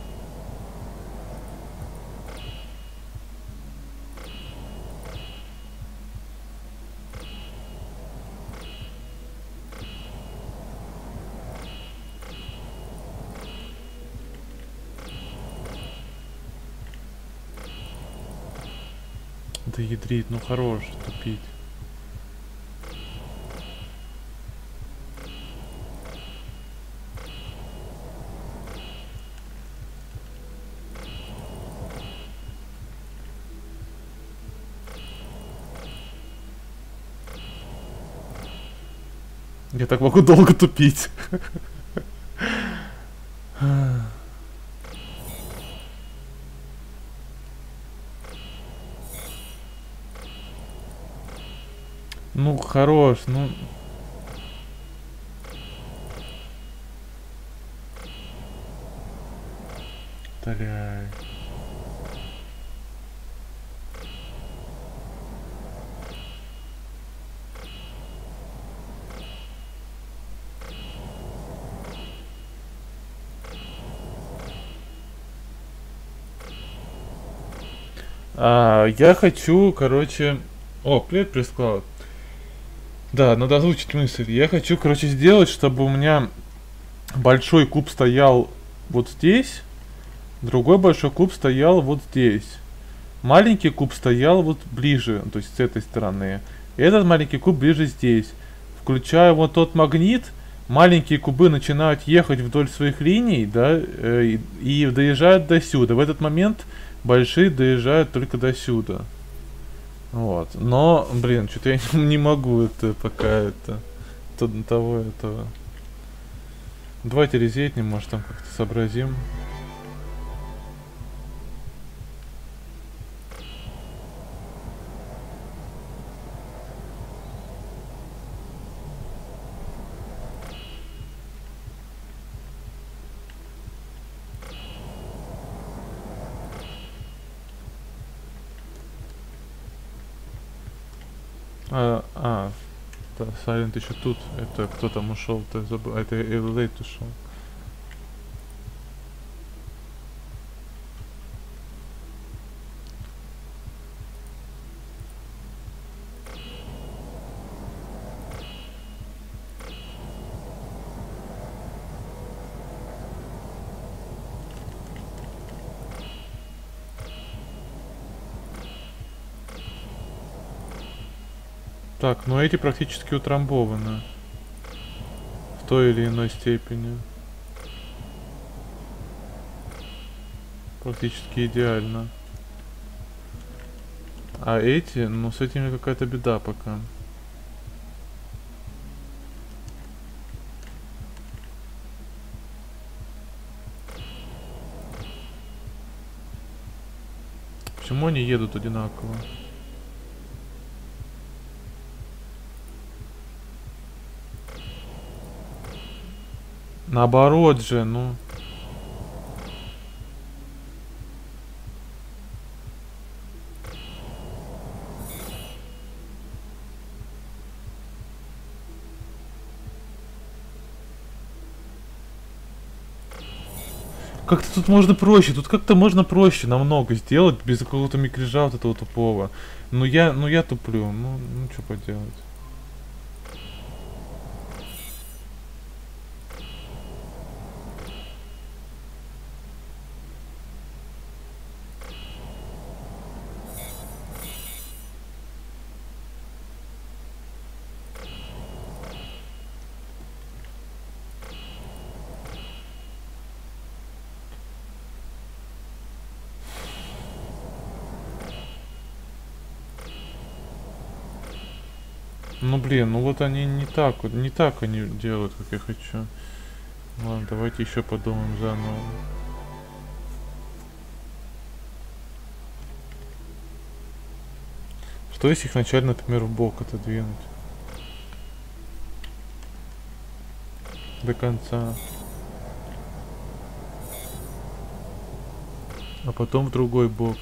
Да ядрит, ну хорош тупить. Я так могу долго тупить. Ну, хорош, ну... Таляй. А, я хочу, короче... О, привет, прислал. Да, надо озвучить мысль. Я хочу, короче, сделать, чтобы у меня большой куб стоял вот здесь, другой большой куб стоял вот здесь. Маленький куб стоял вот ближе, то есть с этой стороны. И этот маленький куб ближе здесь. Включаю вот тот магнит, маленькие кубы начинают ехать вдоль своих линий, да, э, и, и доезжают до сюда. В этот момент большие доезжают только до сюда. Вот. Но, блин, что-то я не могу это пока это то, того этого. Давайте резетнем, может там как-то сообразим. А, а, да, Silent еще тут. Это кто там ушел? Это, заб... это Эллейт ушел. Так, ну эти практически утрамбованы в той или иной степени. Практически идеально. А эти, ну с этими какая-то беда пока. Почему они едут одинаково? Наоборот же, ну. Как-то тут можно проще, тут как-то можно проще намного сделать без какого-то микрежа вот этого тупого. Ну я, ну я туплю, ну, ну что поделать. Ну блин, ну вот они не так вот, не так они делают, как я хочу. Ладно, давайте еще подумаем заново. Что если их начать, например, в бок отодвинуть? До конца. А потом в другой бок.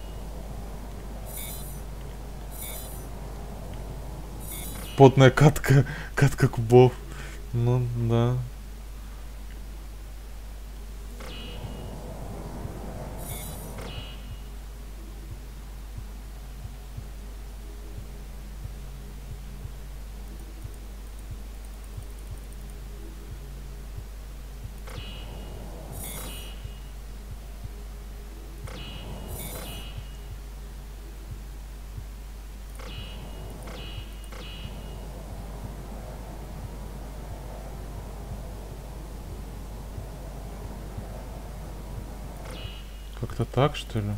Потная катка, катка кубов. Ну, да. Как-то так, что ли?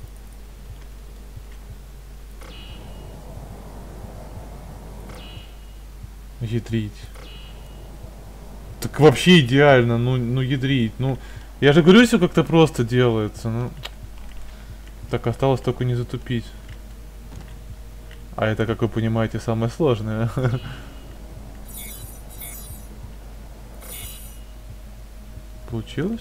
Ядрить. Так вообще идеально, ну, ну ядрить. Ну, я же говорю, все как-то просто делается. Ну. Так, осталось только не затупить. А это, как вы понимаете, самое сложное. Получилось?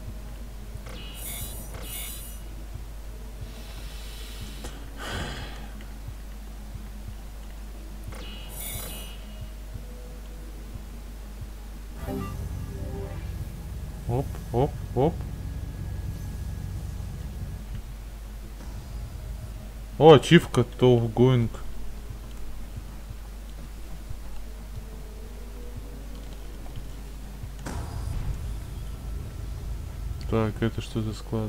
Оп, оп, оп. О, ачивка Tough Going. Так, это что за склад?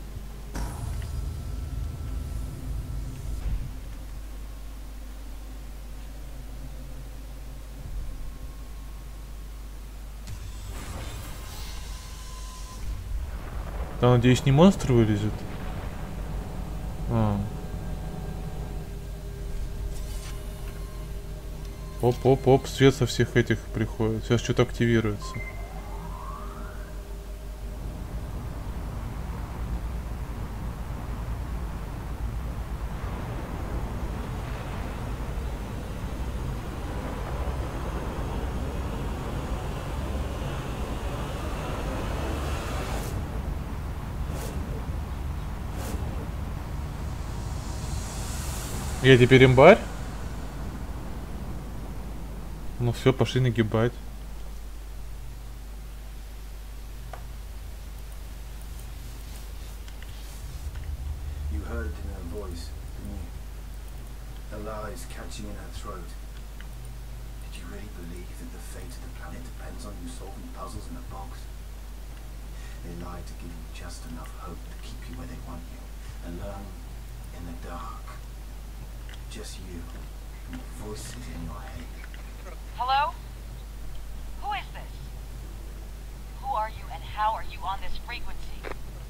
Там, надеюсь, не монстр вылезет? А. Оп-оп-оп, свет со всех этих приходит. Сейчас что-то активируется. Я теперь имбарь? Ну все, пошли нагибать. You heard it in her voice, didn't you? The lies catching in her throat. Did you really believe that the fate of the planet depends on you solving puzzles in a box? They lied to give you just enough hope to keep you where they want you, alone in the dark. Just you and the voices in your head. Hello? Who is this? Who are you and how are you on this frequency?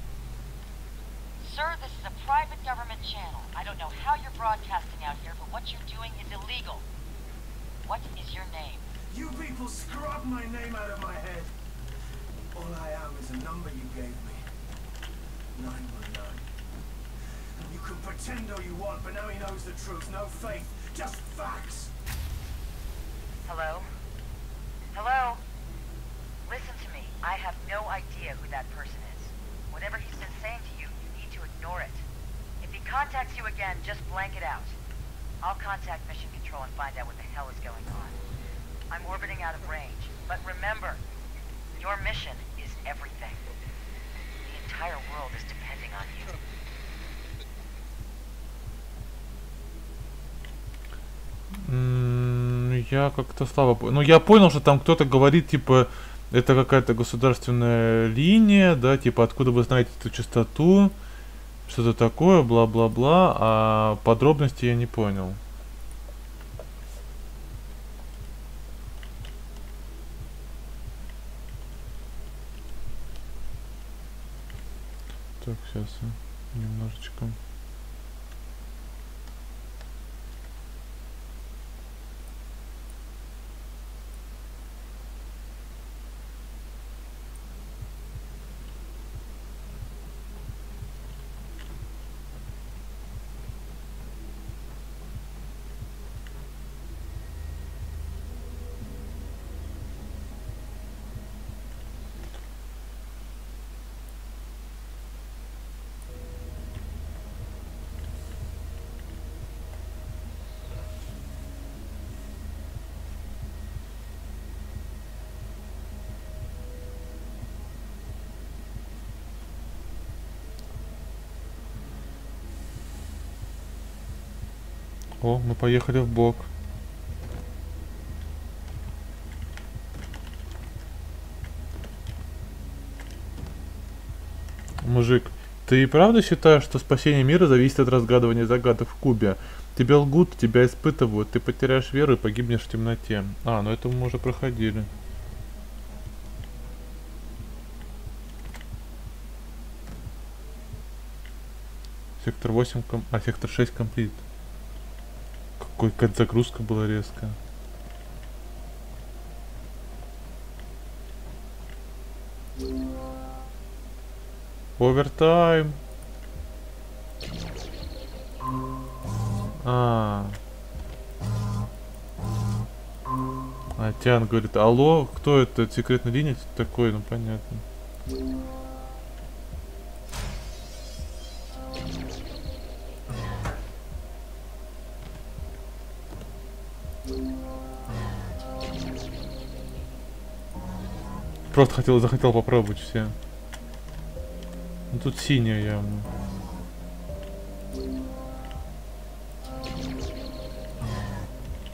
Sir, this is a private government channel. I don't know how you're broadcasting out here, but what you're doing is illegal. What is your name? You people scrubbed my name out of my head. All I am is a number you gave me. nine one nine. You can pretend all you want, but now he knows the truth. No faith, just facts. Hello? Hello? Listen to me. I have no idea who that person is. Whatever he's been saying to you, you need to ignore it. If he contacts you again, just blank it out. I'll contact Mission Control and find out what the hell is going on. I'm orbiting out of range, but remember, your mission is everything. The entire world is depending on you. Я как-то слабо понял. Ну, я понял, что там кто-то говорит, типа, это какая-то государственная линия, да, типа, откуда вы знаете эту частоту, что-то такое, бла-бла-бла, а подробности я не понял. Так, сейчас немножечко. О, мы поехали в бок. Мужик, ты и правда считаешь, что спасение мира зависит от разгадывания загадок в кубе? Тебя лгут, тебя испытывают, ты потеряешь веру и погибнешь в темноте. А, ну это мы уже проходили. Сектор восемь, ком... а сектор шесть комплит. Какая загрузка была резкая. Овертайм. А. А Тян говорит, алло, кто это? Секретная линия такой, ну понятно. Просто хотел, захотел попробовать все. Ну тут синяя явно.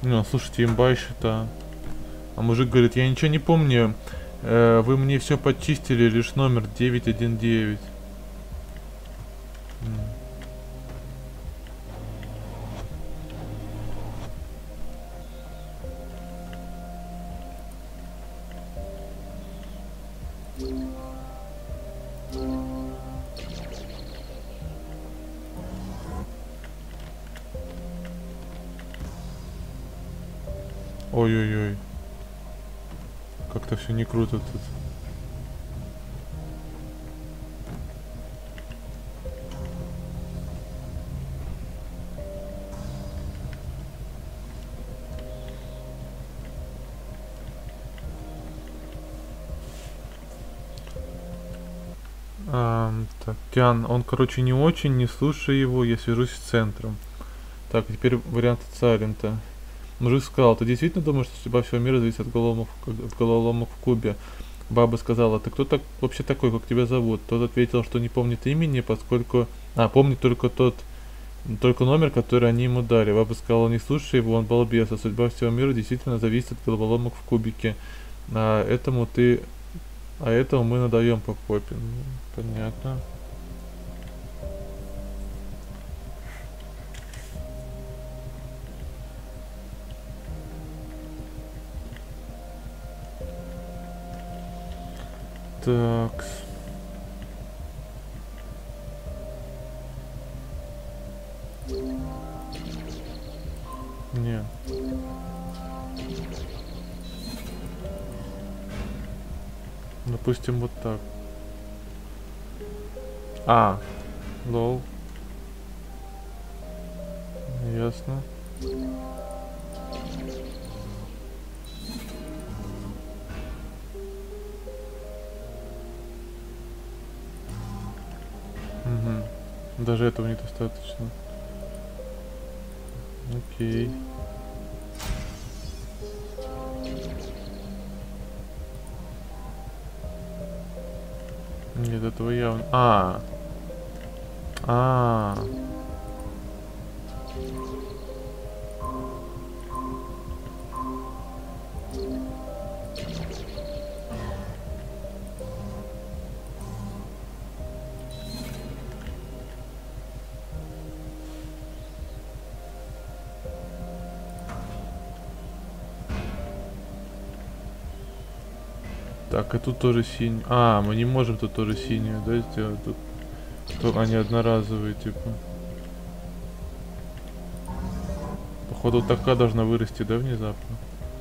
Ну, слушайте, имба еще-то. А мужик говорит, я ничего не помню. Э, вы мне все подчистили, лишь номер девять один девять. Ой-ой-ой. Как-то все не круто тут. А, так, Тиан, он, короче, не очень, не слушай его, я свяжусь с центром. Так, теперь вариант Царента. Мужик сказал, ты действительно думаешь, что судьба всего мира зависит от головоломок, от головоломок в кубе? Баба сказала, ты кто так вообще такой, как тебя зовут? Тот ответил, что не помнит имени, поскольку... А, помнит только тот... Только номер, который они ему дали. Баба сказала, не слушай его, он балбес, а судьба всего мира действительно зависит от головоломок в кубике. А этому ты... А этому мы надаем по попе. Понятно. Так. Не. Допустим, вот так. А. Лол. Ясно. Угу. Даже этого недостаточно. Окей. Нет, этого явно. А. А. Так, и тут тоже синий. А, мы не можем тут тоже синюю, да, сделать тут. То они одноразовые, типа. Походу такая должна вырасти, да, внезапно?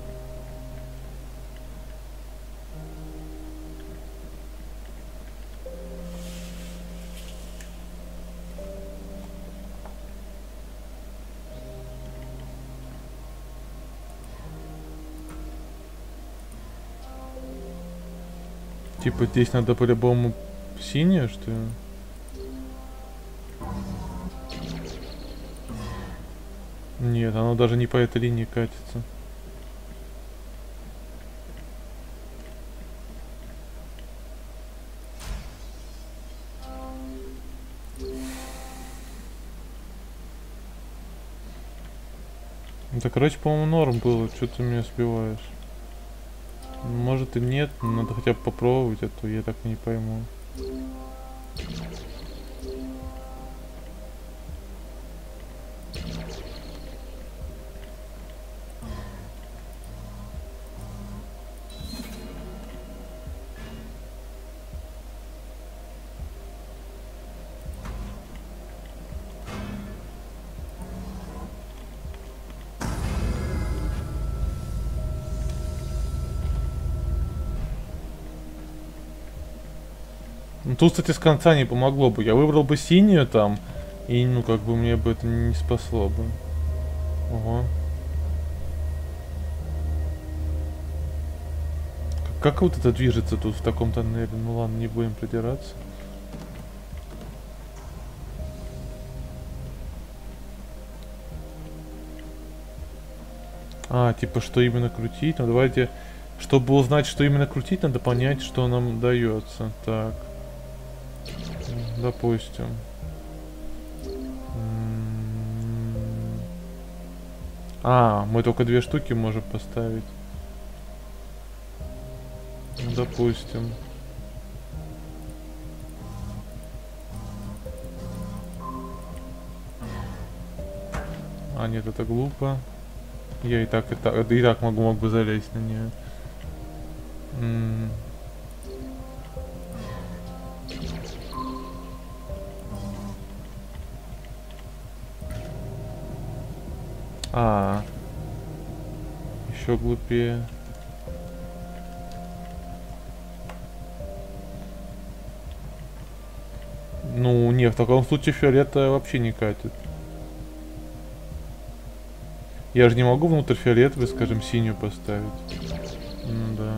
Типа здесь надо по-любому синее, что ли? Нет, оно даже не по этой линии катится. Да, короче, по-моему, норм было. Что ты меня сбиваешь? Может и нет, но надо хотя бы попробовать, а то я так не пойму. Ну, тут, кстати, с конца не помогло бы. Я выбрал бы синюю там, и, ну, как бы мне бы это не спасло бы. Ого. Как, как вот это движется тут в таком тоннеле? Ну ладно, не будем придираться. А, типа, что именно крутить? Ну, давайте, чтобы узнать, что именно крутить, надо понять, что нам дается. Так. Допустим. А, мы только две штуки можем поставить. Ну, допустим. А, нет, это глупо. Я и так, и так, и так могу, мог бы залезть на нее. М-м. А, еще глупее. Ну, не, в таком случае фиолетовая вообще не катит. Я же не могу внутрь фиолетовой, скажем, синюю поставить. Ну да.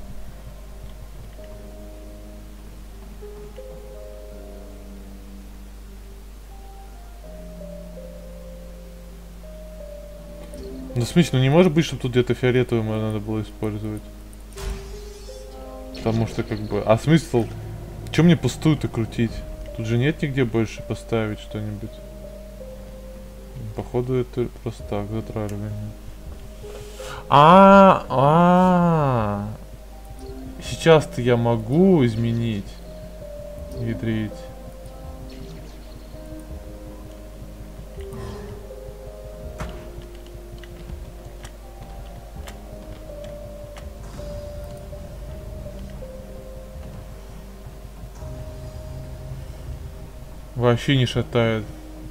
Ну, в смысле, ну не может быть, чтобы тут где-то фиолетовую надо было использовать. Потому что, как бы... А смысл? Чем мне пустую-то крутить? Тут же нет нигде больше поставить что-нибудь. Походу, это просто так, затраривание. А, а, сейчас-то я могу изменить, внедрить. Вообще не шатает.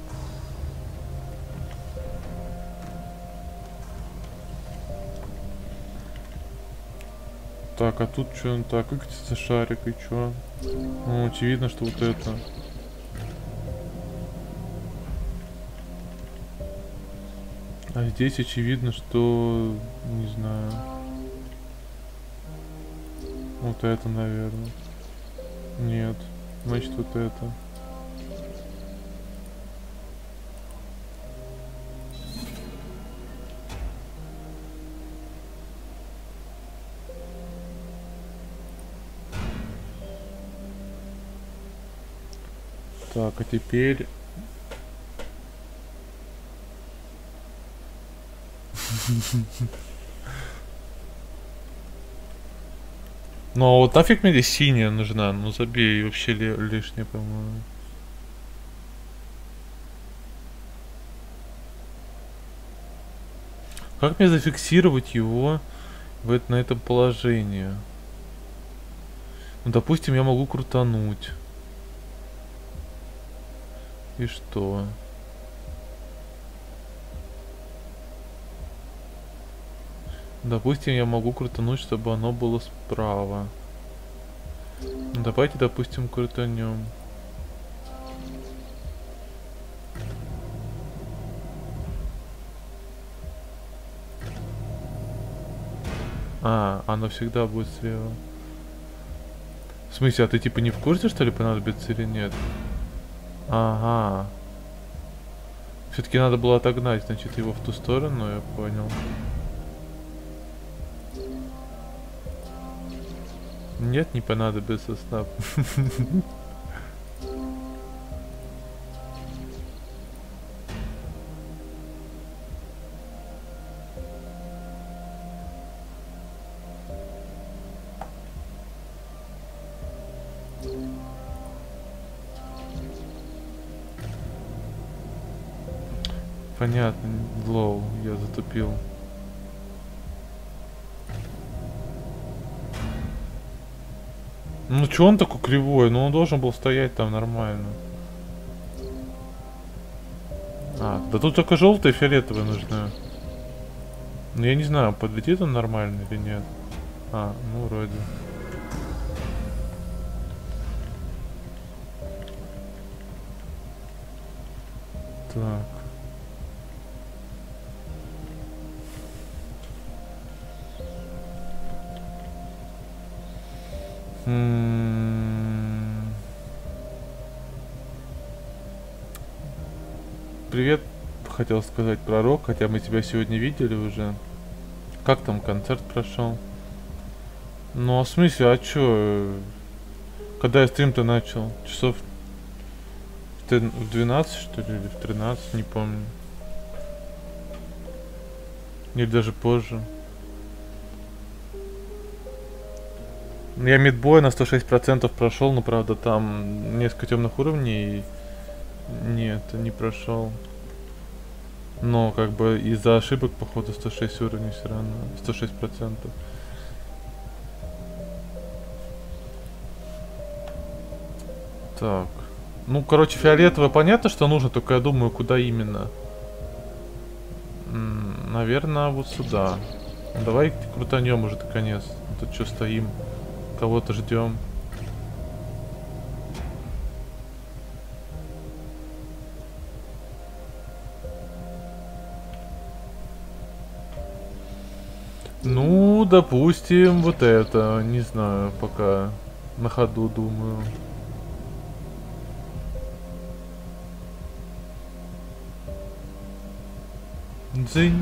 Так, а тут что? Так, выкатится шарик и чё? Ну, очевидно, что вот это. А здесь очевидно, что... Не знаю. Вот это, наверное. Нет. Значит, вот это. Так, а теперь... Ну а вот нафиг мне здесь синяя нужна? Ну забей, вообще ли, лишнее, по-моему. Как мне зафиксировать его в это, на этом положении? Ну, допустим, я могу крутануть. И что? Допустим, я могу крутануть, чтобы оно было справа. Ну, давайте, допустим, крутанем. А, оно всегда будет слева. В смысле, а ты типа не в курсе, что ли, понадобится или нет? Ага. Все-таки надо было отогнать, значит, его в ту сторону, я понял. Нет, не понадобится снап. Понятно, лоу, я затупил. Ну чё он такой кривой? Ну он должен был стоять там нормально. А, да тут только желтые и фиолетовые нужны. Ну я не знаю, подлетит он нормально или нет. А, ну вроде. Так. М-м-м. Привет, хотел сказать, пророк, хотя мы тебя сегодня видели уже. Как там концерт прошел? Ну, а в смысле, а чё? Когда я стрим-то начал? Часов в двенадцать, что ли, или в тринадцать, не помню. Или даже позже. Я мидбой на сто шесть процентов прошел, но правда там несколько темных уровней. Нет, не прошел. Но как бы из-за ошибок, походу, сто шесть уровней все равно. сто шесть процентов. Так. Ну, короче, фиолетовое понятно, что нужно, только я думаю, куда именно. М-м, наверное, вот сюда. Давай крутанем уже наконец. Тут что стоим? Кого-то ждем. Ну, допустим, вот это. Не знаю, пока на ходу думаю. Дзынь.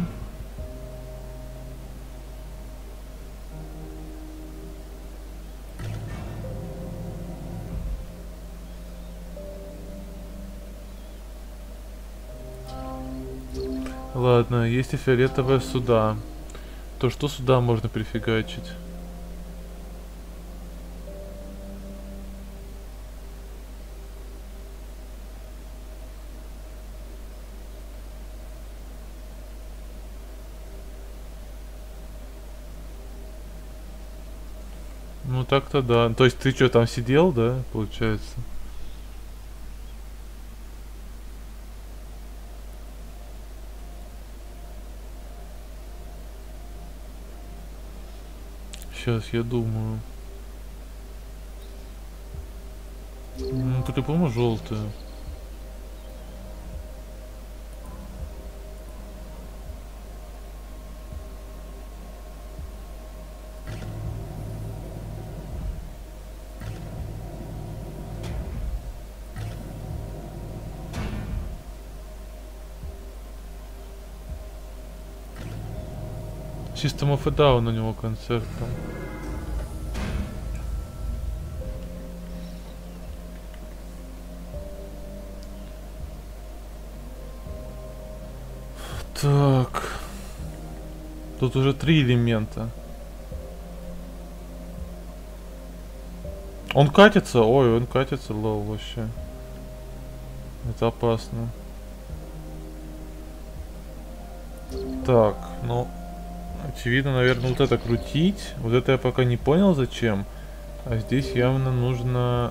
Ладно, если фиолетовая сюда, то что сюда можно прифигачить? Ну так-то да. То есть ты что, там сидел, да, получается? Сейчас я думаю. Ну, по-любому желтая. System of a Down у него концерт там. Так. Тут уже три элемента. Он катится? Ой, он катится, лол, вообще. Это опасно. Так, ну... Очевидно, наверное, вот это крутить. Вот это я пока не понял, зачем. А здесь явно нужно...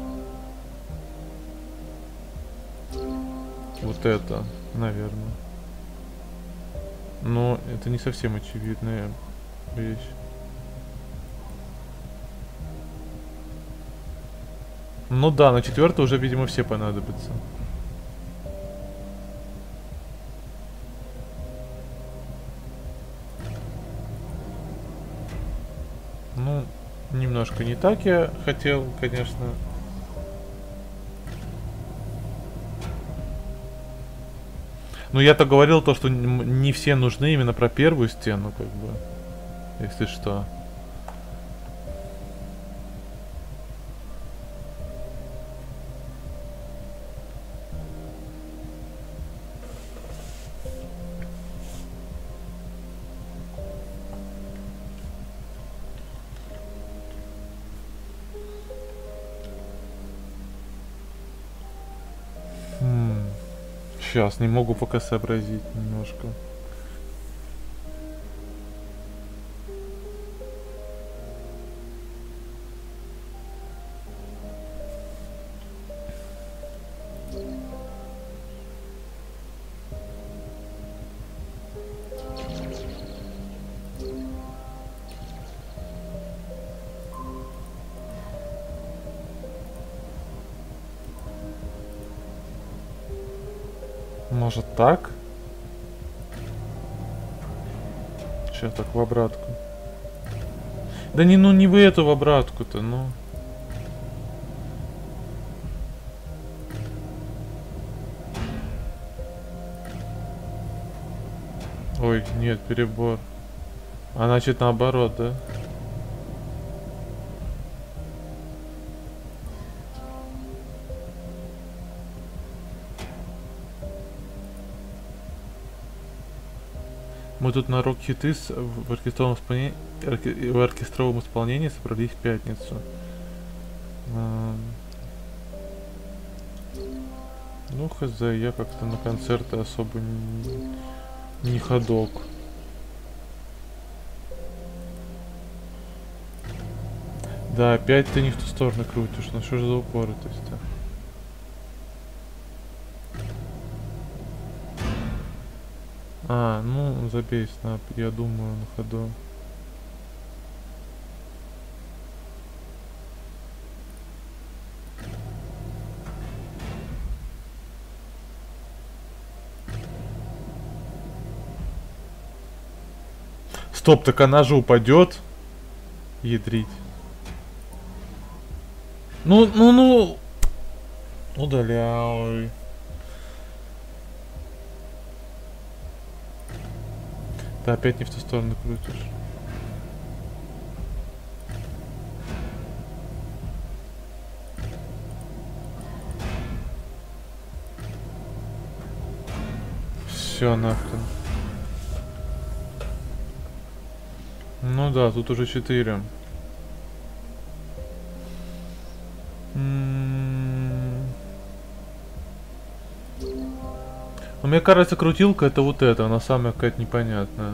Вот это, наверное. Но это не совсем очевидная вещь. Ну да, на четвертый уже, видимо, все понадобятся. Ну, немножко не так я хотел, конечно. Ну, я-то говорил то, что не все нужны именно про первую стену, как бы. Если что. Сейчас, не могу пока сообразить немножко. Может так? Сейчас так в обратку. Да не, ну не в эту в обратку-то, ну. Ой, нет, перебор. А значит наоборот, да? Мы тут на рок-хиты с- в оркестровом исполнении, орке- в оркестровом исполнении собрались в пятницу. А, Ну, хз, я как-то на концерты особо не, не ходок. Да, опять ты не в ту сторону крутишь, ну что же за упоротость-то? А, ну, забей, снап, я думаю на ходу. Стоп, так она же упадет. Ядрить. Ну, ну, ну. Удаляй. Ты опять не в ту сторону крутишь. Все нахрен. Ну да, тут уже четыре. М. Ну, мне кажется, крутилка это вот это, она самая какая-то непонятная.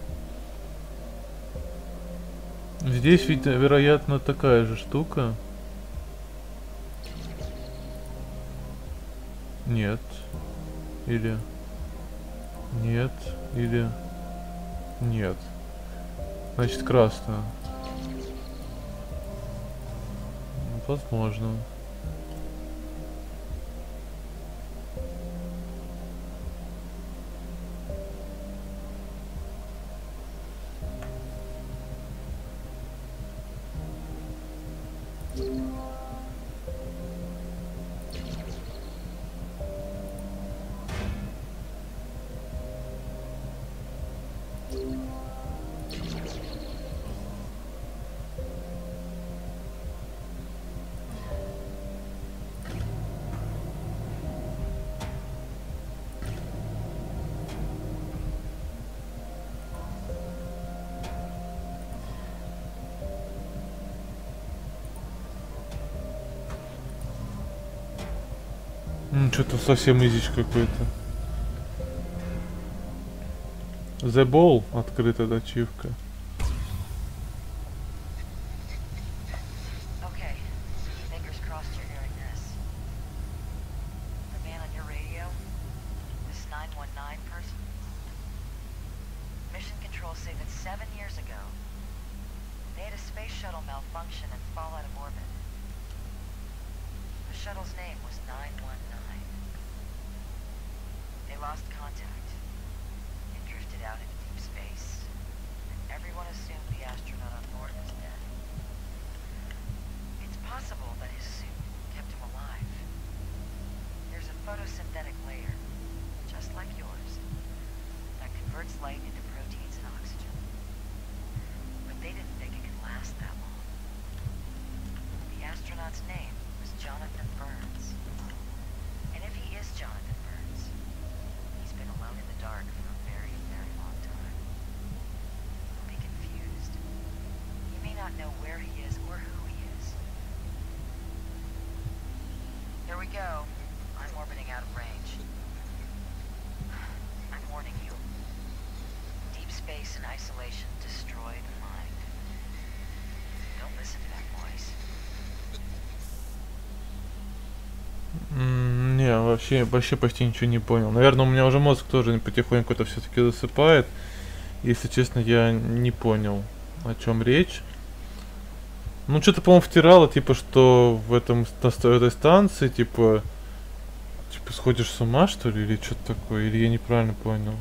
Здесь ведь, вероятно, такая же штука. Нет. Или... Нет. Или... Нет. Значит, красная. Возможно. Что-то совсем изич какой-то. The Ball открыта ачивка. Okay, fingers crossed you're hearing this. The man on your radio, this nine one nine person. Mission Control say that seven years ago, they had a space shuttle malfunction and fall out of orbit. The shuttle's name was nine one nine. They lost contact and drifted out into deep space, and everyone assumed the astronaut on board was dead. It's possible that his suit kept him alive. There's a photosynthetic layer, just like yours, that converts light into proteins and oxygen. But they didn't think it could last that long. The astronaut's name was Jonathan Burns. And if he is Jonathan Burns, he's been alone in the dark for a very, very long time. He'll be confused. He may not know where he is or who he is. Here we go. I'm orbiting out of range. I'm warning you. Deep space and isolation destroy the mind. Don't listen to that voice. М, Не, вообще, вообще почти ничего не понял. Наверное, у меня уже мозг тоже потихоньку это все-таки засыпает. Если честно, я не понял, о чем речь. Ну, что-то, по-моему, втирало, типа, что в этом на ст- этой станции, типа, типа, сходишь с ума, что ли, или что-то такое, или я неправильно понял.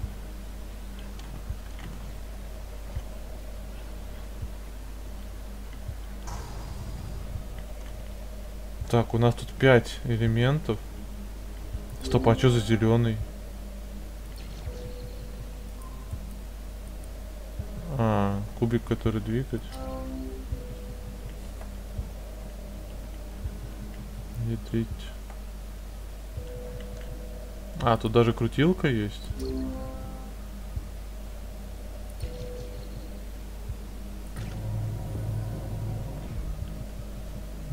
Так, у нас тут пять элементов. Стоп, а что за зеленый? А, кубик, который двигать. Ядрить. А, тут даже крутилка есть.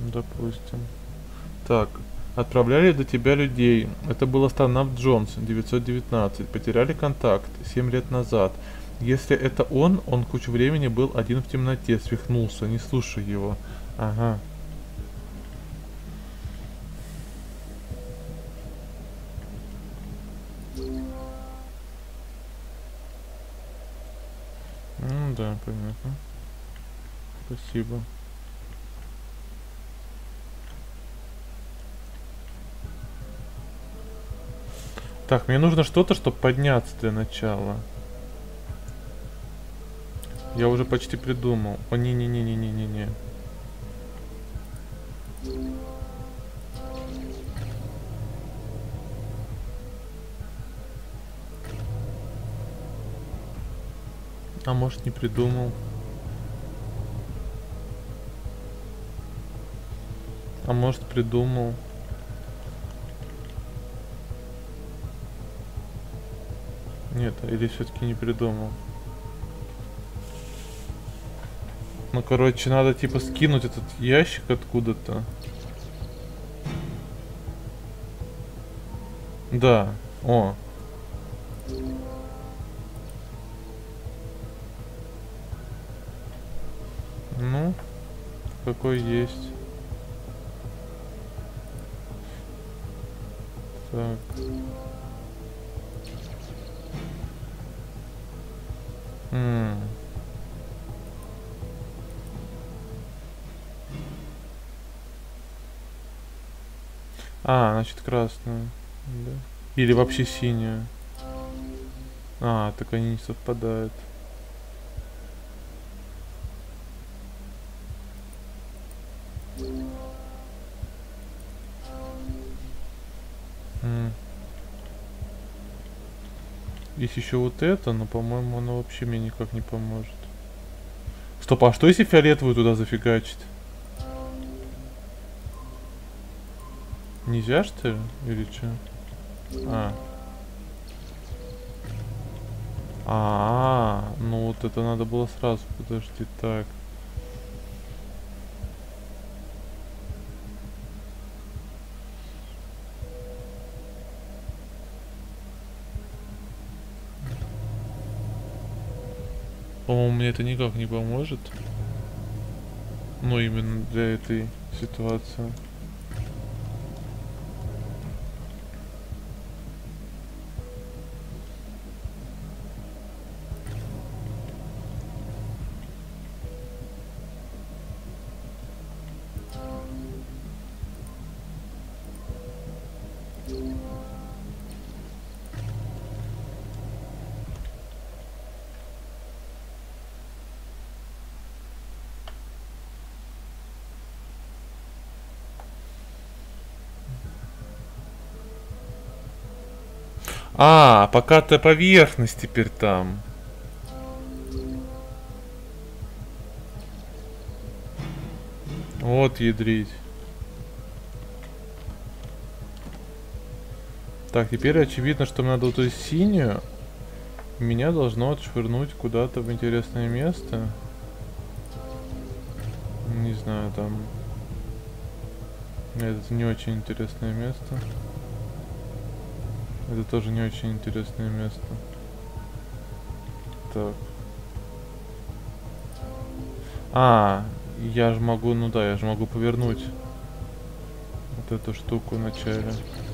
Допустим. Так. Отправляли до тебя людей. Это был астронавт Джонс, девятьсот девятнадцать. Потеряли контакт семь лет назад. Если это он, он кучу времени был один в темноте, свихнулся. Не слушай его. Ага. Ну да, понятно. Спасибо. Так, мне нужно что-то, чтобы подняться для начала. Я уже почти придумал. О, не-не-не-не-не-не-не. А может, не придумал. А может, придумал. Нет, или все-таки не придумал. Ну, короче, надо типа скинуть этот ящик откуда-то. Да. О. Ну, какой есть. Так. М. А, значит, красную. Да. Или вообще синюю. А, так они не совпадают. М. Есть еще вот это, но, по-моему, оно вообще мне никак не поможет. Стоп, а что если фиолетовую туда зафигачить? Нельзя, что ли? Или что? А. А, -а, -а, ну вот это надо было сразу. Подожди, так. По-моему, мне это никак не поможет. Ну, именно для этой ситуации. А, покатая поверхность теперь там. Вот ядрить. Так, теперь очевидно, что мне надо вот эту синюю. Меня должно отшвырнуть куда-то в интересное место. Не знаю, там... Это не очень интересное место. Это тоже не очень интересное место. Так. А, я же могу, ну да, я же могу повернуть вот эту штуку вначале.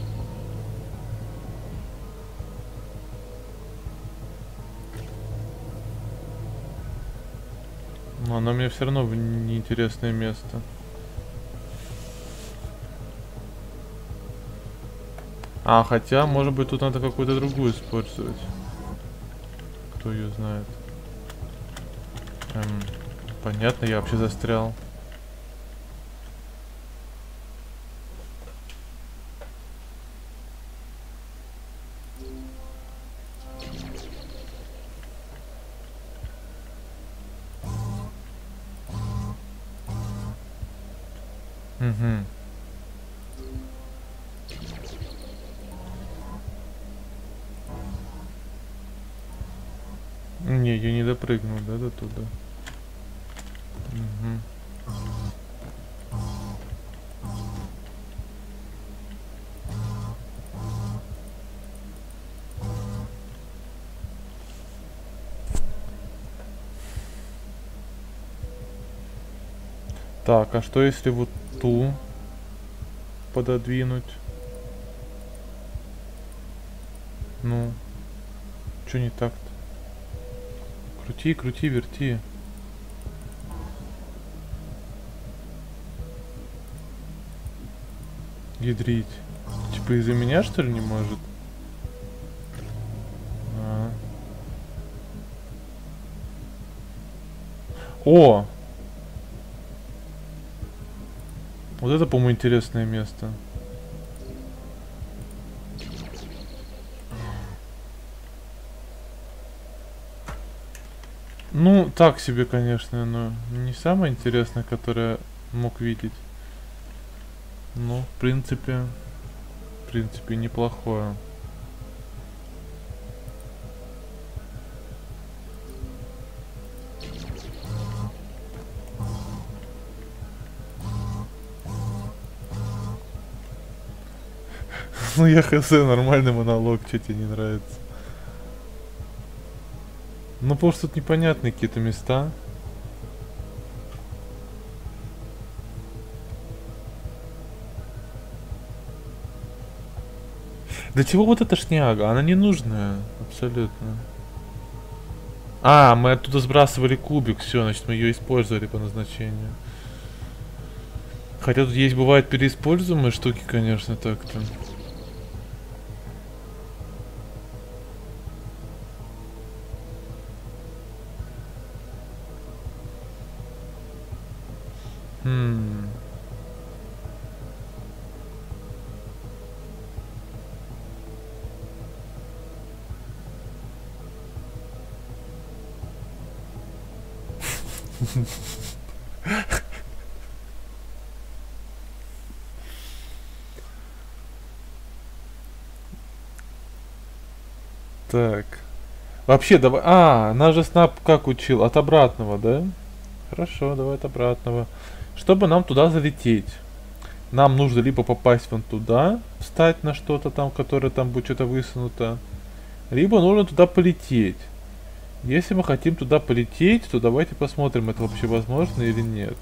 Но она мне все равно в неинтересное место. А, хотя, может быть, тут надо какую-то другую использовать. Кто ее знает. Эм, понятно, я вообще застрял. Угу. Не, я не допрыгнул, да, до туда. Угу. Так, а что если вот ту пододвинуть? Ну, что не так-то? Крути, крути, верти. Ядрить. Типа из-за меня, что ли, не может? А. О! Вот это, по-моему, интересное место. Ну, так себе, конечно, но не самое интересное, которое мог видеть. Ну, в принципе, в принципе, неплохое. Ну я хз, нормальный монолог, что тебе не нравится? Ну потому что тут непонятные какие-то места. Для чего вот эта шняга? Она не нужная. Абсолютно. А, мы оттуда сбрасывали кубик. Все, значит, мы ее использовали по назначению. Хотя тут есть, бывает, переиспользуемые штуки, конечно, так-то. Хм. Так. Вообще, давай... А, нас же Снап как учил? От обратного, да? Хорошо, давай от обратного. Чтобы нам туда залететь, нам нужно либо попасть вон туда, встать на что-то там, которое там будет что-то высунуто, либо нужно туда полететь. Если мы хотим туда полететь, то давайте посмотрим, это вообще возможно или нет.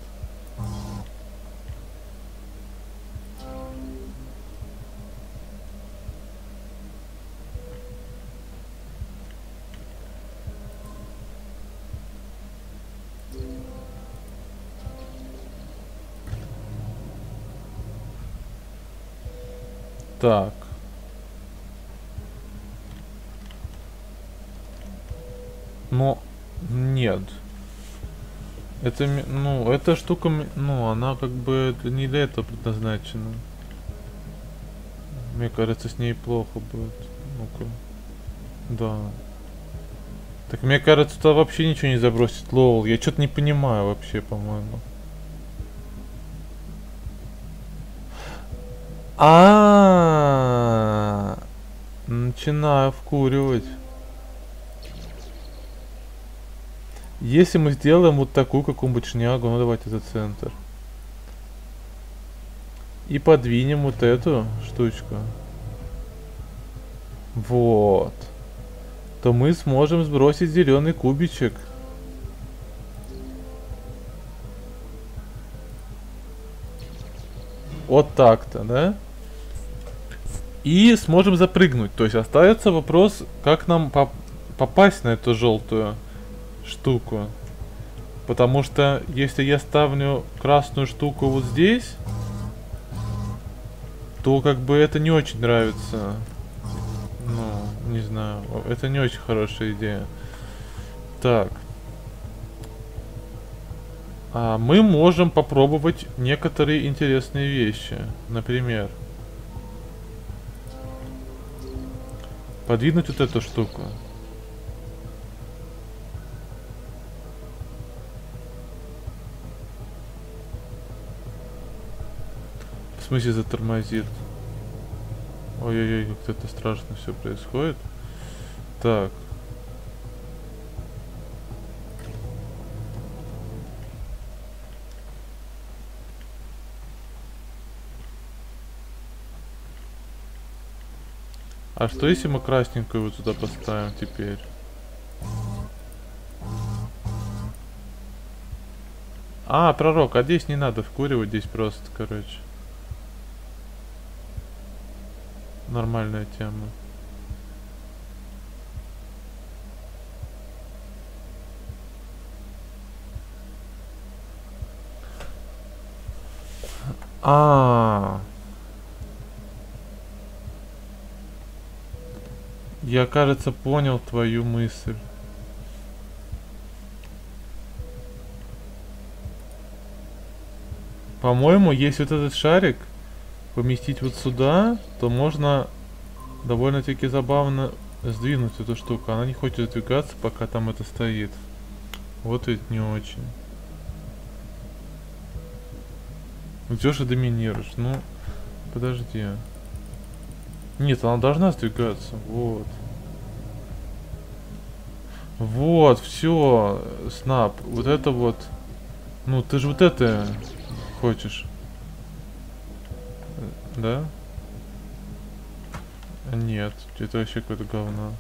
Так. Но нет. Это, ну, эта штука, ну, она как бы не для этого предназначена. Мне кажется, с ней плохо будет. Ну-ка. Да. Так мне кажется, туда вообще ничего не забросит. Лол, я что-то не понимаю вообще, по-моему. А, начинаю вкуривать. Если мы сделаем вот такую какую-нибудь шнягу, ну давайте за центр. И подвинем вот эту штучку. Вот. То мы сможем сбросить зеленый кубичек. Вот так-то, да? И сможем запрыгнуть. То есть остается вопрос, как нам поп попасть на эту желтую штуку. Потому что если я ставлю красную штуку вот здесь, то как бы это не очень нравится. Ну, не знаю. Это не очень хорошая идея. Так. А мы можем попробовать некоторые интересные вещи. Например, подвинуть вот эту штуку. В смысле затормозит? Ой-ой-ой, как-то это страшно все происходит. Так. А что если мы красненькую вот сюда поставим теперь? А, пророк, а здесь не надо вкуривать, здесь просто, короче. Нормальная тема. А, я, кажется, понял твою мысль. По-моему, если вот этот шарик поместить вот сюда, то можно довольно-таки забавно сдвинуть эту штуку. Она не хочет сдвигаться, пока там это стоит. Вот ведь не очень. Где же доминируешь? Ну, подожди. Нет, она должна сдвигаться. Вот. Вот, все, Снап. Вот это вот. Ну, ты же вот это хочешь. Да? Нет, это вообще какое-то говно.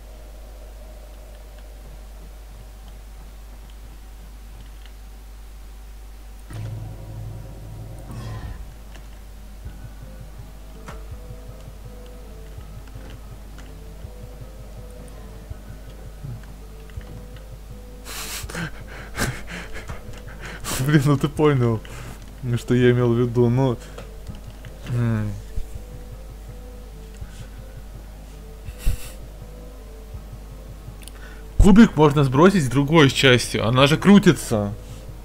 Блин, ну ты понял, что я имел в виду, ну... Кубик можно сбросить с другой части, она же крутится.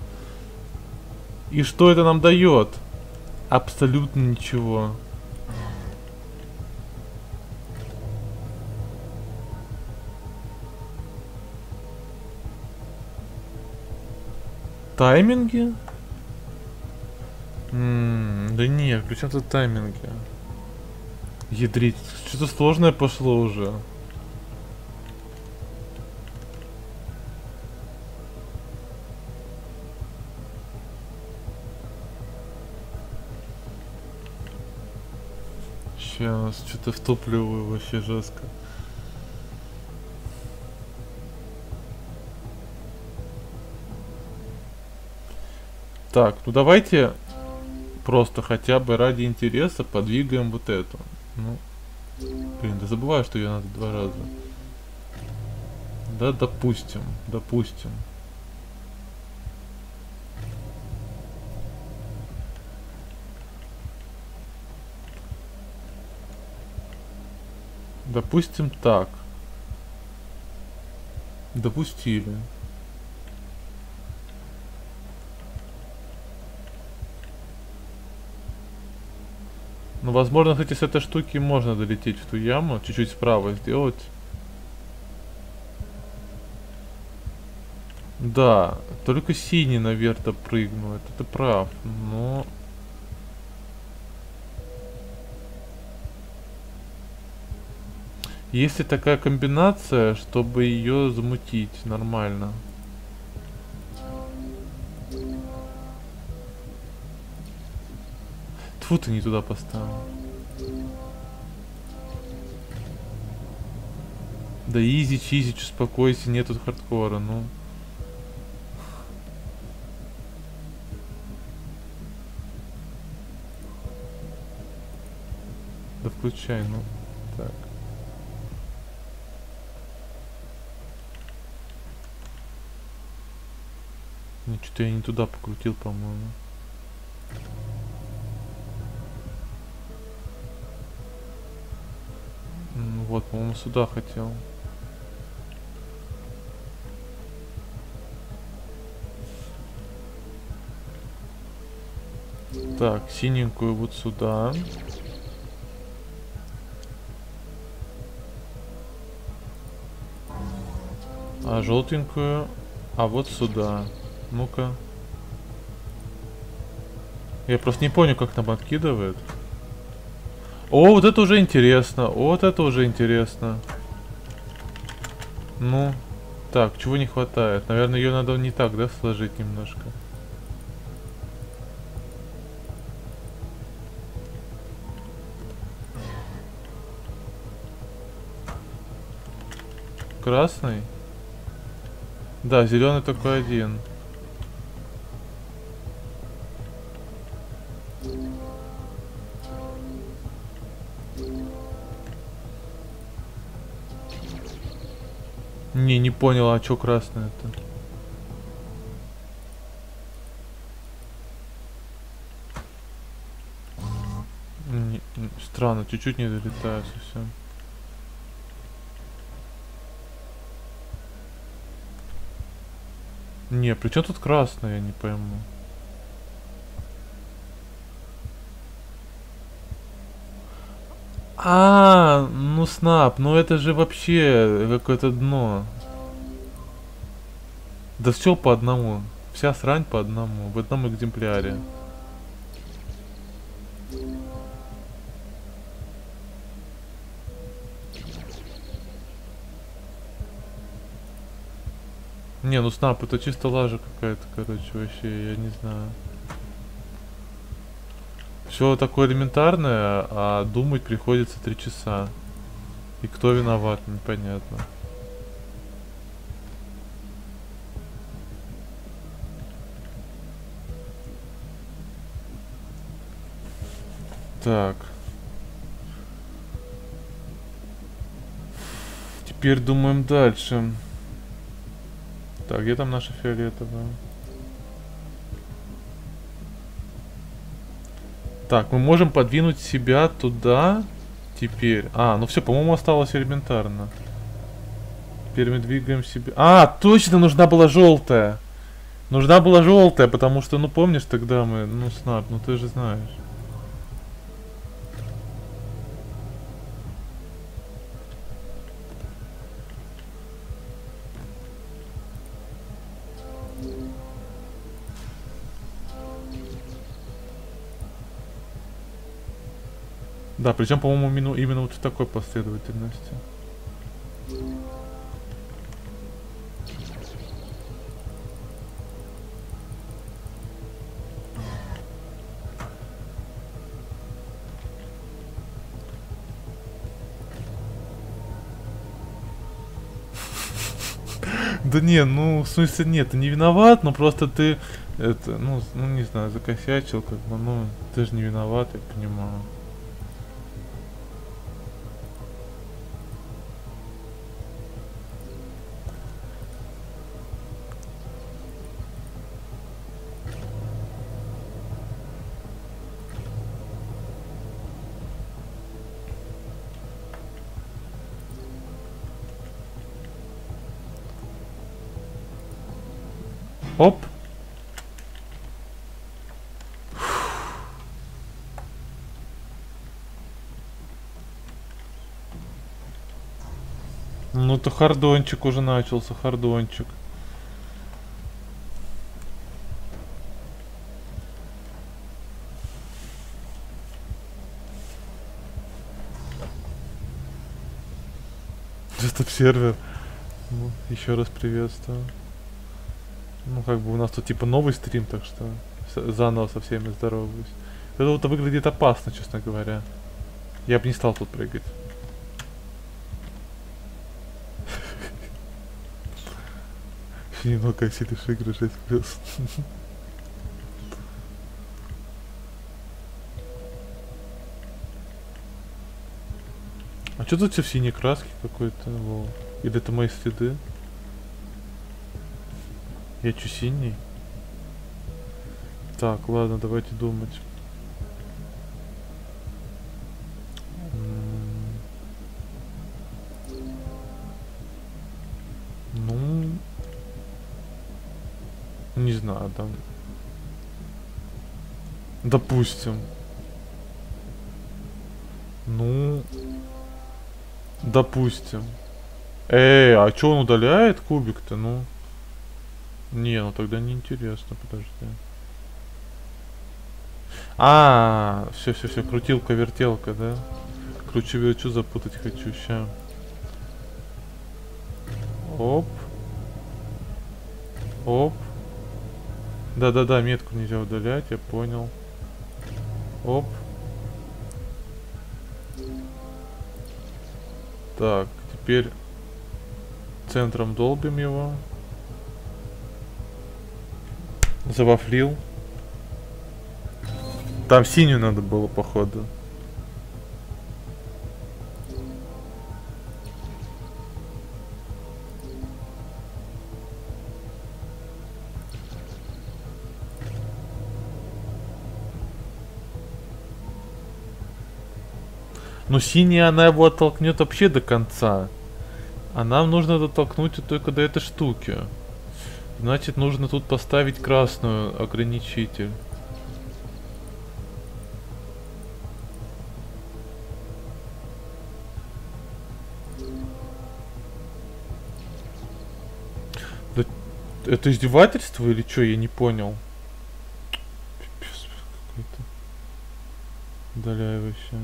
И что это нам дает? Абсолютно ничего. Тайминги? М-м, да нет, при чем тут тайминги? Ядрить, что-то сложное пошло уже. Сейчас что-то втопливаю вообще жестко. Так, ну давайте просто хотя бы ради интереса подвигаем вот эту. Ну, блин, да забываю, что ее надо два раза. Да, допустим, допустим. Допустим так. Допустили. Ну, возможно, кстати, с этой штуки можно долететь в ту яму, чуть-чуть справа сделать. Да, только синий наверх допрыгнул, это ты прав, но... Есть ли такая комбинация, чтобы ее замутить нормально? Тьфу, ты не туда поставил. Да изи, чизи, успокойся, нет тут хардкора, ну. Да включай, ну. Так. Ну, что-то я не туда покрутил, по-моему. Ну, вот, по-моему, сюда хотел. Так, синенькую вот сюда. А желтенькую, а вот сюда. Ну-ка. Я просто не понял, как нам откидывает. О, вот это уже интересно. Вот это уже интересно. Ну, так, чего не хватает? Наверное, ее надо не так, да, сложить немножко. Красный? Да, зеленый только один. Не, не понял, а чё красное-то? Не, не, странно, чуть-чуть не долетаю совсем. Не, при чём тут красное, я не пойму. А, ну снап, ну это же вообще какое-то дно. Да все по одному. Вся срань по одному, в одном экземпляре. Не, ну снап, это чисто лажа какая-то, короче, вообще, я не знаю. Все такое элементарное, а думать приходится три часа. И кто виноват, непонятно. Так. Теперь думаем дальше. Так, где там наша фиолетовая? Так, мы можем подвинуть себя туда. Теперь. А, ну все, по-моему, осталось элементарно. Теперь мы двигаем себя. А, точно, нужна была желтая. Нужна была желтая, потому что, ну помнишь, тогда мы. Ну, снап, ну ты же знаешь. Да, причем, по-моему, именно, именно вот в такой последовательности. Да не, ну, в смысле, нет, ты не виноват, но просто ты, это, ну, ну, не знаю, закосячил, как бы, ну, ты же не виноват, я понимаю. Оп. Ну то хардончик уже начался, хардончик. Стоп сервер. Ну, еще раз приветствую. Ну, как бы у нас тут типа новый стрим, так что заново со всеми здороваюсь. Это вот выглядит опасно, честно говоря. Я бы не стал тут прыгать. Немного осилишь игры шесть плюс. А что тут все в синей краске какой-то? Или это мои следы? Я чё, синий? Так, ладно, давайте думать. Ну... Не знаю, там... Допустим. Ну... Допустим. Эй, а чё он удаляет кубик-то, ну? Не, ну тогда неинтересно, подожди. А, все, все, все, крутилка, вертелка, да? Кручу, верчу, запутать хочу, ща. Оп. Оп. Да-да-да, метку нельзя удалять, я понял. Оп. Так, теперь центром долбим его. Завафлил. Там синюю надо было, походу. Но синяя, она его оттолкнет вообще до конца. А нам нужно дотолкнуть только до этой штуки. Значит, нужно тут поставить красную ограничитель. Да, это издевательство или что? Я не понял. Пипец какой-то. Удаляющий.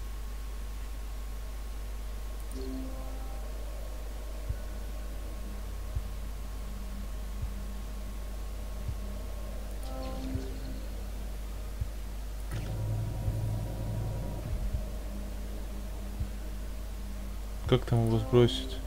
Как там его сбросить?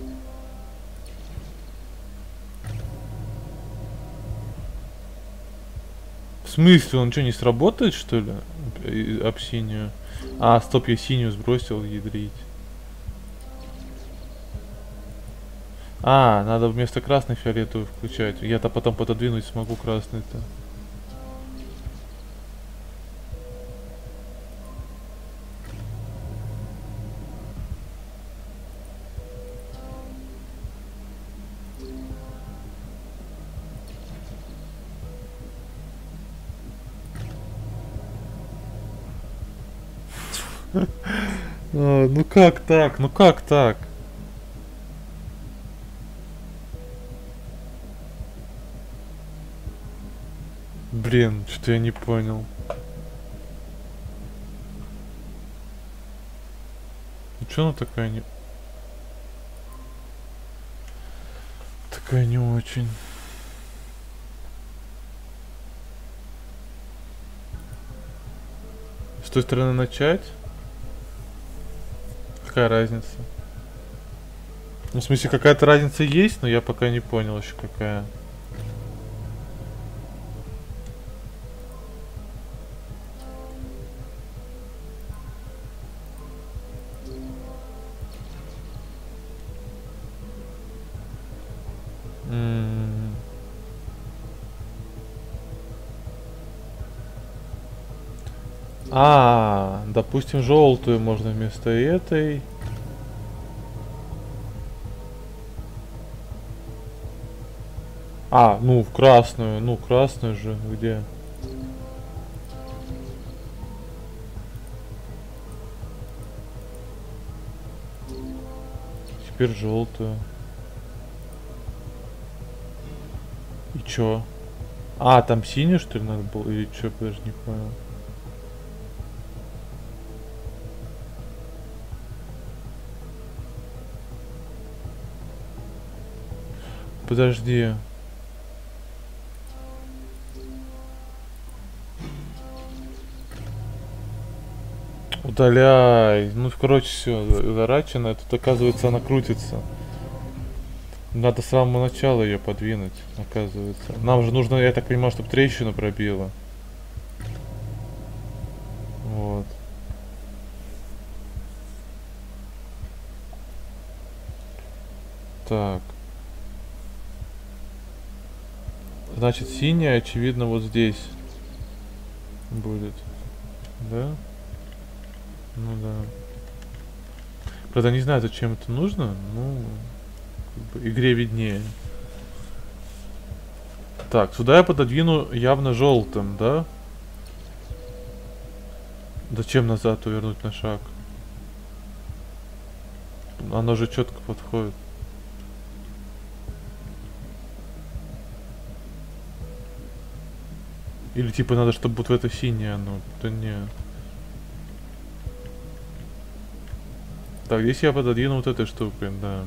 В смысле, он что, не сработает, что ли? Об синюю. А, стоп, я синюю сбросил, ядрить. А, надо вместо красной фиолетовую включать. Я-то потом пододвинуть смогу красный-то. А, ну как так? Ну как так? Блин, что-то я не понял. Ну что она такая не... Такая не очень. С той стороны начать? Какая разница? Ну, в смысле, какая-то разница есть, но я пока не понял еще какая. М-м-м. А, допустим, желтую можно вместо этой. А, ну, в красную, ну, красную же, где? Теперь желтую. И чё? А, там синюю, что ли, надо было? Или чё, даже не понял. Подожди. Удаляй. Ну, короче, все, зарачено. Тут, оказывается, она крутится. Надо с самого начала ее подвинуть, оказывается. Нам же нужно, я так понимаю, чтобы трещину пробило. Вот. Так. Значит, синяя, очевидно, вот здесь будет. Да? Ну да. Правда, не знаю, зачем это нужно. Ну, как бы, игре виднее. Так, сюда я пододвину явно желтым, да? Зачем назад увернуть на шаг? Оно же четко подходит. Или типа надо, чтобы вот в это синее оно. Да не. Так, здесь я пододвину вот этой штукой, да.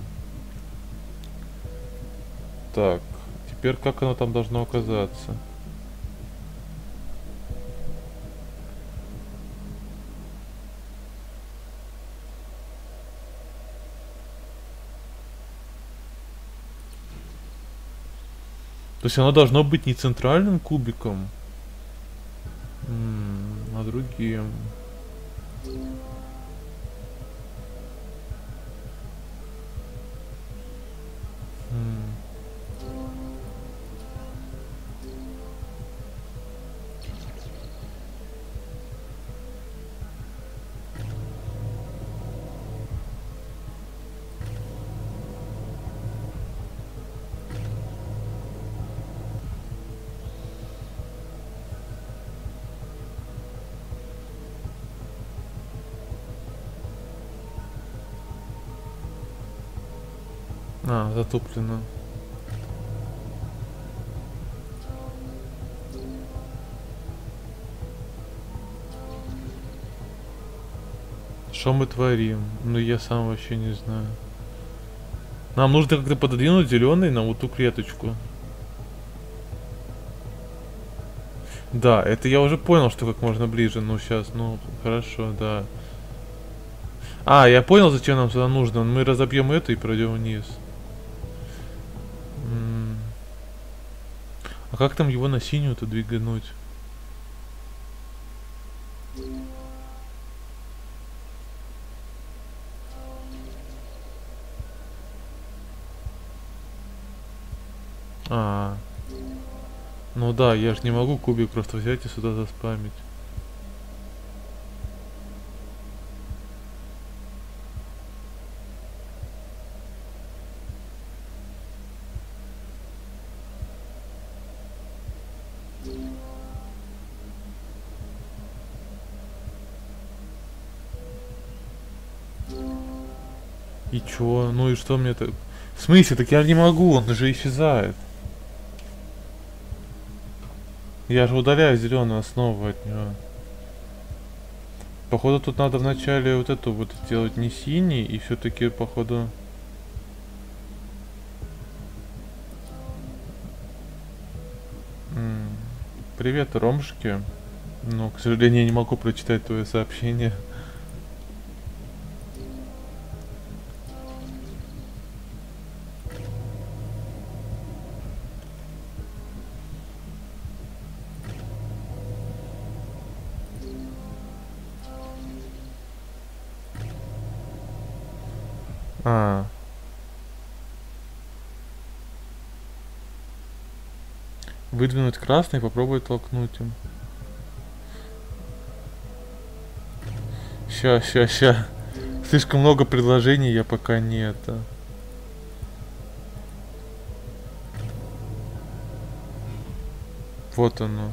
Так, теперь как оно там должно оказаться? То есть оно должно быть не центральным кубиком, а другим. А, затоплено. Что мы творим? Ну я сам вообще не знаю. Нам нужно как-то пододвинуть зеленый на вот ту клеточку. Да, это я уже понял, что как можно ближе. Ну сейчас, ну хорошо, да. А, я понял, зачем нам сюда нужно. Мы разобьем это и пройдем вниз. М-м. А как там его на синюю-то двигануть? А, ну да, я же не могу кубик просто взять и сюда заспамить. И чё? Ну и что мне так? В смысле? Так я не могу, он же исчезает. Я же удаляю зеленую основу от него. Походу тут надо вначале вот эту вот сделать не синий, и все-таки походу. М-м. Привет, Ромушки. Но, к сожалению, я не могу прочитать твое сообщение. А. Выдвинуть красный, попробовать толкнуть им. Ща, ща, ща. Слишком много предложений, я пока не это. Вот оно.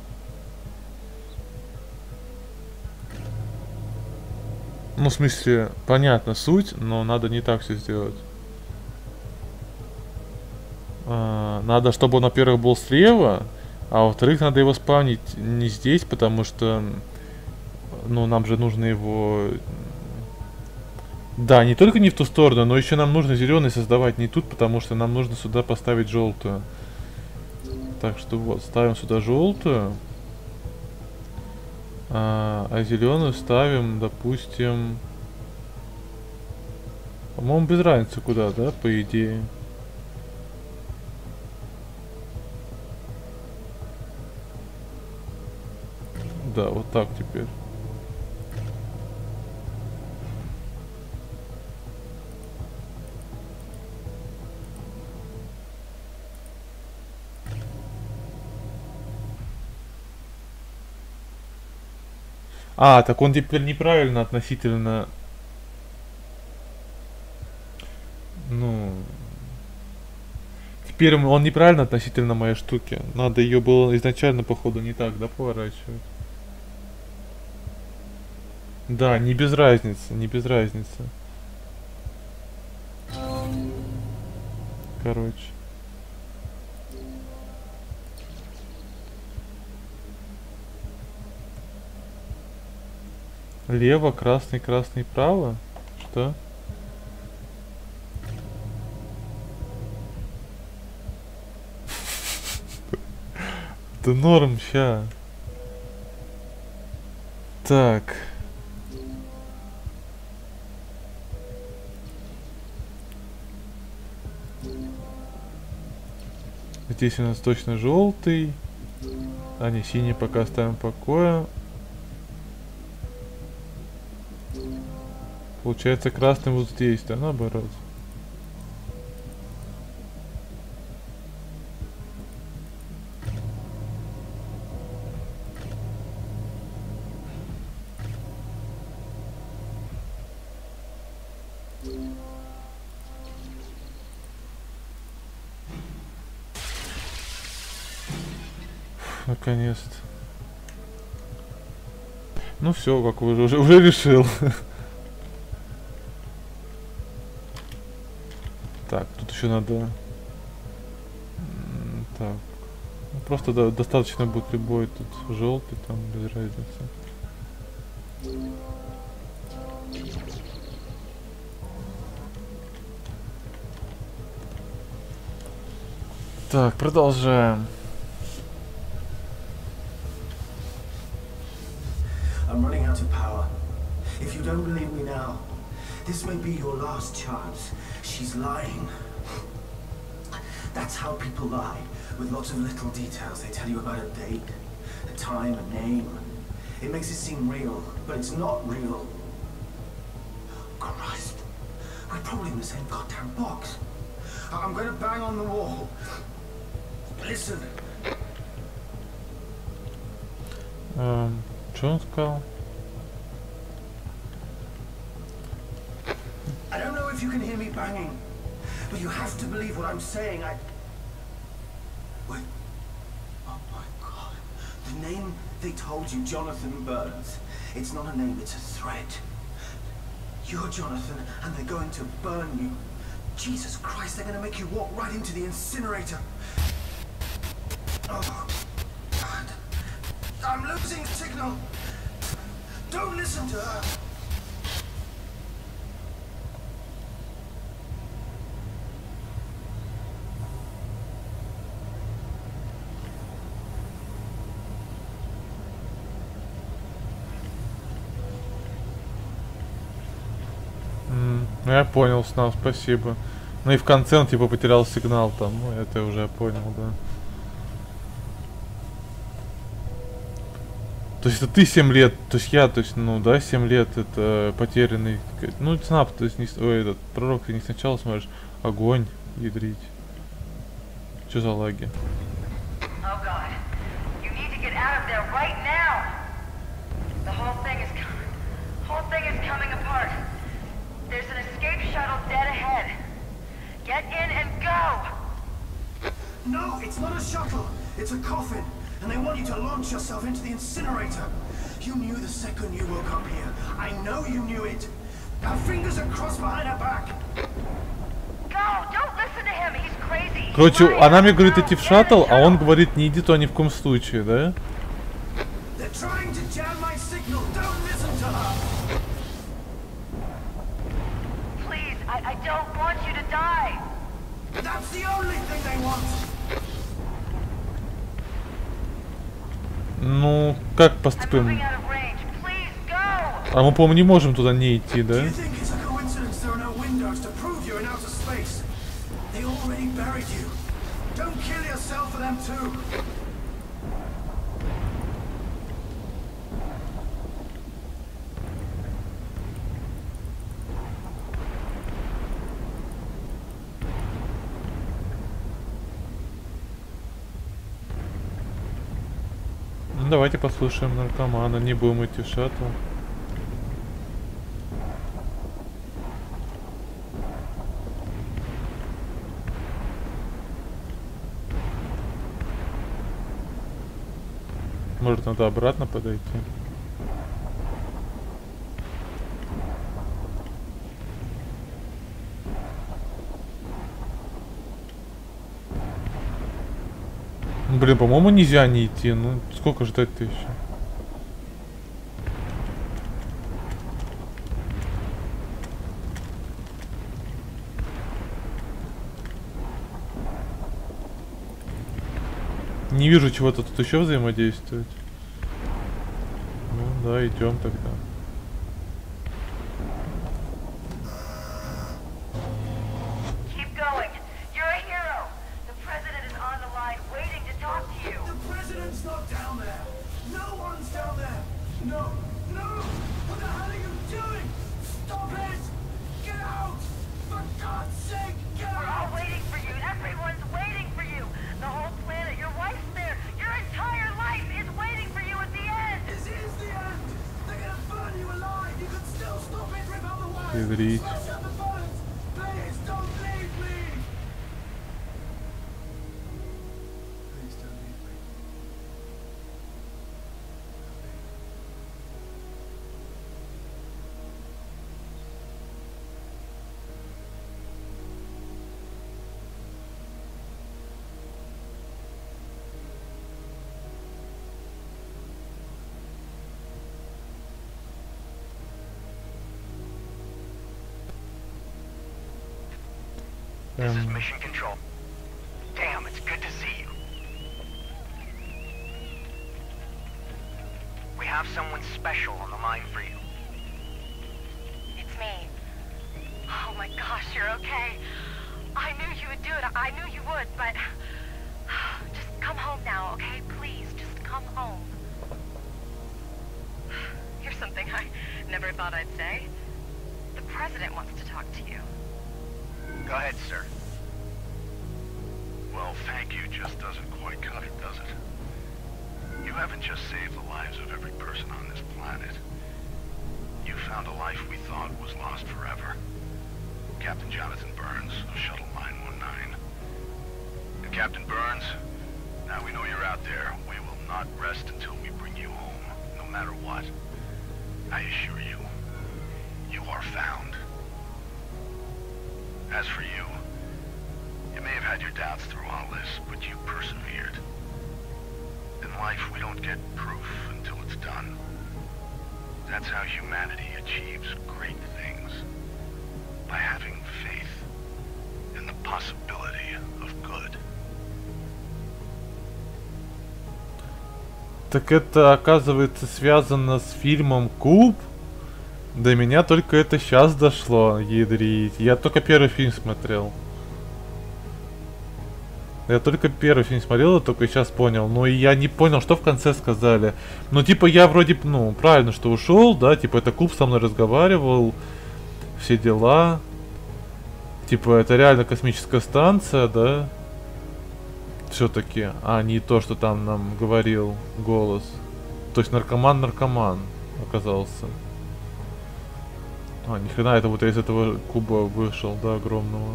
Ну, в смысле, понятно суть, но надо не так все сделать. А, надо, чтобы он, во-первых, был слева, а во-вторых, надо его спавнить не здесь, потому что, ну, нам же нужно его... Да, не только не в ту сторону, но еще нам нужно зеленый создавать не тут, потому что нам нужно сюда поставить желтую. Так что вот, ставим сюда желтую. А, а зеленую ставим, допустим, по-моему, без разницы куда, да, по идее. Да, вот так теперь. А, так он теперь неправильно относительно... Ну... Теперь он неправильно относительно моей штуки. Надо ее было изначально, походу, не так, да, поворачивать? Да, не без разницы, не без разницы. Короче. Лево, красный, красный, право? Что? Да норм, ща. Так. Здесь у нас точно желтый. А не, синий пока оставим в покое. Получается, красный вот здесь, да, наоборот. Наконец-то. Ну все, как уже уже, уже решил. Так, тут еще надо. М, Так. Ну, просто до- достаточно будет любой тут желтый, там без разницы. Так, продолжаем. I'm running out of power. If you don't believe me now, this may be your last chance. She's lying. That's how people lie, with lots of little details. They tell you about a date, a time, a name. It makes it seem real, but it's not real. Christ, we're probably in the same goddamn box. I- I'm gonna bang on the wall. Listen. Эм, что он сказал? I don't know if you can hear me banging, but you have to believe what I'm saying. I... Wait. Oh my God. The name they told you, Jonathan Burns. It's not a name, it's a threat. You're Jonathan, and they're going to burn you. Jesus Christ, they're gonna make you walk right into the incinerator. Oh, God. I'm losing signal. Don't listen to her. М, Ну я понял, Снав, спасибо. Ну и в конце он типа потерял сигнал там, ну это я уже понял, да. То есть это ты семь лет, то есть я, то есть, ну да, семь лет это потерянный, к- ну Снав, то есть не, с- ой, этот пророк, ты не сначала смотришь, огонь, ядрить. Что за лаги? Oh God. You need to get out of there right now. The whole thing is com- whole thing is coming apart. There's an escape shuttle dead ahead. Get in and go. No, it's not a shuttle. It's a coffin. And they want you to launch yourself into the incinerator. You knew the second you woke up here. I know you knew it. Her fingers are crossed behind her back. Go. Don't listen to him. He's crazy. He's Короче, lying. она мне говорит Go. идти в Get in the шаттл, а он shuttle. говорит не иди туда ни в коем случае, да? They're trying to jam my signal. Don't listen to her. Please, I, I don't want you to die. That's the only thing they want. Ну, как I'm поступим? moving out of range. Please go. А мы, по-моему, не можем туда не идти, Do да? you think it's a coincidence there are no windows to prove you're in outer space? They already buried you. Don't kill yourself for them too. Ну, давайте послушаем наркомана, не будем идти в шаттл. Может, надо обратно подойти? Ну, блин, по-моему, нельзя не идти. Ну, сколько ждать-то еще? Не вижу чего-то тут еще взаимодействовать. Ну да, идем тогда. Keep going. You're a hero. The president is on the line waiting to talk to you. The president's not down there. No one's down there. No, no. What the hell are you doing? Stop it. Get out. For God's sake, get We're all out. waiting for you. Everyone's waiting for you. The whole planet, your wife's there. Your entire life is waiting for you at the end. This is the end. They're gonna burn you alive. You can still stop it. Rip out the wires. Ядрить. Smash out the bullets. Please don't leave me. Please don't leave me. This is Эм, Mission Control. Damn, it's good to see you. We have someone special on the line for you. It's me. Oh my gosh, you're okay. I knew you would do it. I knew you would, but... Just come home now, okay? Please, just come home. Here's something I never thought I'd say. The president wants to talk to you. Go ahead, sir. Well, thank you just doesn't quite cut it, does it? You haven't just saved the lives of every person on this planet. You found a life we thought was lost forever. Captain Jonathan Burns of Shuttle nine one nine. And Captain Burns, now we know you're out there. We will not rest until we bring you home, no matter what. I assure you, you are found. As for you, you may have had your doubts through all this, but you persevered. In life, we don't get proof until it's done. That's how humanity achieves great things. By having faith in the possibility of good. Так это, оказывается, связано с фильмом «Куб»? До меня только это сейчас дошло, ядрить. Я только первый фильм смотрел. Я только первый фильм смотрел, и только сейчас понял. Но и я не понял, что в конце сказали. Ну, типа, я вроде, ну, правильно, что ушел, да, типа, это Куб со мной разговаривал, все дела. Типа, это реально космическая станция, да? Все-таки, а не то, что там нам говорил голос. То есть наркоман-наркоман оказался. А, ни хрена, это вот я из этого куба вышел, да, огромного.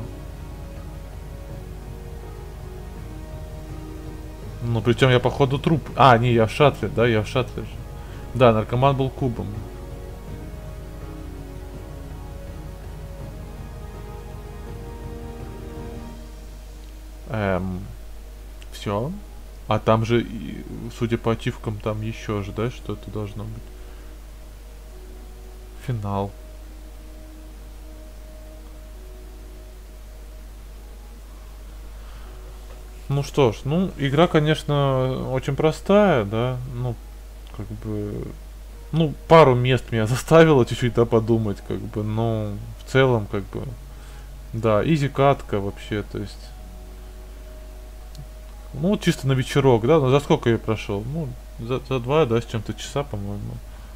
Ну, причем я походу труп. А, не, я в шаттле, да, я в шаттле же. Да, наркоман был кубом. Эм, все. А там же, и, судя по ачивкам, там еще же, да, что-то должно быть. Финал. Ну что ж, ну, игра, конечно, очень простая, да, ну, как бы, ну, пару мест меня заставило чуть-чуть, да, подумать, как бы, но в целом, как бы, да, изи катка вообще, то есть, ну, чисто на вечерок, да, но за сколько я прошел? Ну, за, за два, да, с чем-то часа, по-моему.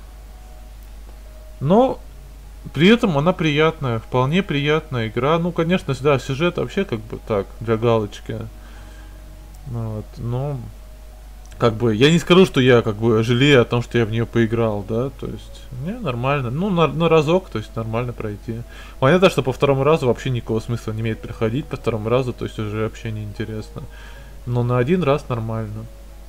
Но при этом она приятная, вполне приятная игра, ну, конечно, да, сюжет вообще, как бы, так, для галочки. Вот, но как бы я не скажу, что я как бы жалею о том, что я в нее поиграл, да, то есть не нормально, ну на, на разок, то есть нормально пройти. Понятно, что по второму разу вообще никакого смысла не имеет проходить по второму разу, то есть уже вообще не интересно, но на один раз нормально.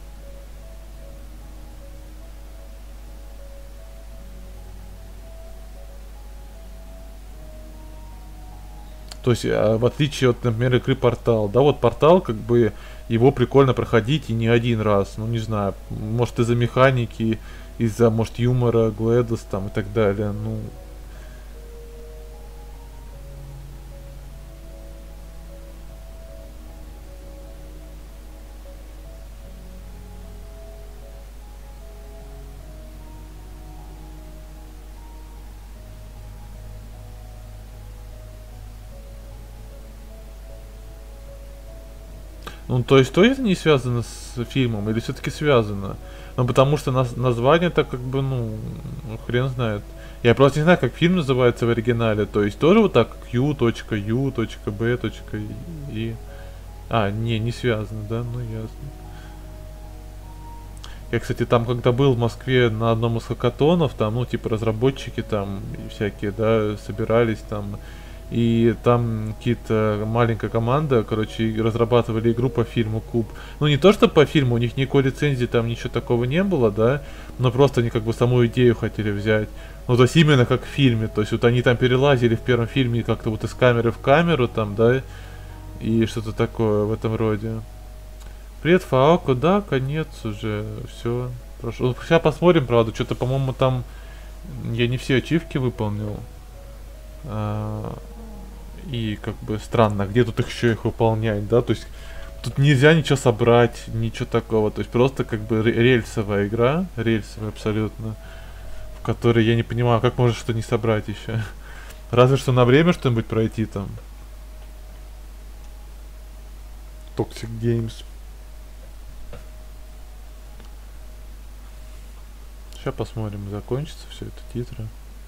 То есть, в отличие от, например, игры Портал, да, вот Портал, как бы, его прикольно проходить и не один раз, ну, не знаю, может, из-за механики, из-за, может, юмора, Глэдос, там, и так далее, ну... Ну, то есть, то это не связано с фильмом, или все-таки связано? Ну, потому что наз название так как бы, ну, хрен знает. Я просто не знаю, как фильм называется в оригинале. То есть, тоже вот так, Q, U, B, и... А, не, не связано, да? Ну, ясно. Я, кстати, там, когда был в Москве на одном из хакатонов, там, ну, типа, разработчики там всякие, да, собирались там... И там какие-то маленькая команда, короче, разрабатывали игру по фильму Куб. Ну не то, что по фильму, у них никакой лицензии там ничего такого не было, да, но просто они как бы саму идею хотели взять. Ну то есть именно как в фильме, то есть вот они там перелазили в первом фильме как-то вот из камеры в камеру там, да, и что-то такое в этом роде. Привет, Фаоко, да, конец уже, все. Прошу. Сейчас посмотрим, правда, что-то, по-моему, там я не все ачивки выполнил. А И как бы странно, где тут еще их выполнять, да? То есть тут нельзя ничего собрать, ничего такого. То есть просто как бы рельсовая игра, рельсовая абсолютно, в которой я не понимаю, как можно что-то не собрать еще. Разве что на время что-нибудь пройти там. Toxic Games. Сейчас посмотрим, закончится все это титры.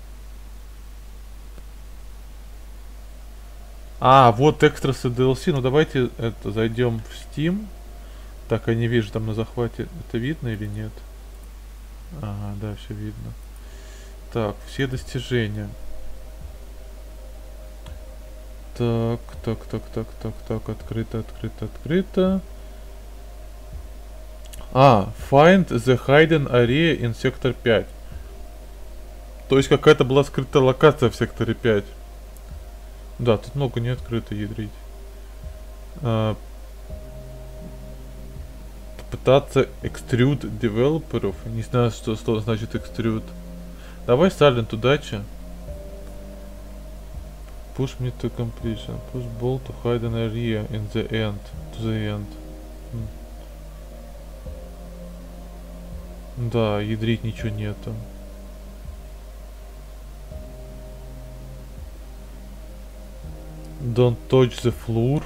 А, вот экстрасы ди эл си. Ну давайте это зайдем в Steam. Так, я не вижу там на захвате. Это видно или нет? Ага, да, все видно. Так, все достижения. Так, так, так, так, так, так, открыто, открыто, открыто. А, find the hidden area in сектор пять. То есть какая-то была скрытая локация в секторе пять. Да, тут много не открыто, ядрить. А, попытаться extrude девелоперов. Не знаю, что, что значит extrude. Давай Silent, удачи. Push me to completion. Push ball to hidden area in the end. To the end. М. Да, ядрить ничего нету. Don't touch the floor.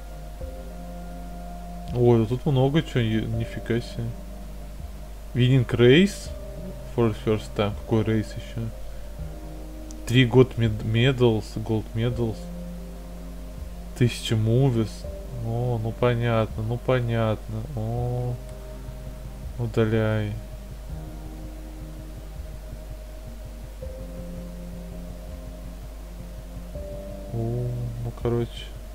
Ой, тут много чего, нифига себе. Winning race for the first time. Какой рейс еще? Три год medals, gold medals. Тысяча movies. О, ну понятно, ну понятно. О, удаляй. О, ну короче.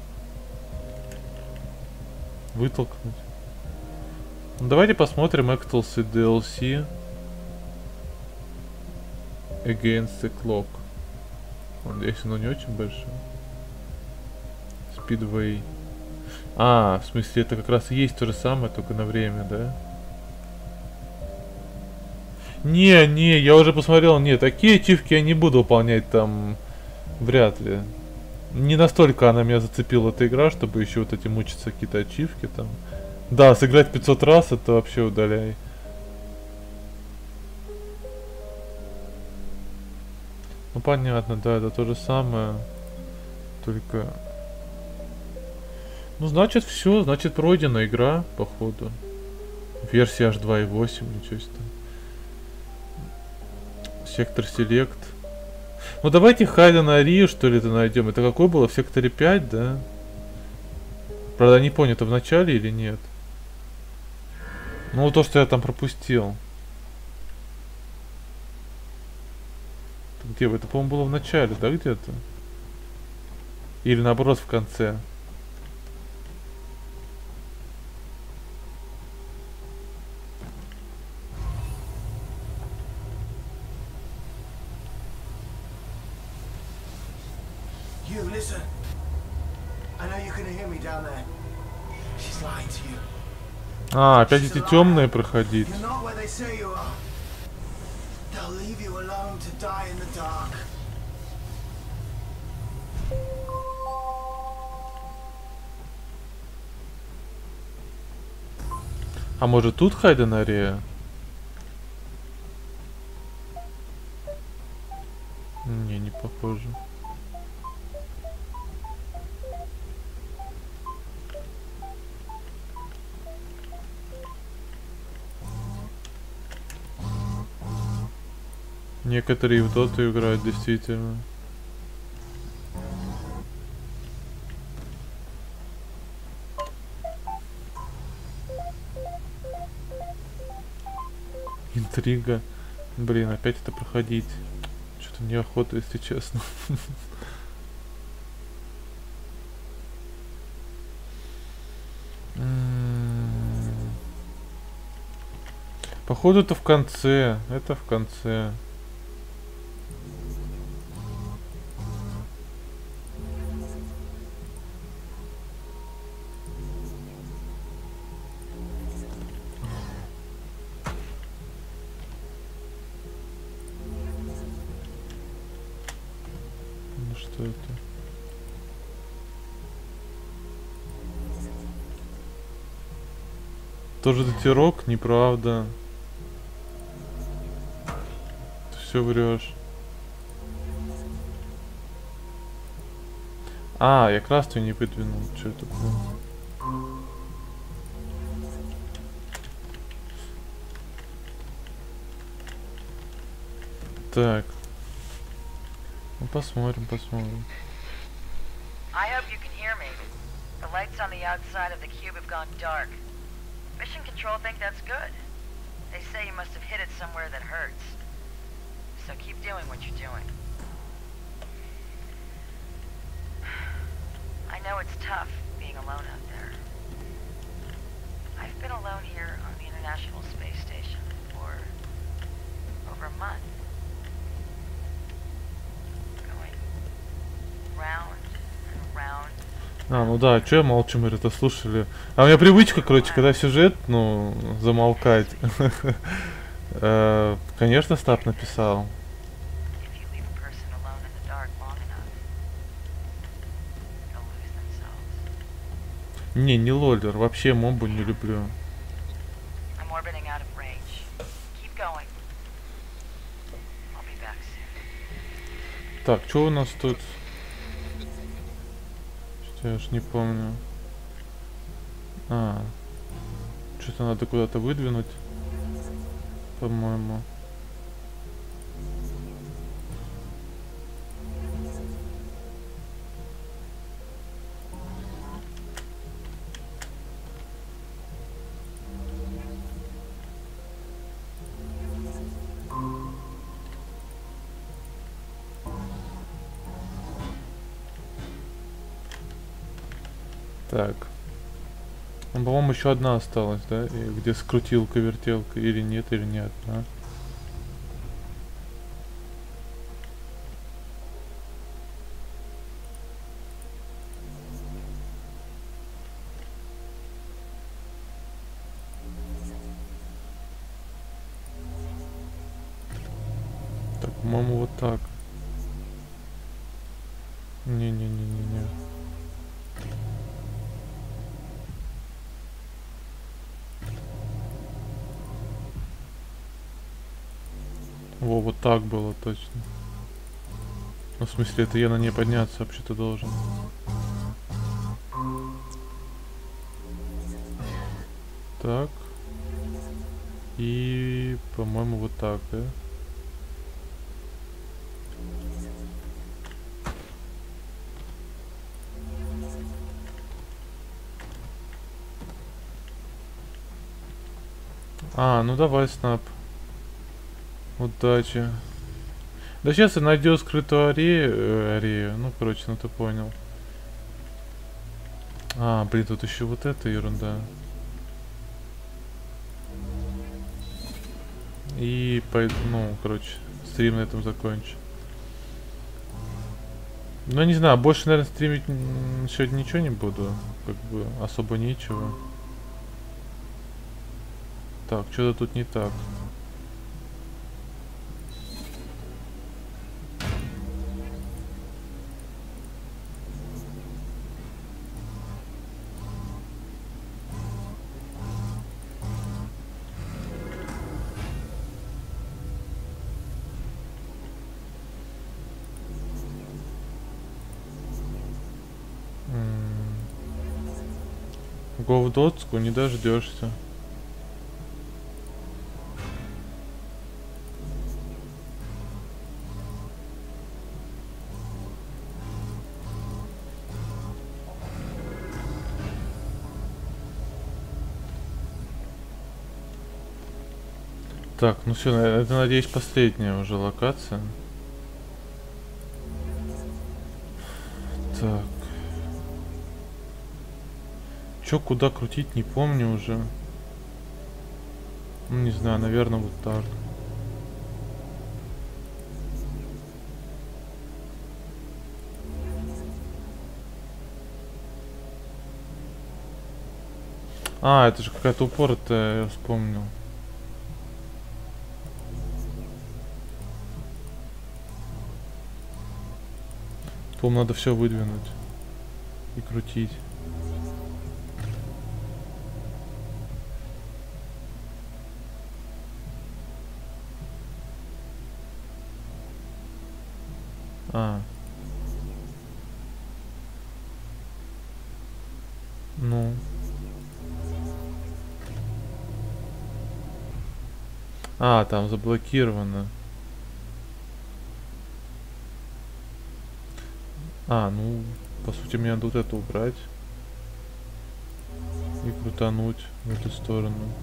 Вытолкнуть. Ну, давайте посмотрим Extals ди эл си. Against the clock. Надеюсь, оно не очень большое. Speedway. А, в смысле, это как раз и есть то же самое, только на время, да? Не, не, я уже посмотрел, не, такие ачивки я не буду выполнять там, вряд ли. Не настолько она меня зацепила, эта игра, чтобы еще вот эти мучиться какие-то ачивки там. Да, сыграть пятьсот раз, это вообще удаляй. Ну понятно, да, это то же самое, только... Ну значит все, значит пройдена игра, походу. Версия аш два и восемь, ничего себе. Сектор Селект. Ну давайте Хайден Арию, что ли, это найдем. Это какой было? В секторе пять, да? Правда, не понял, это в начале или нет? Ну то, что я там пропустил. Где? Это, по-моему, было в начале, да, где-то? Или наоборот в конце? You listen. I know you can hear me down there. She's lying to you. А, опять эти темные проходить. You're not where they say you are. They'll leave you alone to die in the dark. А может тут Хайден Ария? Не, не похоже. Некоторые в доту играют действительно. Интрига. Блин, опять это проходить. Что-то неохота, если честно. Походу это в конце. Это в конце. Ну что это? Тоже датирок, неправда. Ты все врешь. А, я красную не выдвинул. Что это такое? Так. Ну посмотрим, посмотрим. I hope you can hear me. The lights on the outside of the cube have gone dark. Mission Control think that's good. They say you must have hit it somewhere that hurts. So keep doing what you're doing. I know it's tough being alone out there. I've been alone here on the International Space Station for over a month. Going round and round. А, ну да, чё я молчу, мы это слушали. А у меня привычка, короче, когда сюжет, ну, замолкать. Э, Конечно, Стаб написал. If you leave a person alone in the dark long enough, they'll lose themselves. Не, не лоллер, вообще мобу не люблю. I'm orbiting out of range. Keep going. I'll be back soon. Так, что у нас тут? Что я ж не помню. А, что-то надо куда-то выдвинуть, по-моему. Так. Ну, по-моему, еще одна осталась, да? И где скрутилка, вертелка, или нет, или не одна. Так, по-моему, вот так. Не-не-не-не-не. Во, вот так было точно. Ну, в смысле, это я на ней подняться вообще-то должен. Так. И, по-моему, вот так, да? А, ну давай, Снап. Удачи. Да сейчас я найду скрытую арею, э, арею. Ну, короче, ну ты понял. А, блин, тут еще вот эта ерунда. И пойду, ну, короче, стрим на этом закончу. Ну, не знаю, больше, наверное, стримить сегодня ничего не буду. Как бы особо нечего. Так, что-то тут не так. Го в дотску не дождешься. Так, ну все, это, надеюсь, последняя уже локация. Так. Чё, куда крутить, не помню уже. Ну, не знаю, наверное, вот так. А, это же какая-то упоротая, я вспомнил. По-моему, надо все выдвинуть и крутить. А. Ну. А, там заблокировано. А, ну, по сути, мне надо вот это убрать. И крутануть в эту сторону.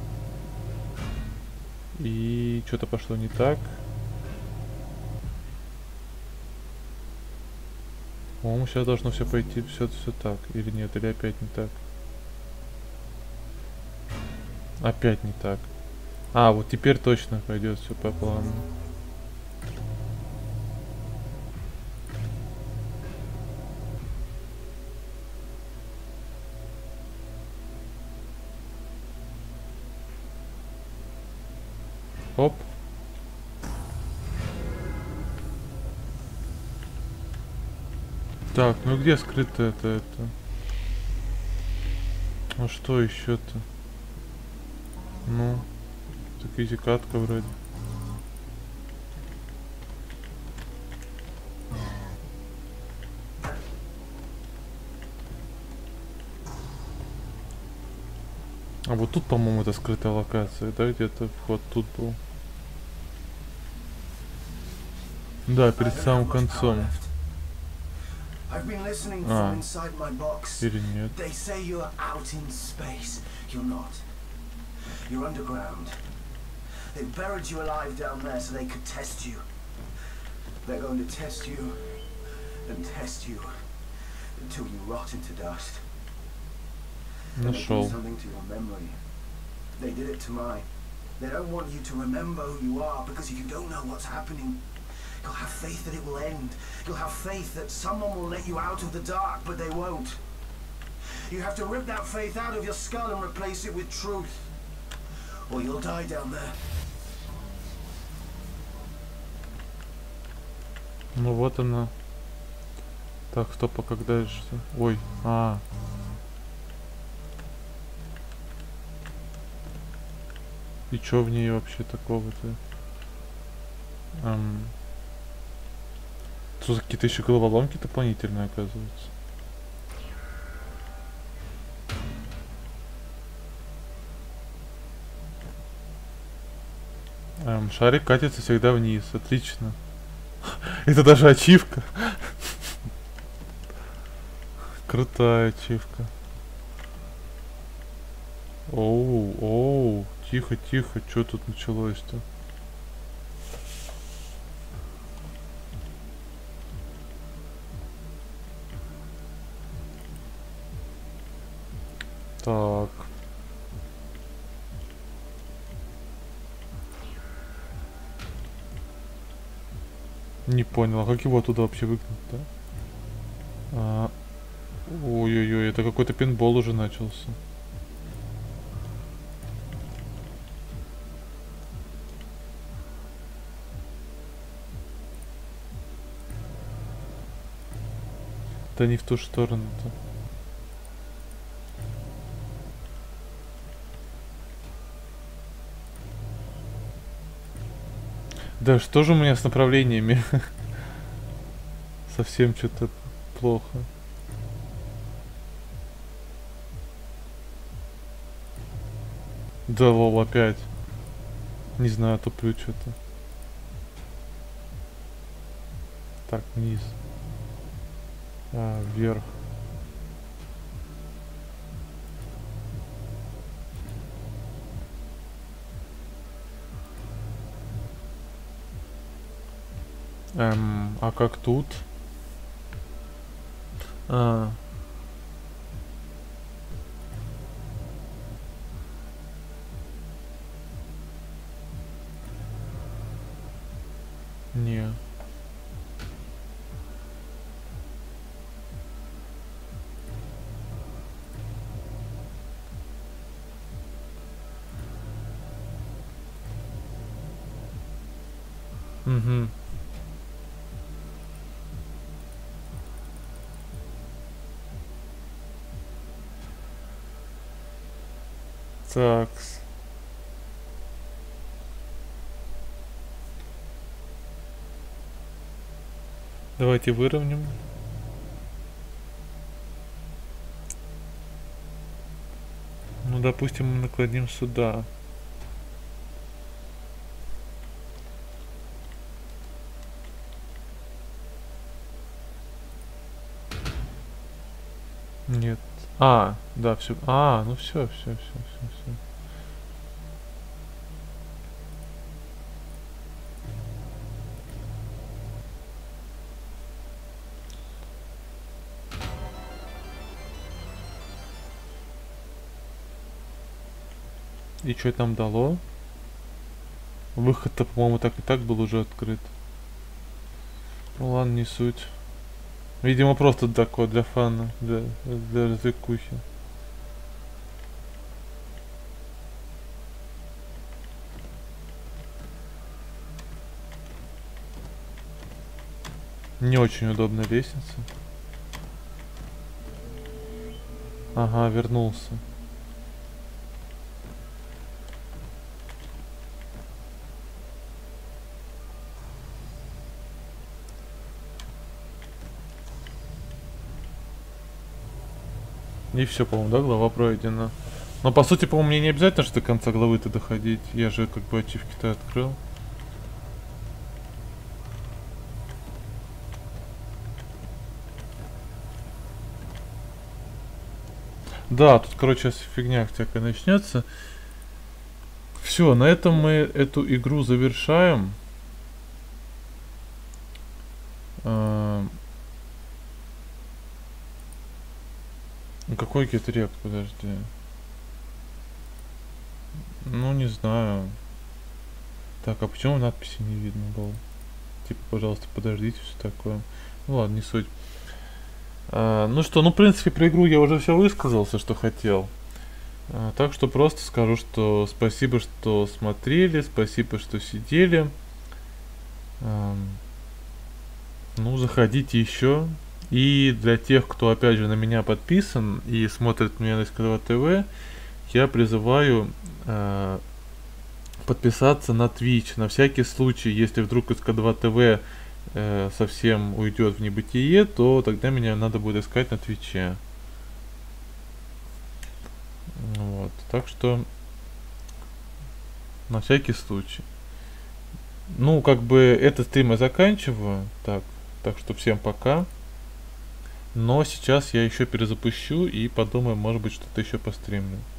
И что-то пошло не так. По-моему, сейчас должно все пойти все, все так. Или нет, или опять не так. Опять не так. А, вот теперь точно пойдет все по плану. Оп. Так, ну где скрыто это, это? Ну что еще-то? Ну, так изи катка вроде. А вот тут, по-моему, это скрытая локация, да, где-то вот тут был. Да, перед самым концом. I've been listening А. from inside my box. Или нет? They say you're out in space. You're not. You're underground. They buried you alive down there so they could test you. They're going to test you and test you until you rot into dust. And they do Нашел. something to your memory. They did it to mine. They don't want you to remember who you are because you don't know what's happening. You'll have faith that it will end. You'll have faith that someone will let you out of the dark, but they won't. You have to rip that faith out of your skull and replace it with truth. Or you'll die down there. Ну вот она. Так, стоп, а когда же? Ой, а. И чё в ней вообще такого-то? Эм... Что за какие-то еще головоломки дополнительные, оказывается? Эм, шарик катится всегда вниз. Отлично. Это даже ачивка. Крутая ачивка. Оу, оу. Тихо, тихо. Что тут началось-то? Так. Не понял, а как его оттуда вообще выгнать-то? А, ой-ой-ой, это какой-то пинбол уже начался. Да не в ту сторону-то. Да что же у меня с направлениями? Совсем что-то плохо. Да лол, опять. Не знаю, туплю что-то. Так, вниз. А, вверх. Эм, а как тут? А. Не. Угу. Такс. Давайте выровняем. Ну, допустим, мы наклоним сюда. Нет. А, да, все. А, ну все, все, все, все, все. И что там дало? Выход-то, по-моему, так и так был уже открыт. Ну ладно, не суть. Видимо, просто такое для фана, для, для развлекухи. Не очень удобная лестница. Ага, вернулся. И все, по-моему, да, глава пройдена. Но по сути, по-моему, мне не обязательно, что до конца главы-то доходить. Я же как бы ачивки-то открыл. Да, тут, короче, сейчас фигня всякая начнется. Все, на этом мы эту игру завершаем. Какой гетрек, подожди. Ну, не знаю. Так, а почему надписи не видно было? Типа, пожалуйста, подождите, все такое. Ну ладно, не суть. А, ну что, ну, в принципе, про игру я уже все высказался, что хотел. А, так что просто скажу, что спасибо, что смотрели, спасибо, что сидели. А, ну, заходите еще. И для тех, кто, опять же, на меня подписан и смотрит меня на эс ка два тэ вэ, я призываю э, подписаться на Twitch. На всякий случай, если вдруг эс ка два тэ вэ э, совсем уйдет в небытие, то тогда меня надо будет искать на Твиче. Вот. Так что на всякий случай. Ну, как бы этот стрим я заканчиваю. Так, так что всем пока. Но сейчас я еще перезапущу и подумаю, может быть, что-то еще постримлю.